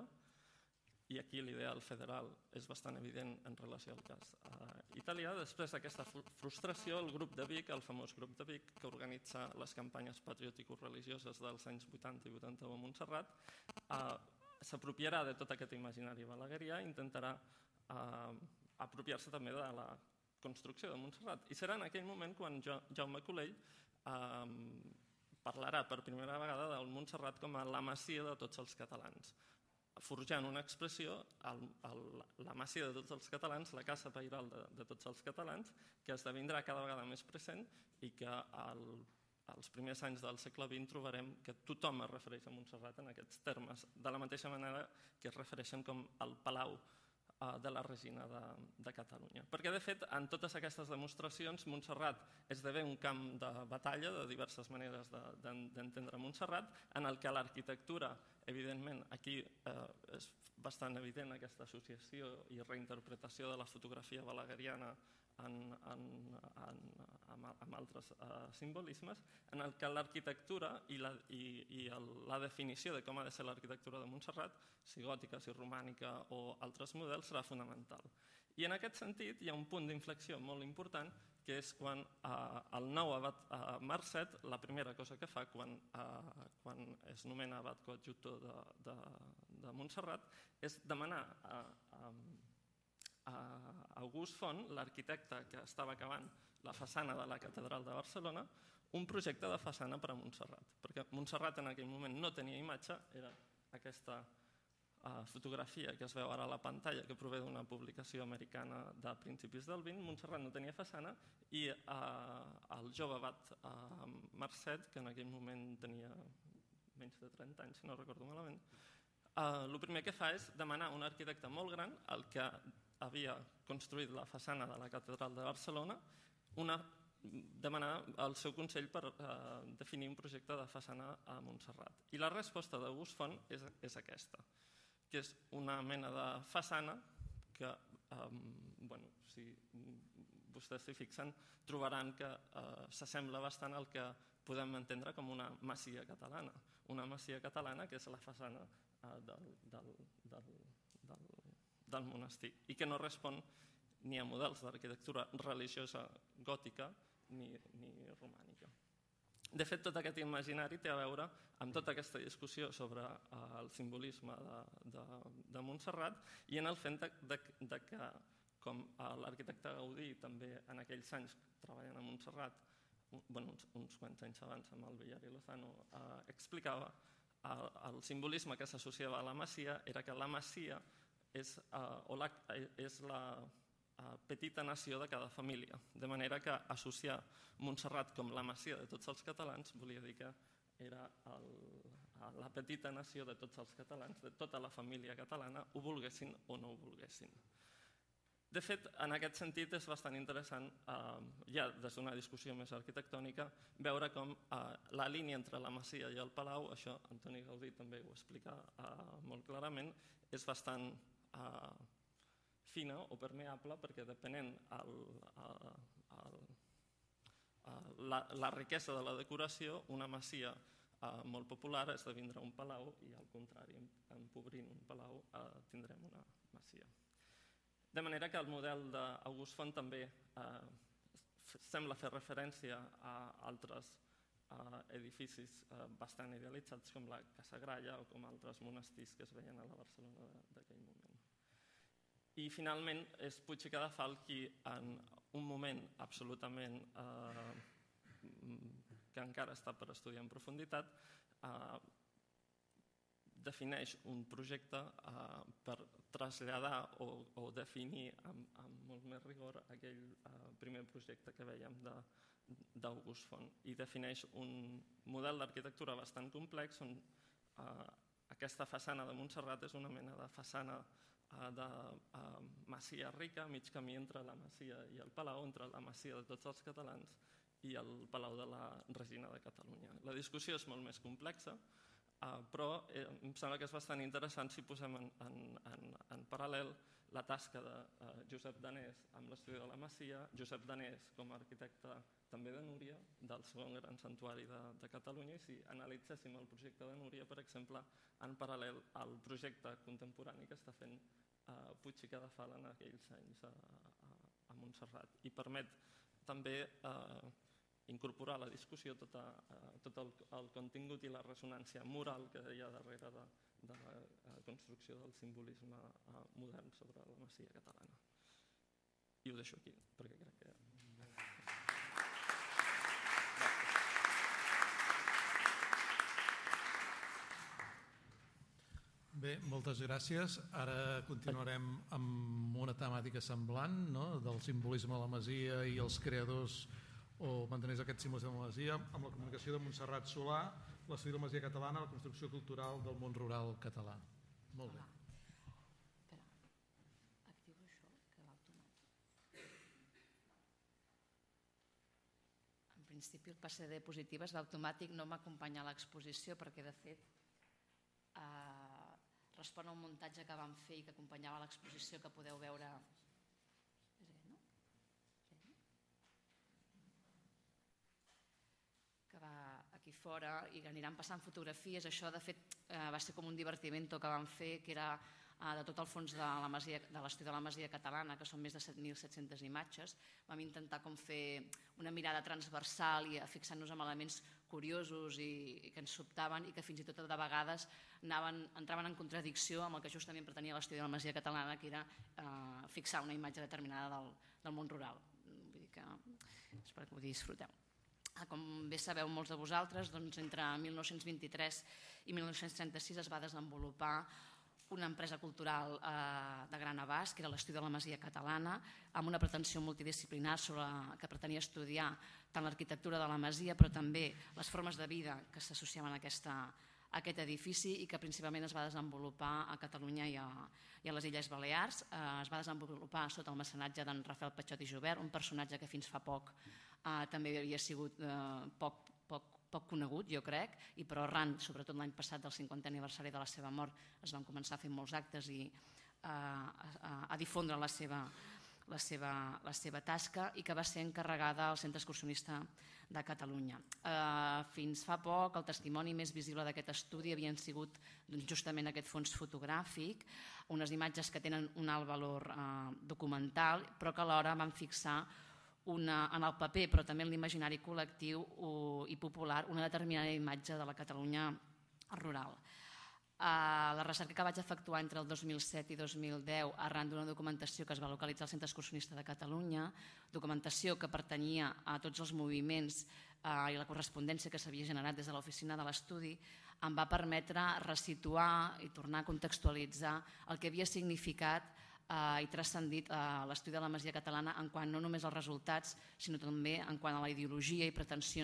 i aquí l'ideal federal és bastant evident en relació al cas uh, italià. Després d'aquesta frustració, el grup de Vic, el famós grup de Vic, que organitza les campanyes patriòtico-religioses dels anys vuitanta i vuitanta-u a Montserrat, uh, s'apropiarà de tot aquest imaginari balaguerià i intentarà uh, apropiar-se també de la construcció de Montserrat. I serà en aquell moment quan jo, Jaume Colell uh, parlarà per primera vegada del Montserrat com a la masia de tots els catalans, forjant una expressió, el, el, la masia de tots els catalans, la casa pairal de, de tots els catalans, que esdevindrà cada vegada més present i que al, als primers anys del segle vint trobarem que tothom es refereix a Montserrat en aquests termes, de la mateixa manera que es refereixen com el Palau eh, de la Regina de, de Catalunya. Perquè, de fet, en totes aquestes demostracions, Montserrat esdevé un camp de batalla de diverses maneres d'entendre Montserrat, en el que l'arquitectura, evidentment, aquí eh, és bastant evident aquesta associació i reinterpretació de la fotografia balagueriana en, en, en, en, en altres eh, simbolismes, en el que l'arquitectura i, la, i, i el, la definició de com ha de ser l'arquitectura de Montserrat, si gòtica, si romànica o altres models, serà fonamental. I en aquest sentit hi ha un punt d'inflexió molt important, que és quan eh, el nou abat eh, Marcet, la primera cosa que fa quan, eh, quan es nomena abat coadjutor de, de, de Montserrat, és demanar a, a, a August Font, l'arquitecte que estava acabant la façana de la Catedral de Barcelona, un projecte de façana per a Montserrat, perquè Montserrat en aquell moment no tenia imatge, era aquesta fotografia que es veu ara a la pantalla, que prové d'una publicació americana de principis del vint. Montserrat no tenia façana i eh, el jove abat eh, Marcet, que en aquell moment tenia menys de trenta anys, si no recordo malament, eh, el primer que fa és demanar a un arquitecte molt gran, el que havia construït la façana de la Catedral de Barcelona, una, demanar el seu consell per eh, definir un projecte de façana a Montserrat. I la resposta d'August Font és, és aquesta, que és una mena de façana que, eh, bueno, si vostès s'hi fixen, trobaran que eh, s'assembla bastant al que podem entendre com una masia catalana. Una masia catalana que és la façana eh, del, del, del, del, del monestir i que no respon ni a models d'arquitectura religiosa gòtica ni, ni romànica. De fet, tot aquest imaginari té a veure amb tota aquesta discussió sobre eh, el simbolisme de, de, de Montserrat i en el fet de, de, de que, com eh, l'arquitecte Gaudí també en aquells anys treballant a Montserrat, bueno, uns, uns quants anys abans amb el Villar i Lozano, eh, explicava, eh, el simbolisme que s'associava a la masia era que la masia és, eh, o la, és la petita nació de cada família, de manera que associar Montserrat com la masia de tots els catalans volia dir que era el, la petita nació de tots els catalans, de tota la família catalana, ho volguessin o no ho volguessin. De fet, en aquest sentit és bastant interessant, ja des d'una discussió més arquitectònica, veure com la línia entre la masia i el palau, això Antoni Gaudí també ho explica molt clarament, és bastant fina o permeable perquè depenent la riquesa de la decoració, una masia molt popular esdevindrà un palau i al contrari, empobrint un palau tindrem una masia. De manera que el model d'August Font també sembla fer referència a altres edificis bastant idealitzats com la Casa Gralla o com altres monestirs que es veien a la Barcelona d'aquell moment. I finalment és Puig i Cadafalch qui en un moment absolutament que encara està per estudiar en profunditat defineix un projecte per traslladar o definir amb molt més rigor aquell primer projecte que vèiem d'August Font i defineix un model d'arquitectura bastant complex on aquesta façana de Montserrat és una mena de façana de masia rica, mig camí entre la masia i el palau, entre la masia de tots els catalans i el palau de la Regina de Catalunya. La discussió és molt més complexa, però em sembla que és bastant interessant si posem en paral·lel la tasca de Josep Danés amb l'estudi de la Masia, Josep Danés com a arquitecte també de Núria, del segon gran santuari de Catalunya, i si analitzéssim el projecte de Núria, per exemple, en paral·lel al projecte contemporani que està fent Puig i Cadafalch en aquells anys a Montserrat. I permet també incorporar a la discussió tot el contingut i la ressonància moral que hi ha darrere de la construcció del simbolisme modern sobre la masia catalana. I ho deixo aquí, perquè crec que... Bé, moltes gràcies. Ara continuarem amb una temàtica semblant, del simbolisme de la masia i els creadors o mantenir aquest simbolisme de la masia, amb la comunicació de Montserrat Solà, l'estudi de la masia catalana, la construcció cultural del món rural català. Molt bé. Activo això, que va automàtic. En principi el passe de diapositives va automàtic, no m'acompanya a l'exposició perquè de fet respon a un muntatge que vam fer i que acompanyava l'exposició que podeu veure que va aquí fora i que aniran passant fotografies. Això de fet va ser com un divertiment que vam fer, que era de tot el fons de l'estudi de la masia catalana, que són més de set mil set-centes imatges. Vam intentar com fer una mirada transversal i fixant-nos en elements curiosos i que ens sobtaven i que fins i tot de vegades entraven en contradicció amb el que justament pretenia l'estudi de la masia catalana, que era fixar una imatge determinada del món rural. Vull dir que espero que ho disfruteu. Com bé sabeu molts de vosaltres, entre mil nou-cents vint-i-tres i mil nou-cents trenta-sis es va desenvolupar una empresa cultural de gran abast, que era l'estudi de la masia catalana, amb una pretensió multidisciplinar que pretenia estudiar tant l'arquitectura de la masia, però també les formes de vida que s'associaven a aquest edifici i que principalment es va desenvolupar a Catalunya i a les Illes Balears. Es va desenvolupar sota el mecenatge d'en Rafael Patxot i Jubert, un personatge que fins fa poc també havia sigut poc poc conegut, jo crec, i però arran, sobretot l'any passat del cinquantè aniversari de la seva mort, es van començar a fer molts actes i a difondre la seva tasca i que va ser encarregada al Centre Excursionista de Catalunya. Fins fa poc el testimoni més visible d'aquest estudi havien sigut justament aquest fons fotogràfic, unes imatges que tenen un alt valor documental, però que alhora van fixar en el paper, però també en l'imaginari col·lectiu i popular, una determinada imatge de la Catalunya rural. La recerca que vaig efectuar entre el dos mil set i dos mil deu arran d'una documentació que es va localitzar al Centre Excursionista de Catalunya, documentació que pertanyia a tots els moviments i la correspondència que s'havia generat des de l'oficina de l'estudi, em va permetre resituar i tornar a contextualitzar el que havia significat i transcendit l'estudi de la masia catalana en quant no només als resultats, sinó també en quant a la ideologia i pretensions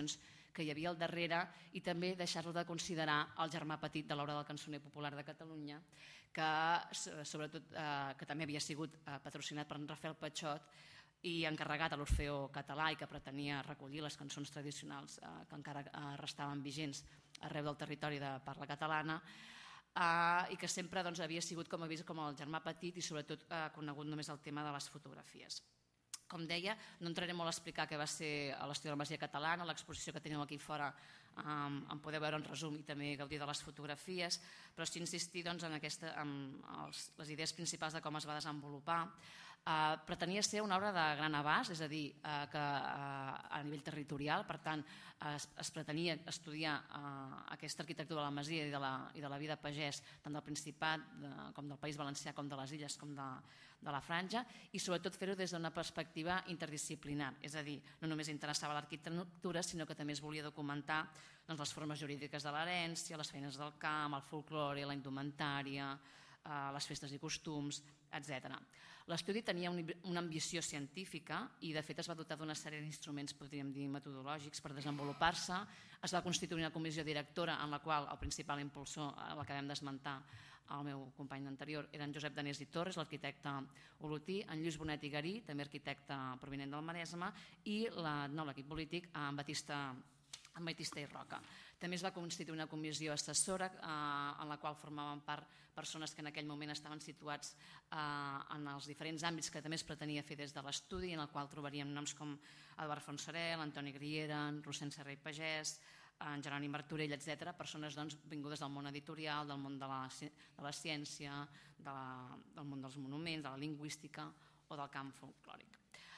que hi havia al darrere i també deixar-lo de considerar el germà petit de l'obra del cançoner popular de Catalunya, que sobretot eh, que també havia sigut eh, patrocinat per en Rafael Patxot i encarregat a l'Orfeó Català i que pretenia recollir les cançons tradicionals eh, que encara eh, restaven vigents arreu del territori de parla catalana, eh, i que sempre doncs, havia sigut com a vist com el germà petit i sobretot eh, conegut només el tema de les fotografies. Com deia, no entraré molt a explicar què va ser l'estudi de la Masia Catalana, l'exposició que teniu aquí fora um, en podeu veure en resum i també gaudir de les fotografies, però sí insistir doncs, en, aquesta, en els, les idees principals de com es va desenvolupar. Uh, pretenia ser una obra de gran abast, és a dir, uh, que uh, a nivell territorial, per tant, uh, es, es pretenia estudiar uh, aquesta arquitectura de la Masia i de la, i de la vida pagès, tant del Principat de, com del País Valencià, com de les Illes, com de, de la Franja, i sobretot fer-ho des d'una perspectiva interdisciplinar, és a dir, no només interessava l'arquitectura, sinó que també es volia documentar doncs, les formes jurídiques de l'herència, les feines del camp, el folklore, la indumentària, uh, les festes i costums, etcètera. L'estudi tenia una ambició científica i de fet es va dotar d'una sèrie d'instruments, podríem dir, metodològics per desenvolupar-se. Es va constituir una comissió directora en la qual el principal impulsor, l'acabem d'esmentar, el meu company anterior, eren Josep Danés i Torres, l'arquitecte olotí, en Lluís Bonet i Garí, també arquitecte provinent del Maresme, i l'equip polític, en Batista en Batista i Roca. També es va constituir una comissió assessora eh, en la qual formaven part persones que en aquell moment estaven situats eh, en els diferents àmbits que també es pretenia fer des de l'estudi, en el qual trobaríem noms com Eduard Fontserè, Antoni Griera, Rossend Serra i Pagès, en Jeroni Martorell, etcètera, persones doncs, vingudes del món editorial, del món de la, de la ciència, de la, del món dels monuments, de la lingüística o del camp folclòric.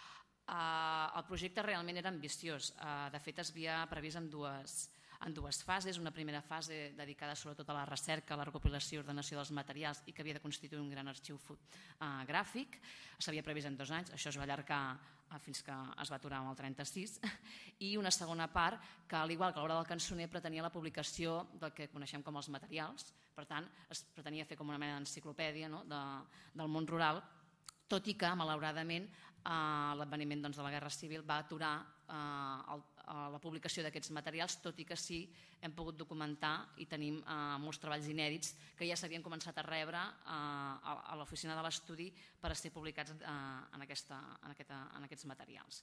Uh, el projecte realment era ambiciós. Uh, de fet, es havia previst en dues, en dues fases. Una primera fase dedicada sobretot a la recerca, a la recopilació i ordenació dels materials i que havia de constituir un gran arxiu uh, gràfic. S'havia previst en dos anys, això es va allargar uh, fins que es va aturar amb el trenta-sis. I una segona part que, al igual que l'obra del cançoner, pretenia la publicació del que coneixem com els materials. Per tant, es pretenia fer com una mena d'enciclopèdia, no? de, del món rural, tot i que, malauradament, Uh, l'adveniment doncs, de la Guerra Civil va aturar uh, el, uh, la publicació d'aquests materials, tot i que sí hem pogut documentar i tenim uh, molts treballs inèdits que ja s'havien començat a rebre uh, a, a l'oficina de l'estudi per a ser publicats uh, en, aquesta, en, aquesta, en aquests materials.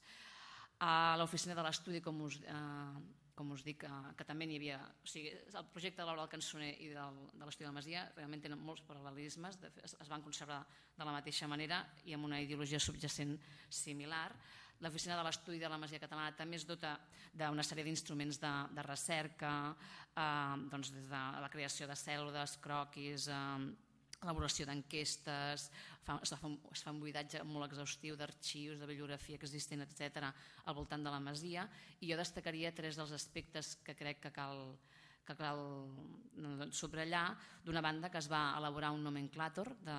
A l'oficina de l'estudi, com us, eh, com us dic, eh, que també n'hi havia... O sigui, el projecte de l'obra del cançoner i del, de l'estudi de la Masia realment tenen molts paral·lelismes, es, es van conservar de la mateixa manera i amb una ideologia subjacent similar. L'oficina de l'estudi de la Masia Catalana també es dota d'una sèrie d'instruments de, de recerca, eh, doncs des de la creació de cèl·lules, croquis, eh, elaboració d'enquestes, es fa, es fa un buidatge molt exhaustiu d'arxius, de bibliografia existent, etcètera, al voltant de la Masia, i jo destacaria tres dels aspectes que crec que cal, que cal subratllar. D'una banda, que es va elaborar un nomenclàtor de,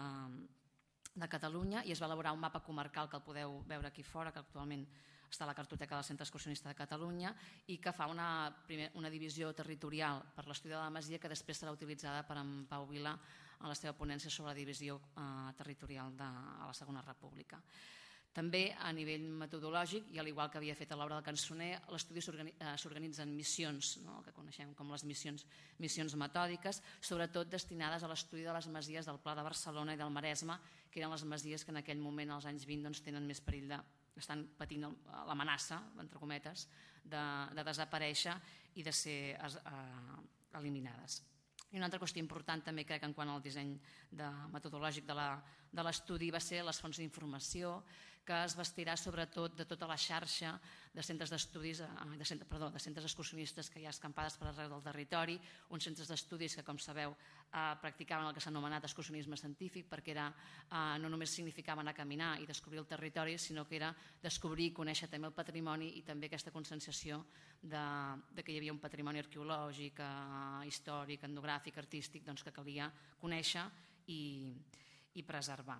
de Catalunya i es va elaborar un mapa comarcal que el podeu veure aquí fora, que actualment està a la cartoteca del Centre Excursionista de Catalunya i que fa una, primer, una divisió territorial per l'estudi de la Masia que després serà utilitzada per en Pau Vila en la seva ponència sobre la divisió eh, territorial de a la Segona República. També a nivell metodològic, i al igual que havia fet a l'obra del cançoner, l'estudi s'organitza en missions, no? Que coneixem com les missions, missions metòdiques, sobretot destinades a l'estudi de les masies del Pla de Barcelona i del Maresme, que eren les masies que en aquell moment, als anys vint, doncs, tenen més perill de, estan patint l'amenaça, entre cometes, de, de desaparèixer i de ser eh, eliminades. I una altra qüestió important també crec en quant al disseny de, metodològic de l'estudi va ser les fonts d'informació, que es bastirà sobretot de tota la xarxa de centres d'estudis, de, centre, perdó, de centres excursionistes que hi ha escampades per arreu del territori, uns centres d'estudis que, com sabeu, eh, practicaven el que s'ha anomenat excursionisme científic, perquè era, eh, no només significava anar a caminar i descobrir el territori, sinó que era descobrir i conèixer també el patrimoni i també aquesta conscienciació de, de que hi havia un patrimoni arqueològic, eh, històric, etnogràfic, artístic, doncs que calia conèixer i, i preservar.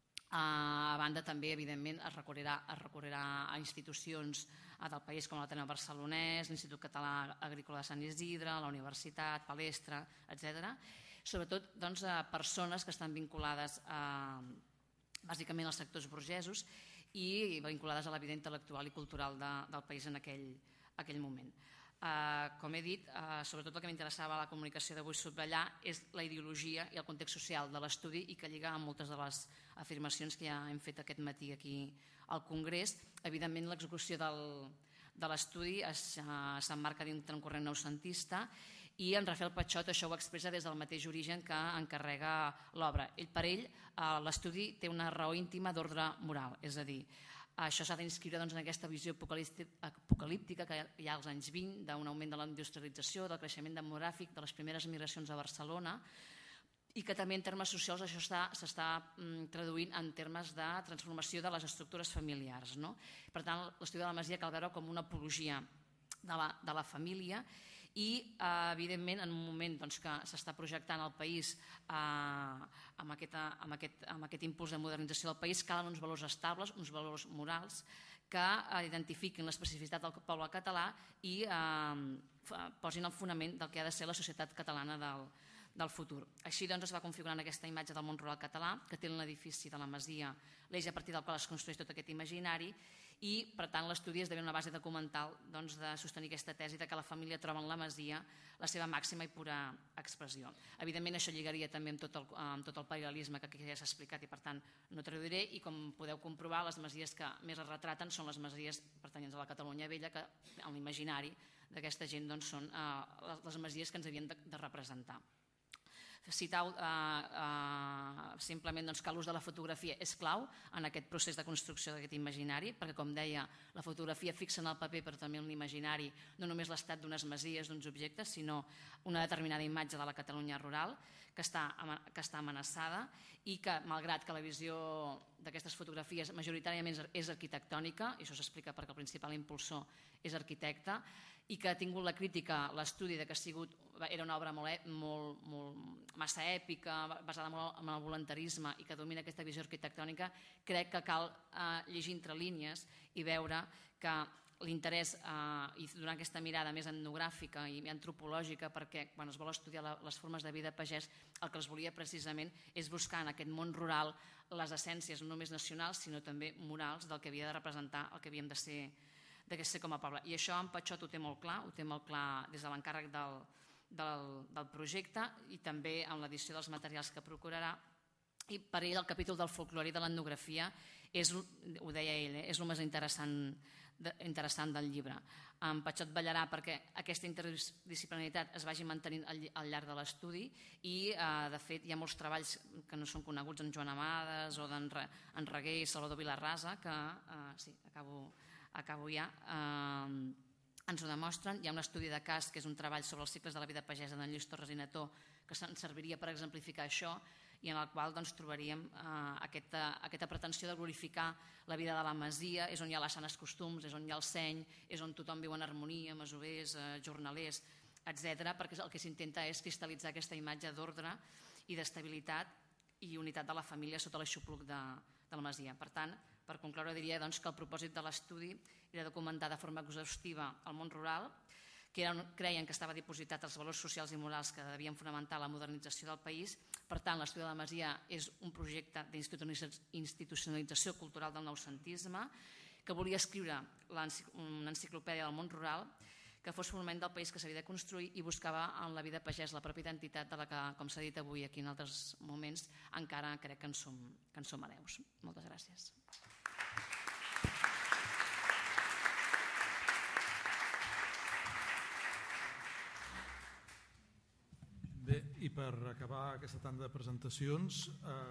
A banda també, evidentment, es recorrerà, es recorrerà a institucions del país com l'Ateneu Barcelonès, l'Institut Català Agrícola de Sant Isidre, la Universitat, Palestra, etcètera. Sobretot doncs, a persones que estan vinculades a, bàsicament als sectors burgesos i vinculades a la vida intel·lectual i cultural de, del país en aquell, aquell moment. Com he dit, sobretot el que m'interessava a la comunicació d'avui subratllar és la ideologia i el context social de l'estudi i que lliga amb moltes de les afirmacions que ja hem fet aquest matí aquí al Congrés. Evidentment, l'execució de l'estudi s'emmarca dintre un corrent noucentista i en Rafael Patxot això ho expressa des del mateix origen que encarrega l'obra. Per ell, l'estudi té una raó íntima d'ordre moral, és a dir, això s'ha d'inscriure en aquesta visió apocalíptica que hi ha als anys vint, d'un augment de la industrialització, del creixement demogràfic, de les primeres migracions a Barcelona, i que també en termes socials això s'està traduint en termes de transformació de les estructures familiars. Per tant, l'estudi de la Masia cal veure com una apologia de la família i, evidentment, en un moment que s'està projectant el país amb aquest impuls de modernització del país, calen uns valors estables, uns valors morals que identifiquin l'especificitat del poble català i posin el fonament del que ha de ser la societat catalana del futur. Així es va configurant aquesta imatge del món rural català, que té l'edifici de la Masia, l'eix a partir del qual es construeix tot aquest imaginari, i, per tant, l'estudi esdevé una base documental de sostenir aquesta tesi que la família troba en la Masia la seva màxima i pura expressió. Evidentment, això lligaria també amb tot el paral·lelisme que aquí ja s'ha explicat i, per tant, no traduiré, i com podeu comprovar, les masies que més es retraten són les masies pertanyents a la Catalunya Vella, que en l'imaginari d'aquesta gent són les masies que ens havien de representar. Citar simplement que l'ús de la fotografia és clau en aquest procés de construcció d'aquest imaginari, perquè, com deia, la fotografia fixa en el paper, però també en l'imaginari, no només l'estat d'unes masies, d'uns objectes, sinó una determinada imatge de la Catalunya rural que està amenaçada i que, malgrat que la visió d'aquestes fotografies majoritàriament és arquitectònica, i això s'explica perquè el principal impulsor és arquitecte, i que ha tingut la crítica, l'estudi que era una obra massa èpica, basada molt en el voluntarisme i que domina aquesta visió arquitectònica, crec que cal llegir entre línies i veure que l'interès i donar aquesta mirada més etnogràfica i antropològica, perquè quan es vol estudiar les formes de vida pagès, el que es volia precisament és buscar en aquest món rural les essències no només nacionals sinó també morals del que havia de representar el que havíem de ser com a poble. I això en Patxot ho té molt clar, ho té molt clar des de l'encàrrec del projecte i també en l'edició dels materials que procurarà. I per ell el capítol del folklore i de l'etnografia, ho deia ell, és el més interessant del llibre. En Patxot vetllarà perquè aquesta interdisciplinaritat es vagi mantenint al llarg de l'estudi i, de fet, hi ha molts treballs que no són coneguts, en Joan Amades o d'en Reguer i Salvador Vilarrasa, que, sí, acabo acabo ja, ens ho demostren. Hi ha un estudi de cas que és un treball sobre els cicles de la vida pagesa d'en Lluís Torres i Netó que ens serviria per exemplificar això i en el qual trobaríem aquesta pretensió de glorificar la vida de la masia, és on hi ha les sanes costums, és on hi ha el seny, és on tothom viu en harmonia, masovers, jornalers, etcètera, perquè el que s'intenta és cristal·litzar aquesta imatge d'ordre i d'estabilitat i unitat de la família sota l'aixopluc de la masia. Per tant, per concloure, diria que el propòsit de l'estudi era documentar de forma exhaustiva el món rural, que creien que estava dipositat els valors socials i morals que devien fonamentar la modernització del país. Per tant, l'estudi de la Masia és un projecte d'institucionalització cultural del noucentisme, que volia escriure una enciclopèdia del món rural que fos fonament del país que s'havia de construir i buscava en la vida pagès la pròpia identitat de la que, com s'ha dit avui aquí en altres moments, encara crec que en som hereus. Moltes gràcies. Bé, i per acabar aquesta tanda de presentacions,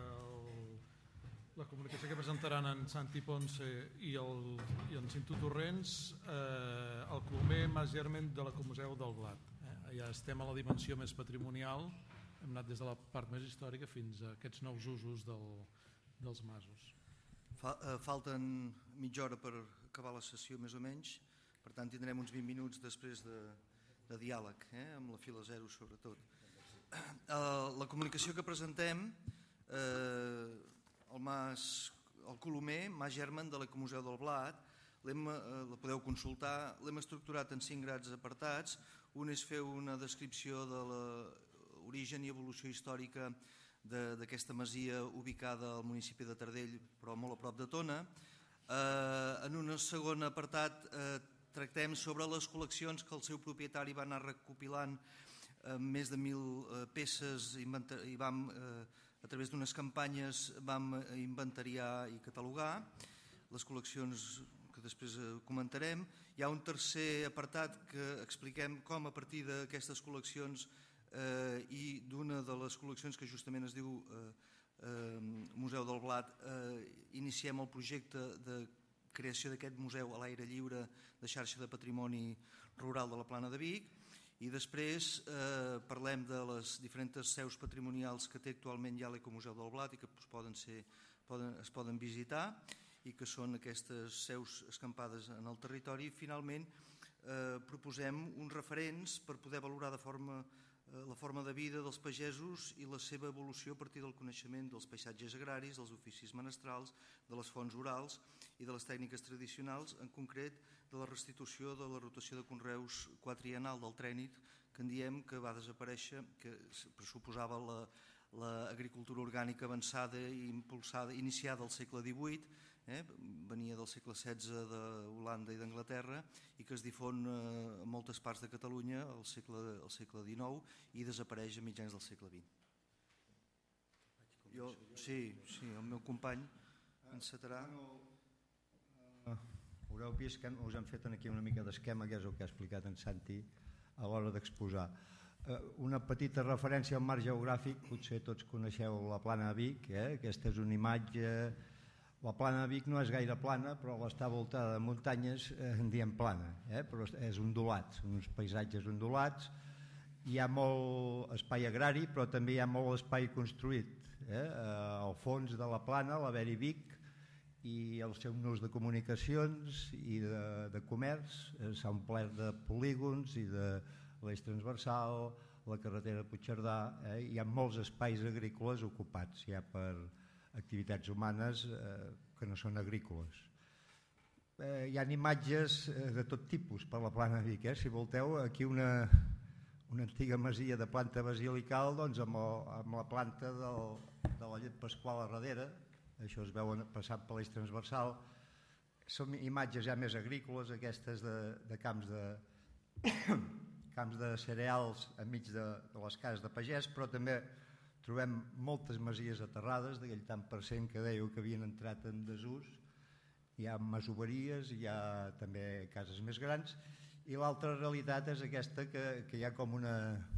la comunicació que presentaran en Santi Ponce i en Cinto Torrents, el Colomer Mas Germen de l'Ecomuseu del Blat. Ja estem a la dimensió més patrimonial, hem anat des de la part més històrica fins a aquests nous usos dels masos. Falten mitja hora per acabar la sessió més o menys, per tant tindrem uns vint minuts després de diàleg, amb la fila zero sobretot. La comunicació que presentem, el Colomer Mas Germen de l'Ecomuseu del Blat, la podeu consultar, l'hem estructurat en cinc grans apartats. Un és fer una descripció de l'origen i evolució històrica d'aquesta masia ubicada al municipi de Tardell, però molt a prop de Tona. En un segon apartat tractem sobre les col·leccions que el seu propietari va anar recopilant, més de mil peces, i vam, a través d'unes campanyes vam inventariar i catalogar les col·leccions que després comentarem. Hi ha un tercer apartat que expliquem com a partir d'aquestes col·leccions i d'una de les col·leccions que justament es diu Museu del Blat, iniciem el projecte de creació d'aquest museu a l'aire lliure de xarxa de patrimoni rural de la Plana de Vic. I després parlem de les diferents seus patrimonials que té actualment ja l'Ecomuseu del Blat i que es poden visitar i que són aquestes seus escampades en el territori. I finalment proposem uns referents per poder valorar de forma la forma de vida dels pagesos i la seva evolució a partir del coneixement dels paisatges agraris, dels oficis menestrals, de les fonts orals i de les tècniques tradicionals, en concret de la restitució de la rotació de conreus quatriennal del trènit, que en diem que va desaparèixer, que pressuposava l'agricultura orgànica avançada i impulsada, iniciada al segle divuit, venia del segle setze d'Holanda i d'Anglaterra i que es difon a moltes parts de Catalunya al segle dinou i desapareix a mitjans del segle vint. Sí, el meu company encetarà. Haureu vist que us han fet aquí una mica d'esquema, que és el que ha explicat en Santi a l'hora d'exposar. Una petita referència al marc geogràfic, potser tots coneixeu la Plana de Vic, aquesta és una imatge. La Plana de Vic no és gaire plana, però està voltada de muntanyes, en diem plana, però és ondulat, són uns paisatges ondulats. Hi ha molt espai agrari, però també hi ha molt espai construït. Al fons de la plana, l'Averi Vic, i el seu nus de comunicacions i de comerç s'ha omplert de polígons i de l'eix transversal, la carretera de Puigcerdà. Hi ha molts espais agrícoles ocupats ja per activitats humanes que no són agrícoles. Hi ha imatges de tot tipus per la Plana de Vic. Si volteu, aquí una antiga masia de planta basilical amb la planta de la llet pasqual a darrere, això es veu passant per l'eix transversal. Són imatges ja més agrícoles, aquestes de camps de cereals enmig de les cases de pagès, però també trobem moltes masies aterrades, d'aquell tant per cent que dèieu que havien entrat en desús. Hi ha masoveries, hi ha també cases més grans, i l'altra realitat és aquesta que hi ha com una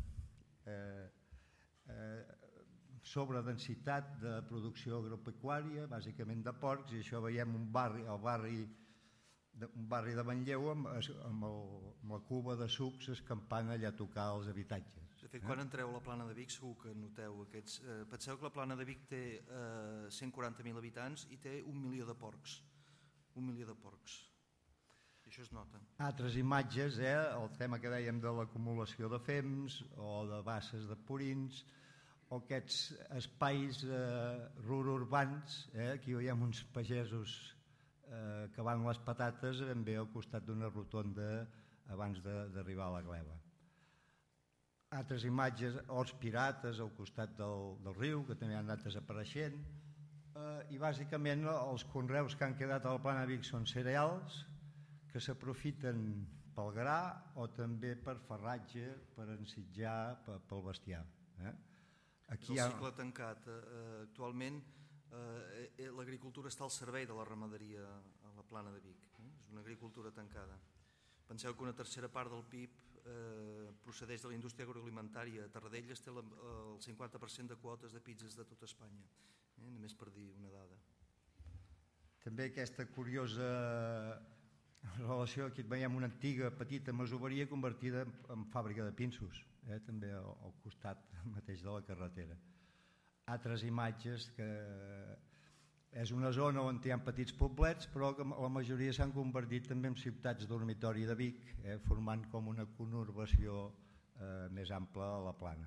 sobredensitat de producció agropecuària, bàsicament de porcs, i això veiem un barri, el barri un barri de Manlleu amb la cuba de sucs escampant allà a tocar els habitatges. De fet, quan entreu a la Plana de Vic segur que noteu aquests. Penseu que la Plana de Vic té cent quaranta mil habitants i té un milió de porcs. Un milió de porcs. I això es nota. Altres imatges, el tema que dèiem de l'acumulació de fems o de basses de purins, o aquests espais rurals, aquí veiem uns pagesos que van les patates ben bé al costat d'una rotonda abans d'arribar a la gleba. Altres imatges, horts pirates al costat del riu, que també han anat desapareixent, i bàsicament els conreus que han quedat a la Plana de Vic són cereals que s'aprofiten pel gra o també per farratge, per ensitjar, pel bestiar. És el cicle tancat. Actualment l'agricultura està al servei de la ramaderia a la Plana de Vic. És una agricultura tancada. Penseu que una tercera part del P I B procedeix de la indústria agroalimentària. Tarradellas té el cinquanta per cent de quotes de pizzas de tota Espanya. Només per dir una dada. També aquesta curiosa relació, aquí veiem una antiga petita masoveria convertida en fàbrica de pinsos, també al costat mateix de la carretera. Altres imatges que és una zona on hi ha petits poblets, però que la majoria s'han convertit també en ciutats dormitori de Vic, formant com una conurbació més ampla a la Plana.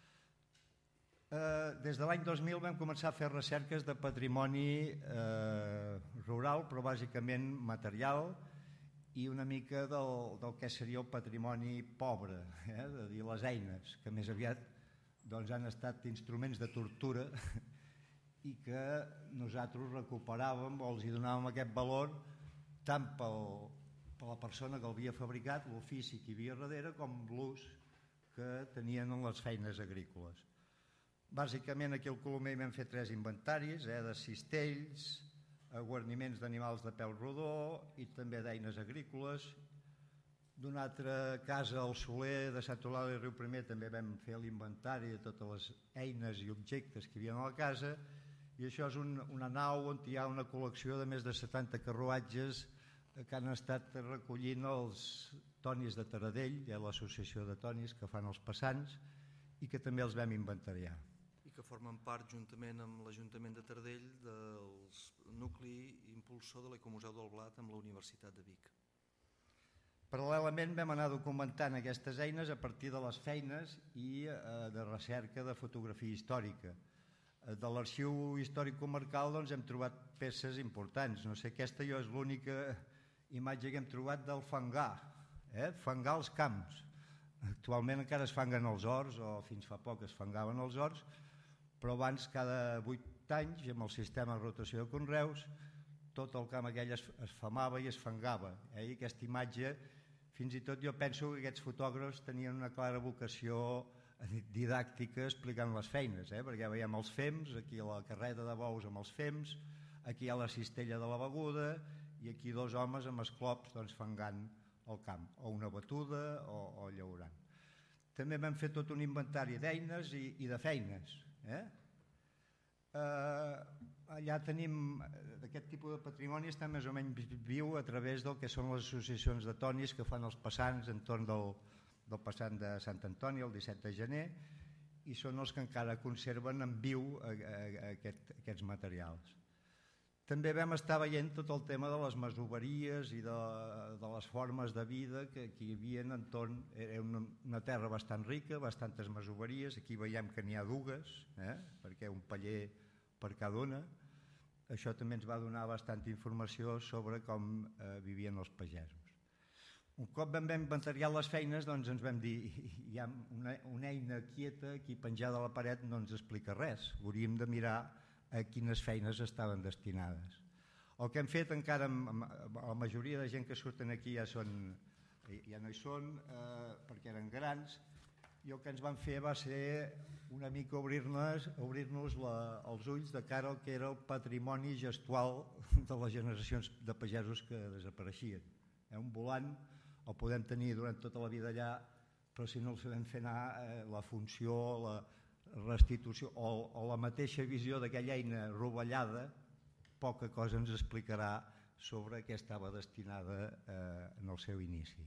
Des de l'any dos mil vam començar a fer recerques de patrimoni rural, però bàsicament material, i una mica del que seria el patrimoni pobre, de dir les eines, que més aviat han estat instruments de tortura i que nosaltres recuperàvem o els donàvem aquest valor tant per la persona que el havia fabricat, l'ofici que hi havia darrere, com l'ús que tenien en les feines agrícoles. Bàsicament aquí al Colomer hi vam fer tres inventaris, eh, de cistells, guarniments d'animals de peu rodó i també d'eines agrícoles. D'una altra casa al Soler de Sant Eulàlia i Riu Primer també vam fer l'inventari de totes les eines i objectes que hi havia a la casa, i això és un, una nau on hi ha una col·lecció de més de setanta carruatges que han estat recollint els tonis de Taradell, hi ha l'associació de tonis que fan els passants, i que també els vam inventariar. I que formen part, juntament amb l'Ajuntament de Taradell, del nucli impulsor de l'Ecomuseu del Blat amb la Universitat de Vic. Paral·lelament vam anar documentant aquestes eines a partir de les feines i eh, de recerca de fotografia històrica. De l'arxiu històric comarcal doncs, hem trobat peces importants. No sé, aquesta jo és l'única imatge que hem trobat del fangar, eh? fangar els camps. Actualment encara es fanguen els horts, o fins fa poc es fangaven els horts, però abans cada vuit anys, amb el sistema de rotació de conreus, tot el camp aquell es, es famava i es fangava. Eh? I aquesta imatge, fins i tot jo penso que aquests fotògrafs tenien una clara vocació didàctica explicant les feines, eh? perquè veiem els fems, aquí la carreta de bous amb els fems, aquí hi ha la cistella de la beguda i aquí dos homes amb esclops doncs, fangant el camp, o una batuda o, o llaurant. També vam fer tot un inventari d'eines i, i de feines. Eh? Eh, allà tenim, aquest tipus de patrimoni està més o menys viu a través del que són les associacions de tonis que fan els passants entorn del, del passant de Sant Antoni el disset de gener, i són els que encara conserven en viu a, a, a aquest, aquests materials. També vam estar veient tot el tema de les masoveries i de, de les formes de vida que, que hi havia entorn. Era una, una terra bastant rica, bastantes masoveries, aquí veiem que n'hi ha dues, eh? perquè un paller per cada una. Això també ens va donar bastanta informació sobre com eh, vivien els pagesos. Un cop vam inventariar les feines, doncs ens vam dir hi ha una, una eina quieta aquí penjada a la paret, no ens explica res, hauríem de mirar a quines feines estaven destinades. El que hem fet encara, amb, amb la majoria de gent que surten aquí ja, són, ja no hi són, eh, perquè eren grans, i el que ens van fer va ser una mica obrir-nos obrir-nos els ulls de cara al que era el patrimoni gestual de les generacions de pagesos que desapareixien. Eh, un volant el podem tenir durant tota la vida allà, però si no el sabem fer anar, eh, la funció, la restitució o, o la mateixa visió d'aquella eina rovellada, poca cosa ens explicarà sobre què estava destinada eh, en el seu inici.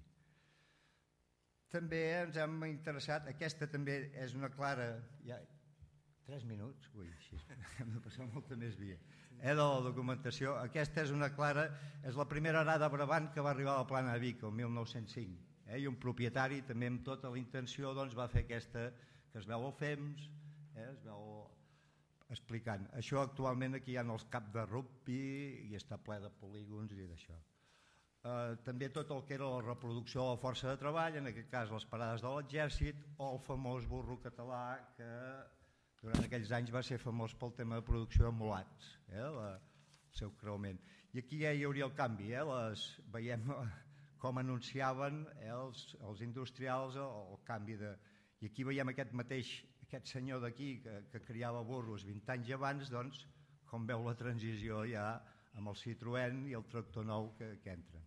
També ens hem interessat, aquesta també és una clara, ja, tres minuts, ui, així, hem de passar molta més via, eh, de la documentació. Aquesta és una clara, és la primera arada Brabant que va arribar a la Plana de Vic el mil nou-cents cinc, eh, i un propietari també amb tota la intenció doncs, va fer aquesta que es veu al fems, eh, es veu explicant. Això actualment aquí hi ha els caps de rugby i està ple de polígons i d'això. Eh, també tot el que era la reproducció de la força de treball, en aquest cas les parades de l'exèrcit, o el famós burro català que durant aquells anys va ser famós pel tema de producció de mulats, eh, la, el seu creuament. I aquí ja hi hauria el canvi, eh, les, veiem com anunciaven eh, els, els industrials el, el canvi de... I aquí veiem aquest mateix, aquest senyor d'aquí que, que criava burros vint anys abans, doncs, com veu la transició ja amb el Citroën i el tractor nou que, que entren.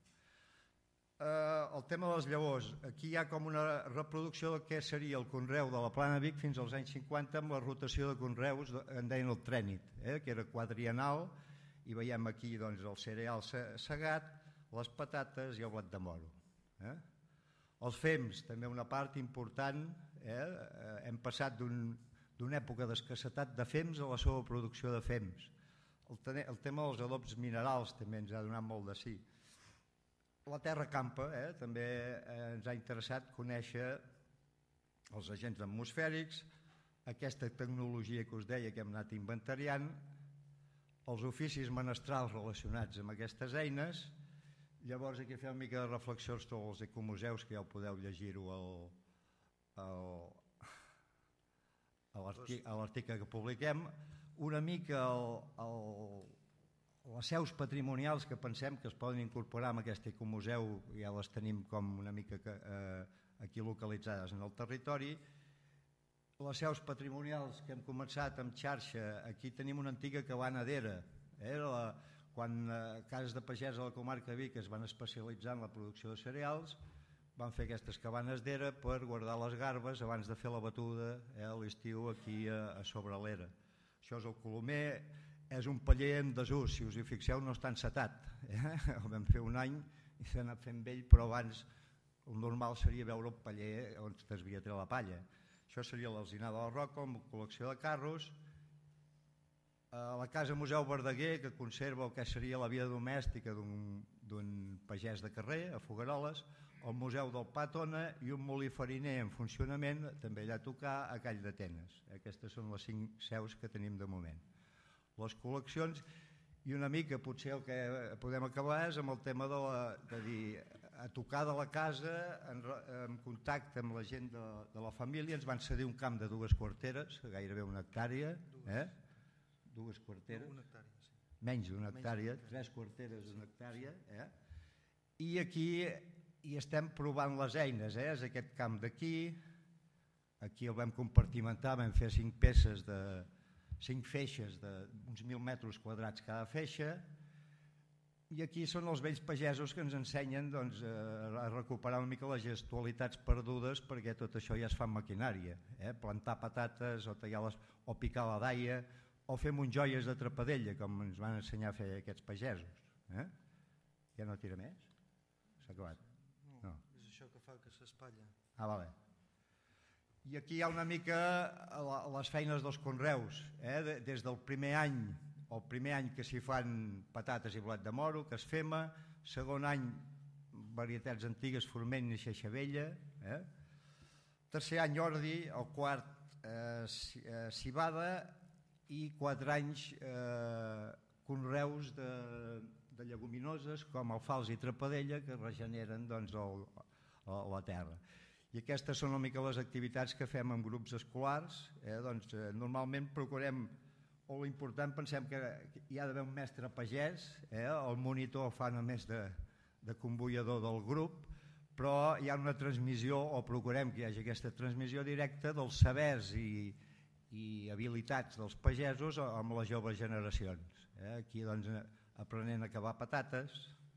Eh, el tema de les llavors, aquí hi ha com una reproducció del que seria el conreu de la Plana de Vic fins als anys cinquanta amb la rotació de conreus, en deien el trènit, eh, que era quadrienal, i veiem aquí doncs, el cereal segat, les patates i el blat de moro. Eh? Els fems, també una part important, eh? hem passat d'una un, època d'escassetat de fems a la sobreproducció de fems. El, el tema dels adobs minerals també ens ha donat molt de sí. La terra campa, eh? també eh, ens ha interessat conèixer els agents atmosfèrics, aquesta tecnologia que us deia que hem anat inventariant, els oficis menestrals relacionats amb aquestes eines. Llavors aquí fem una mica de reflexió sobre els ecomuseus, que ja ho podeu llegir-ho a l'article que publiquem. Una mica el, el, les seus patrimonials que pensem que es poden incorporar en aquest ecomuseu, ja les tenim com una mica eh, aquí localitzades en el territori. Les seus patrimonials que hem començat amb xarxa, aquí tenim una antiga cabana d'era. Eh? La, quan eh, cases de pagès a la comarca de Vic es van especialitzar en la producció de cereals, van fer aquestes cabanes d'era per guardar les garbes abans de fer la batuda eh, a l'estiu aquí a, a sobre l'era. Això és el Colomer, és un paller en desús, si us hi fixeu no està encetat. Eh? El vam fer un any i s'ha anat fent vell, però abans el normal seria veure el paller on es devia treure la palla. Això seria l'Alzinar de la Roca, amb col·lecció de carros. A la Casa Museu Verdaguer, que conserva el que seria la vida domèstica d'un pagès de carrer, a Fogueroles, el Museu del Pa Tona i un molí fariner en funcionament, també allà a tocar, a Call d'Atenes. Aquestes són les cinc seus que tenim de moment. Les col·leccions, i una mica potser el que podem acabar és amb el tema de, la, de dir, a tocar de la casa, en, en contacte amb la gent de, de la família, ens van cedir un camp de dues quarteres, gairebé una hectàrea, eh? dues quarteres, una hectàrea, sí. Menys d'una hectàrea, tres quarteres d'una hectàrea, eh? I aquí hi estem provant les eines, eh? És aquest camp d'aquí, aquí el vam compartimentar, vam fer cinc peces de cinc feixes d'uns mil metres quadrats cada feixa, i aquí són els vells pagesos que ens ensenyen doncs, a recuperar una mica les gestualitats perdudes, perquè tot això ja es fa amb maquinària, eh? Plantar patates o tallar les, o picar la daia, o fer monjoies de trapadella, com ens van ensenyar a fer aquests pagesos. Eh? Ja no tira més? S'ha acabat? No, no, és això que fa que s'espatlla. Ah, vale. I aquí hi ha una mica les feines dels conreus. Eh? Des del primer any, el primer any que s'hi fan patates i blat de moro, que es fema, segon any varietats antigues, forment i xeixavella, eh? Tercer any ordi, el quart eh, civada, i quatre anys eh, conreus de, de lleguminoses com alfals i trapadella que regeneren doncs, el, la terra. I aquestes són una mica les activitats que fem en grups escolars. Eh? Doncs, eh, normalment procurem, o l'important pensem que hi ha d'haver un mestre pagès, eh? El monitor fa només de, de convoiador del grup, però hi ha una transmissió, o procurem que hi hagi aquesta transmissió directa dels sabers i i habilitats dels pagesos amb les joves generacions. Eh? Aquí doncs, aprenent a cavar patates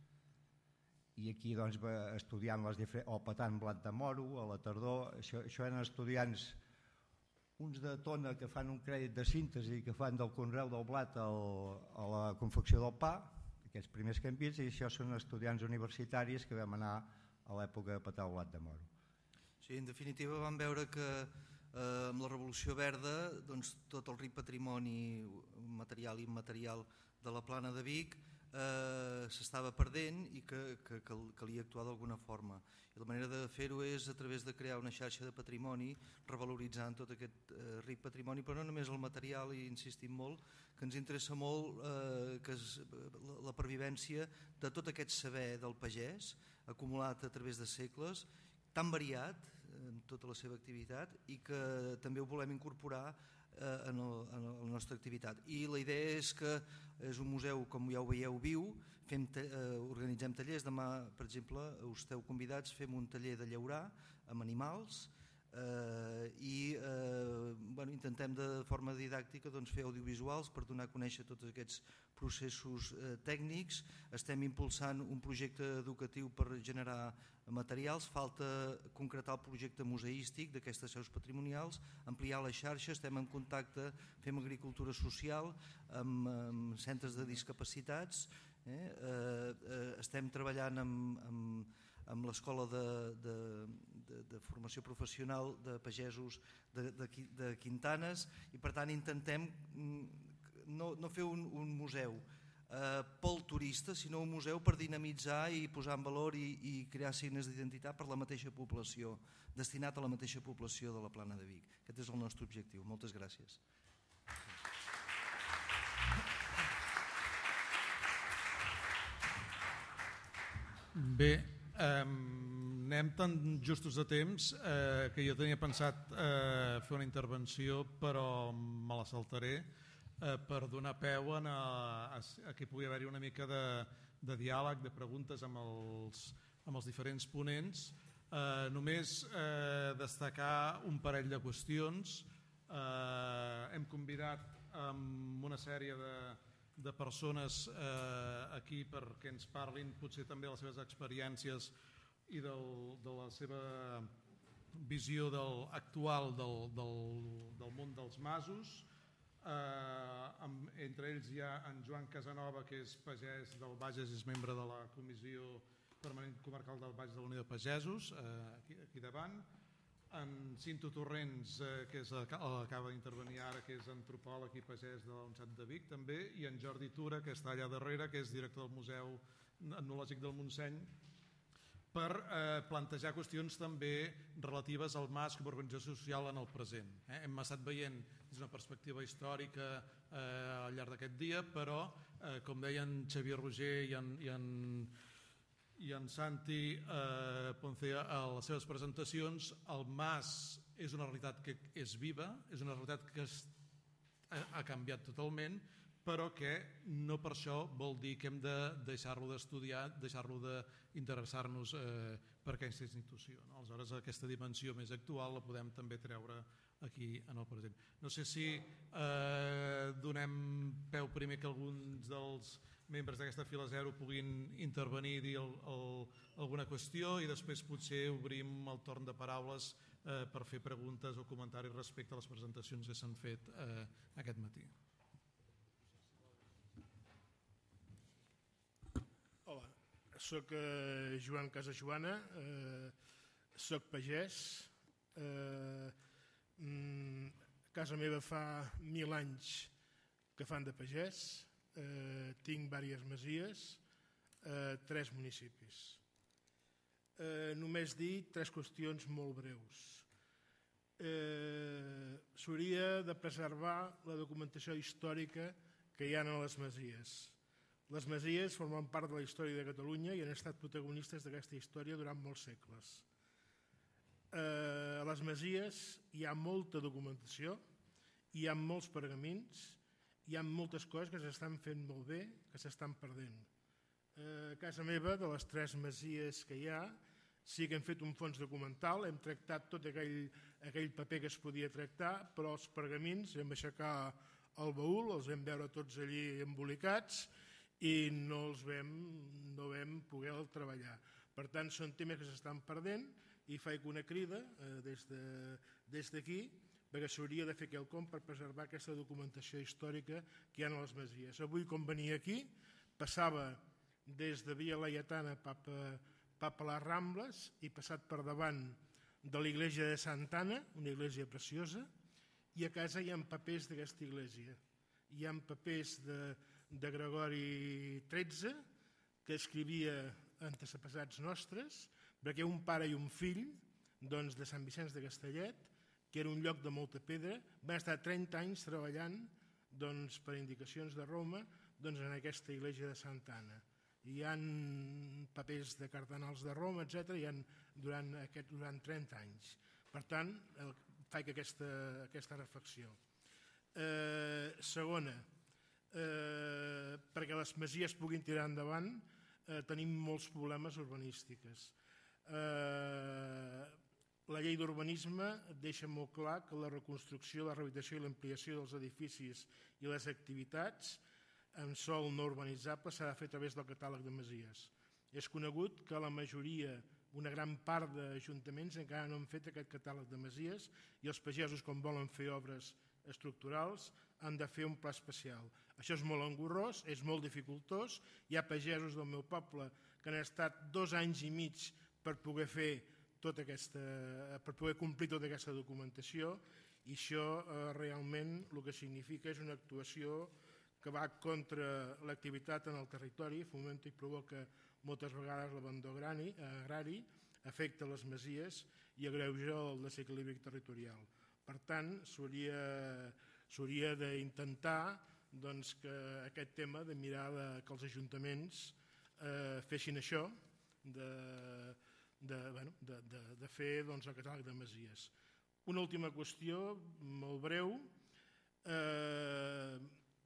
i aquí doncs, estudiant les diferents, o petant blat de moro a la tardor. Això, això eren estudiants, uns de Tona que fan un crèdit de síntesi que fan del conreu del blat al, a la confecció del pa, aquests primers que hem vist, i això són estudiants universitaris que vam anar a l'època de petar el blat de moro. Sí, en definitiva vam veure que Eh, amb la Revolució Verda doncs, tot el ric patrimoni material i immaterial de la Plana de Vic eh, s'estava perdent i que, que, que calia actuar d'alguna forma. I la manera de fer-ho és a través de crear una xarxa de patrimoni revaloritzant tot aquest eh, ric patrimoni, però no només el material, i insistim molt, que ens interessa molt eh, que és, la, la pervivència de tot aquest saber del pagès acumulat a través de segles, tan variat en tota la seva activitat i que també ho volem incorporar eh, en, el, en la nostra activitat. I la idea és que és un museu, com ja ho veieu, viu, fem eh, organitzem tallers. Demà, per exemple, us esteu convidats, fem un taller de llaurar amb animals eh, i eh, bueno, intentem de forma didàctica doncs, fer audiovisuals per donar a conèixer tots aquests processos eh, tècnics. Estem impulsant un projecte educatiu per generar materials, falta concretar el projecte museístic d'aquestes seus patrimonials, ampliar la xarxa, estem en contacte, fem agricultura social amb, amb centres de discapacitats, eh? Eh, eh, estem treballant amb, amb, amb l'escola de, de, de, de formació professional de pagesos de, de, de Quintanes, i per tant intentem no, no fer un, un museu Eh, pel turista, sinó un museu per dinamitzar i posar en valor i, i crear signes d'identitat per la mateixa població, destinat a la mateixa població de la Plana de Vic. Aquest és el nostre objectiu. Moltes gràcies. Bé, eh, anem tan justos de temps eh, que jo tenia pensat eh, fer una intervenció, però me la saltaré. per donar peu a, a, a que pugui haver-hi una mica de, de diàleg, de preguntes amb els, amb els diferents ponents. Eh, només eh, destacar un parell de qüestions. Eh, hem convidat amb una sèrie de, de persones eh, aquí perquè ens parlin potser també de les seves experiències i del, de la seva visió del, actual del, del, del món dels masos. Eh, amb, entre ells hi ha en Joan Casanova, que és pagès del Bages i és membre de la Comissió Permanent Comarcal del Bages de la Unió de Pagesos, eh, aquí, aquí davant. En Cinto Torrents, eh, que és el que acaba d'intervenir ara, que és antropòleg i pagès de la Universitat de Vic també, i en Jordi Tura, que està allà darrere, que és director del Museu Etnològic del Montseny, per eh, plantejar qüestions també relatives al mas com a organització social en el present. Eh? Hem estat veient des d'una perspectiva històrica eh, al llarg d'aquest dia, però, eh, com deien Xavier Roger i en, i en i en Santi eh, Ponce a les seves presentacions, el mas és una realitat que és viva, és una realitat que es, ha, ha canviat totalment, però que no per això vol dir que hem de deixar-lo d'estudiar, deixar-lo d'interessar-nos eh, per aquesta institució. No? Aleshores, aquesta dimensió més actual la podem també treure aquí en el present. No sé si eh, donem peu primer que alguns dels membres d'aquesta fila zero puguin intervenir i dir el, el, alguna qüestió i després potser obrim el torn de paraules eh, per fer preguntes o comentaris respecte a les presentacions que s'han fet eh, aquest matí. Hola, soc eh, Joan Casajoana, eh, soc pagès. Eh, mm, a casa meva fa mil anys que fan de pagès. Eh, tinc diverses masies, eh, tres municipis. Eh, només dir tres qüestions molt breus. Eh, S'hauria de preservar la documentació històrica que hi ha a les masies. Les masies formen part de la història de Catalunya i han estat protagonistes d'aquesta història durant molts segles. Eh, a les masies hi ha molta documentació, hi ha molts pergamins, hi ha moltes coses que s'estan fent molt bé, que s'estan perdent. Eh, a casa meva, de les tres masies que hi ha, sí que hem fet un fons documental, hem tractat tot aquell, aquell paper que es podia tractar, però els pergamins vam aixecar el baúl, els vam veure tots allí embolicats i no els vam, no vam poder treballar. Per tant, són temes que s'estan perdent i faig una crida eh, des de, des d'aquí perquè s'hauria de fer quelcom per preservar aquesta documentació històrica que hi ha a les masies. Avui, com venia aquí, passava des de Via Laietana cap a, cap a les Rambles i passat per davant de l'església de Santa Anna, una església preciosa, i a casa hi ha papers d'aquesta església. Hi ha papers de, de Gregori tretze, que escrivia antepassats nostres, perquè un pare i un fill doncs, de Sant Vicenç de Castellet, que era un lloc de molta pedra, van estar trenta anys treballant doncs, per indicacions de Roma doncs, en aquesta església de Santa Anna. Hi ha papers de cardenals de Roma, etcètera, hi ha durant, aquest, durant trenta anys. Per tant, el, faig aquesta, aquesta reflexió. Eh, segona, eh, perquè les masies puguin tirar endavant, eh, tenim molts problemes urbanístics. Eh, La llei d'urbanisme deixa molt clar que la reconstrucció, la rehabilitació i l'ampliació dels edificis i les activitats en sòl no urbanitzable s'ha de fer a través del catàleg de masies. És conegut que la majoria, una gran part d'ajuntaments encara no han fet aquest catàleg de masies i els pagesos, quan volen fer obres estructurals, han de fer un pla especial. Això és molt engorrós, és molt dificultós. Hi ha pagesos del meu poble que han estat dos anys i mig per poder fer Tota aquesta, per poder complir tota aquesta documentació i això eh, realment el que significa és una actuació que va contra l'activitat en el territori, fomenta i provoca moltes vegades l'abandó agrari, afecta les masies i agreuja el desequilibri territorial. Per tant, s'hauria d'intentar doncs, que aquest tema de mirar de, que els ajuntaments eh, fessin això, de De, bueno, de, de, de fer doncs, el catàleg de masies. Una última qüestió, molt breu. Eh,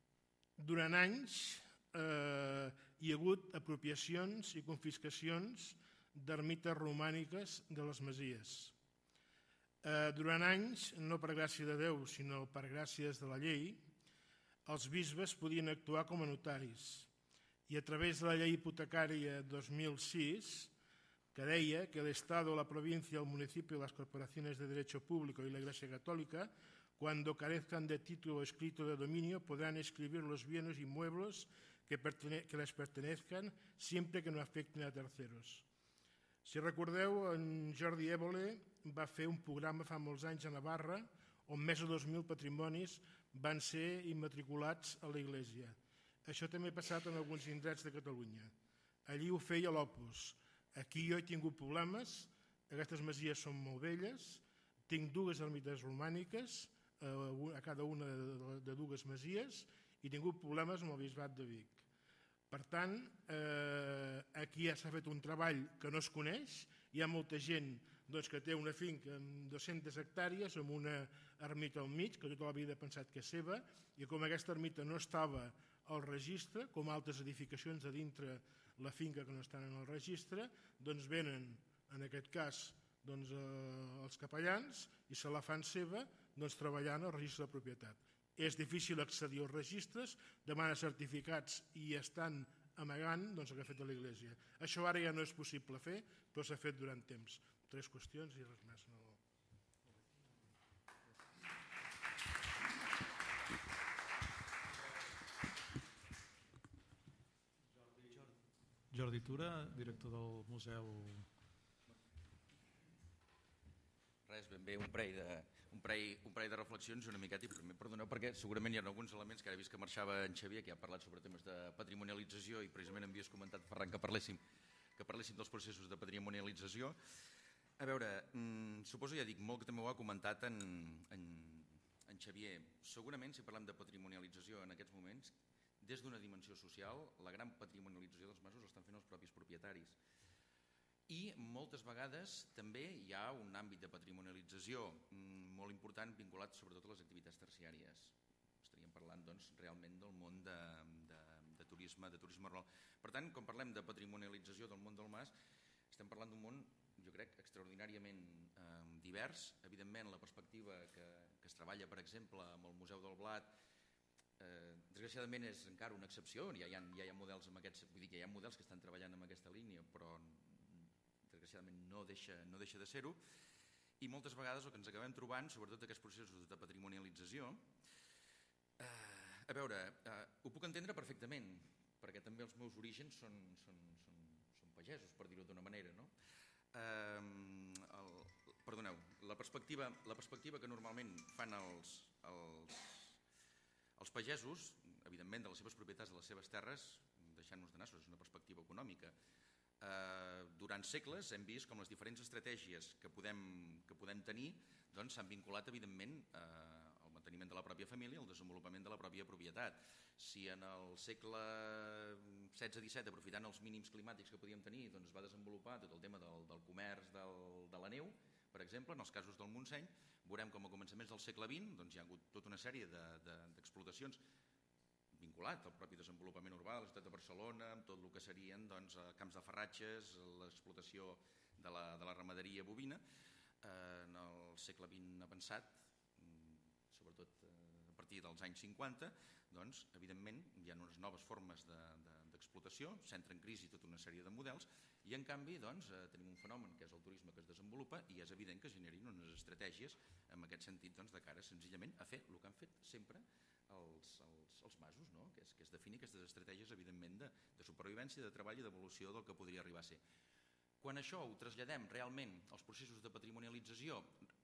Durant anys eh, hi ha hagut apropiacions i confiscacions d'ermites romàniques de les masies. Eh, durant anys, no per gràcia de Déu, sinó per gràcies de la llei, els bisbes podien actuar com a notaris i a través de la llei hipotecària dos mil sis, que deia que el Estado, la provincia, el municipio y las corporaciones de derecho público y la Iglesia Católica, cuando carezcan de título escrito de dominio, podrán escribir los bienes inmuebles que, que les pertenezcan siempre que no afecten a terceros. Si recordeu, en Jordi Évole va fer un programa fa molts anys a Navarra on més de dos mil patrimonis van ser immatriculats a la Iglesia. Això també ha passat en alguns indrets de Catalunya. Allí ho feia l'Opus. Aquí jo he tingut problemes, aquestes masies són molt velles, tinc dues ermites romàniques, a cada una de dues masies, i he tingut problemes amb el bisbat de Vic. Per tant, aquí ja s'ha fet un treball que no es coneix, hi ha molta gent que té una finca amb dues-centes hectàrees, amb una ermita al mig, que tota la vida ha pensat que és seva, i com aquesta ermita no estava al registre, com altres edificacions a dintre la finca que no estan en el registre, doncs venen, en aquest cas, els capellans i se la fan seva treballant al registre de propietat. És difícil accedir als registres, demana certificats i estan amagant el que ha fet l'Església. Això ara ja no és possible fer, però s'ha fet durant temps. Tres qüestions i res més. Jordi Tura, director del Museu. Res, ben bé, un parell de, un parell, un parell de reflexions una miqueta, i primer perdoneu perquè segurament hi ha alguns elements que ara he vist que marxava en Xavier, que ha parlat sobre temes de patrimonialització i precisament em havies comentat, Ferran, que parléssim, que parléssim dels processos de patrimonialització. A veure, mmm, suposo, ja dic, molt que també ho ha comentat en, en, en Xavier. Segurament, si parlem de patrimonialització en aquests moments, des d'una dimensió social, la gran patrimonialització dels masos l'estan fent els propis propietaris. I moltes vegades també hi ha un àmbit de patrimonialització molt important vinculat sobretot a les activitats terciàries. Estaríem parlant doncs, realment del món de, de, de turisme, de turisme rural. Per tant, quan parlem de patrimonialització del món del mas, estem parlant d'un món, jo crec, extraordinàriament eh, divers. Evidentment, la perspectiva que, que es treballa, per exemple, amb el Museu del Blat, Eh, desgraciadament és encara una excepció, ja hi ha, ja hi ha models amb aquests, vull dir que hi ha models que estan treballant en aquesta línia, però desgraciadament no deixa, no deixa de ser-ho, i moltes vegades el que ens acabem trobant, sobretot aquests processos de patrimonialització, eh, a veure, eh, ho puc entendre perfectament, perquè també els meus orígens són, són, són, són pagesos, per dir-ho d'una manera, no? Eh, el, perdoneu, la perspectiva, la perspectiva que normalment fan els, els Els pagesos, evidentment, de les seves propietats, de les seves terres, deixant-nos de nassos, és una perspectiva econòmica. Eh, durant segles hem vist com les diferents estratègies que podem, que podem tenir doncs, s'han vinculat, evidentment, eh, al manteniment de la pròpia família i al desenvolupament de la pròpia propietat. Si en el segle setze disset, aprofitant els mínims climàtics que podíem tenir, doncs, es va desenvolupar tot el tema del, del comerç del, de la neu, per exemple, en els casos del Montseny, veurem com a començaments del segle vint doncs, hi ha hagut tota una sèrie d'explotacions de, de, vinculat al propi desenvolupament urbà de la ciutat de Barcelona, amb tot el que serien doncs, camps de farratges, l'explotació de, la, de la ramaderia bovina. Eh, en el segle vint avançat, sobretot a partir dels anys cinquanta, doncs, evidentment hi ha unes noves formes d'explotació, de, de, s'entra en crisi tota una sèrie de models, i en canvi doncs, eh, tenim un fenomen que és el turisme que es desenvolupa i és evident que generin unes estratègies en aquest sentit doncs, de cara senzillament a fer el que han fet sempre els, els, els masos, no? que, és, que és definir aquestes estratègies evidentment de, de supervivència, de treball i d'evolució del que podria arribar a ser. Quan això ho traslladem realment als processos de patrimonialització,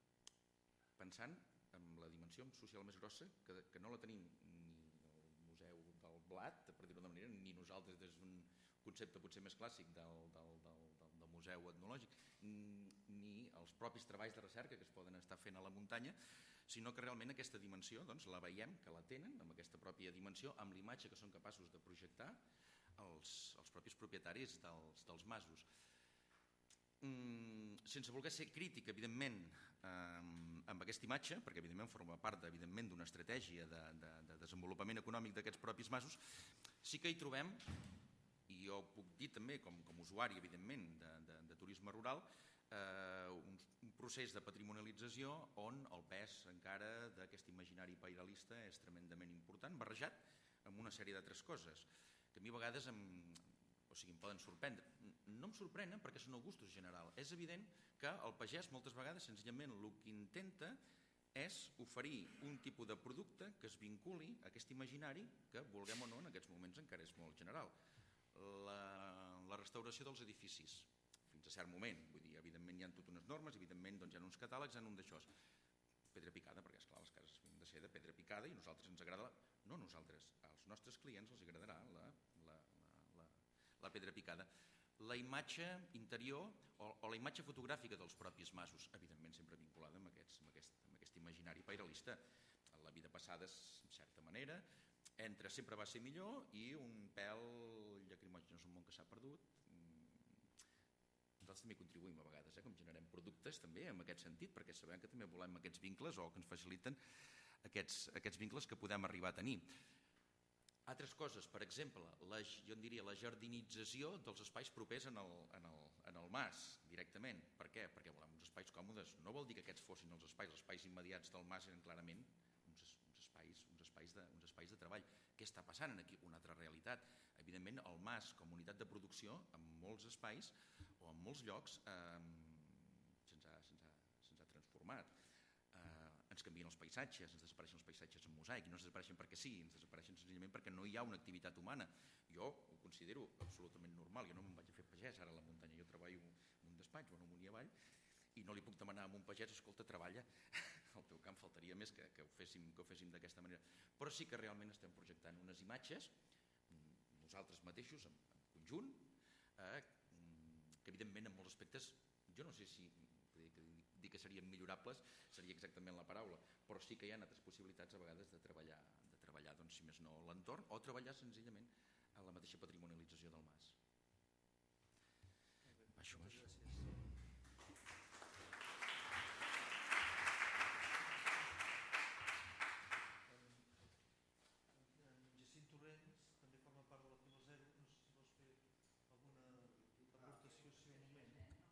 pensant en la dimensió social més grossa, que, que no la tenim ni el Museu del Blat, per dir-ho d'una manera, ni nosaltres des d'un concepte potser més clàssic del, del, del, del, del museu etnològic, ni els propis treballs de recerca que es poden estar fent a la muntanya, sinó que realment aquesta dimensió doncs, la veiem, que la tenen, amb aquesta pròpia dimensió, amb l'imatge que són capaços de projectar els, els propis propietaris dels, dels masos. sense voler ser crític, evidentment, amb aquesta imatge, perquè evidentment forma part d'una estratègia de desenvolupament econòmic d'aquests propis masos, sí que hi trobem, i jo puc dir també com a usuari, evidentment, de turisme rural, un procés de patrimonialització on el pes encara d'aquest imaginari pairalista és tremendament important, barrejat amb una sèrie d'altres coses, que a mi a vegades em poden sorprendre. No em sorprenen perquè són el gustos general. És evident que el pagès moltes vegades senzillament el que intenta és oferir un tipus de producte que es vinculi a aquest imaginari que, vulguem o no, en aquests moments encara és molt general. La restauració dels edificis, fins a cert moment, vull dir, evidentment hi ha totes unes normes, evidentment hi ha uns catàlegs, hi ha un d'això. Pedra picada, perquè esclar, les cases han de ser de pedra picada i a nosaltres ens agrada, no nosaltres, als nostres clients els agradarà la pedra picada. La imatge interior o la imatge fotogràfica dels propis masos, evidentment sempre vinculada amb aquest imaginari pairalista. La vida passada, en certa manera, entre sempre va ser millor i un pèl llacrimògen és un món que s'ha perdut. Nosaltres també contribuïm a vegades, com generem productes també en aquest sentit, perquè sabem que també volem aquests vincles o que ens faciliten aquests vincles que podem arribar a tenir. Altres coses, per exemple, jo en diria la jardinització dels espais propers en el mas, directament. Per què? Perquè volem uns espais còmodes. No vol dir que aquests fossin els espais, els espais immediats del mas eren clarament uns espais de treball. Què està passant aquí? Una altra realitat. Evidentment, el mas com a unitat de producció, en molts espais o en molts llocs, se'ns ha transformat. Ens canvien els paisatges, ens desapareixen els paisatges en mosaic, i no ens desapareixen perquè sí, ens desapareixen senzillament perquè no hi ha una activitat humana. Jo ho considero absolutament normal, jo no me'n vaig a fer pagès ara a la muntanya, jo treballo en un despatx o en un amunt i avall, i no li puc demanar a un pagès, escolta, treballa, al teu camp faltaria més que ho féssim d'aquesta manera. Però sí que realment estem projectant unes imatges, nosaltres mateixos, en conjunt, que evidentment en molts aspectes, jo no sé si dir que serien millorables seria exactament la paraula, però sí que hi ha altres possibilitats a vegades de treballar, si més no, l'entorn, o treballar senzillament en la mateixa patrimonialització del mas. Això és. Jacint Torrents també forma part de la Fila Zero, no sé si vols fer alguna aportació, si un moment.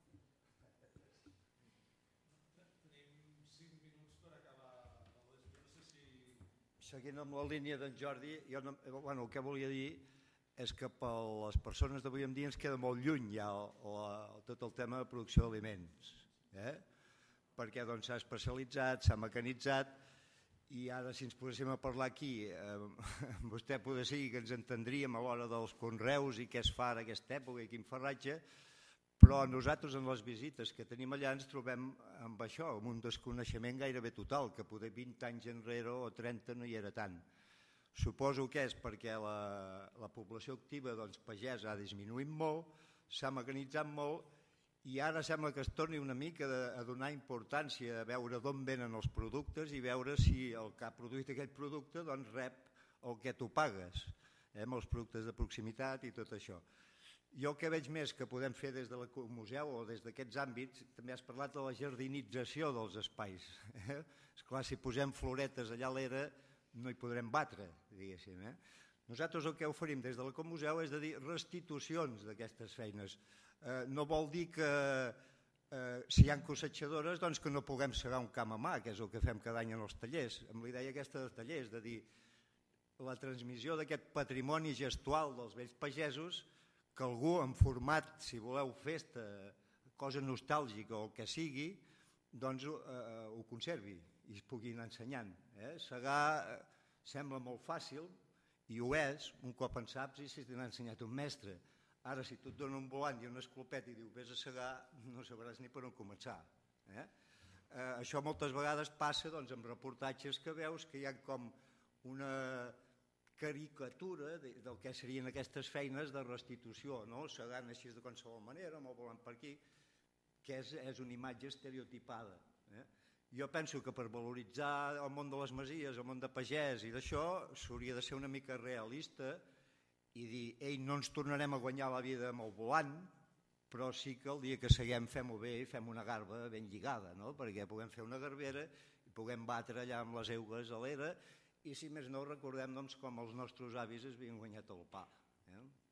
Seguint amb la línia d'en Jordi, jo no, bueno, el que volia dir és que per les persones d'avui en dia ens queda molt lluny ja la, tot el tema de producció d'aliments, eh? Perquè doncs, s'ha especialitzat, s'ha mecanitzat, i ara si ens poséssim a parlar aquí, eh, vostè potser sí que ens entendríem a l'hora dels conreus i què es fa en aquesta època i quin farratge, però nosaltres en les visites que tenim allà ens trobem amb això, amb un desconeixement gairebé total, que poder vint anys enrere o trenta no hi era tant. Suposo que és perquè la, la població activa doncs, pagesa ha disminuït molt, s'ha mecanitzat molt i ara sembla que es torni una mica a donar importància a veure d'on venen els productes i veure si el que ha produït aquell producte doncs, rep el que tu pagues, eh, amb els productes de proximitat i tot això. Jo el que veig més que podem fer des del museu o des d'aquests àmbits, també has parlat de la jardinització dels espais. Eh? Esclar, si posem floretes allà a l'era no hi podrem batre, diguéssim. Eh? Nosaltres el que oferim des de l'Ecomuseu és de dir restitucions d'aquestes feines. Eh, no vol dir que eh, si hi ha cosetxadores doncs que no puguem segar un camp a mà, que és el que fem cada any en els tallers, amb la idea aquesta dels tallers, de dir la transmissió d'aquest patrimoni gestual dels vells pagesos, que algú en format, si voleu, festa, cosa nostàlgica o el que sigui, doncs eh, ho conservi i es pugui anar ensenyant. Eh? Segar eh, sembla molt fàcil i ho és, un cop en saps i si t'ha ensenyat un mestre. Ara, si tu et dona un volant i una esclopeta i diu vés a segar, no sabràs ni per on començar. Eh? Eh, això moltes vegades passa doncs, amb reportatges que veus que hi ha com una caricatura del que serien aquestes feines de restitució, no? Segant així de qualsevol manera, molt volant per aquí, que és, és una imatge estereotipada. Eh? Jo penso que per valoritzar el món de les masies, el món de pagès i d'això, s'hauria de ser una mica realista i dir, ei, no ens tornarem a guanyar la vida amb el volant, però sí que el dia que seguem fem-ho bé i fem una garba ben lligada, no? Perquè puguem fer una garbera i puguem batre allà amb les eugues a l'era i si més no recordem doncs, com els nostres avis es havien guanyat el pa. Eh?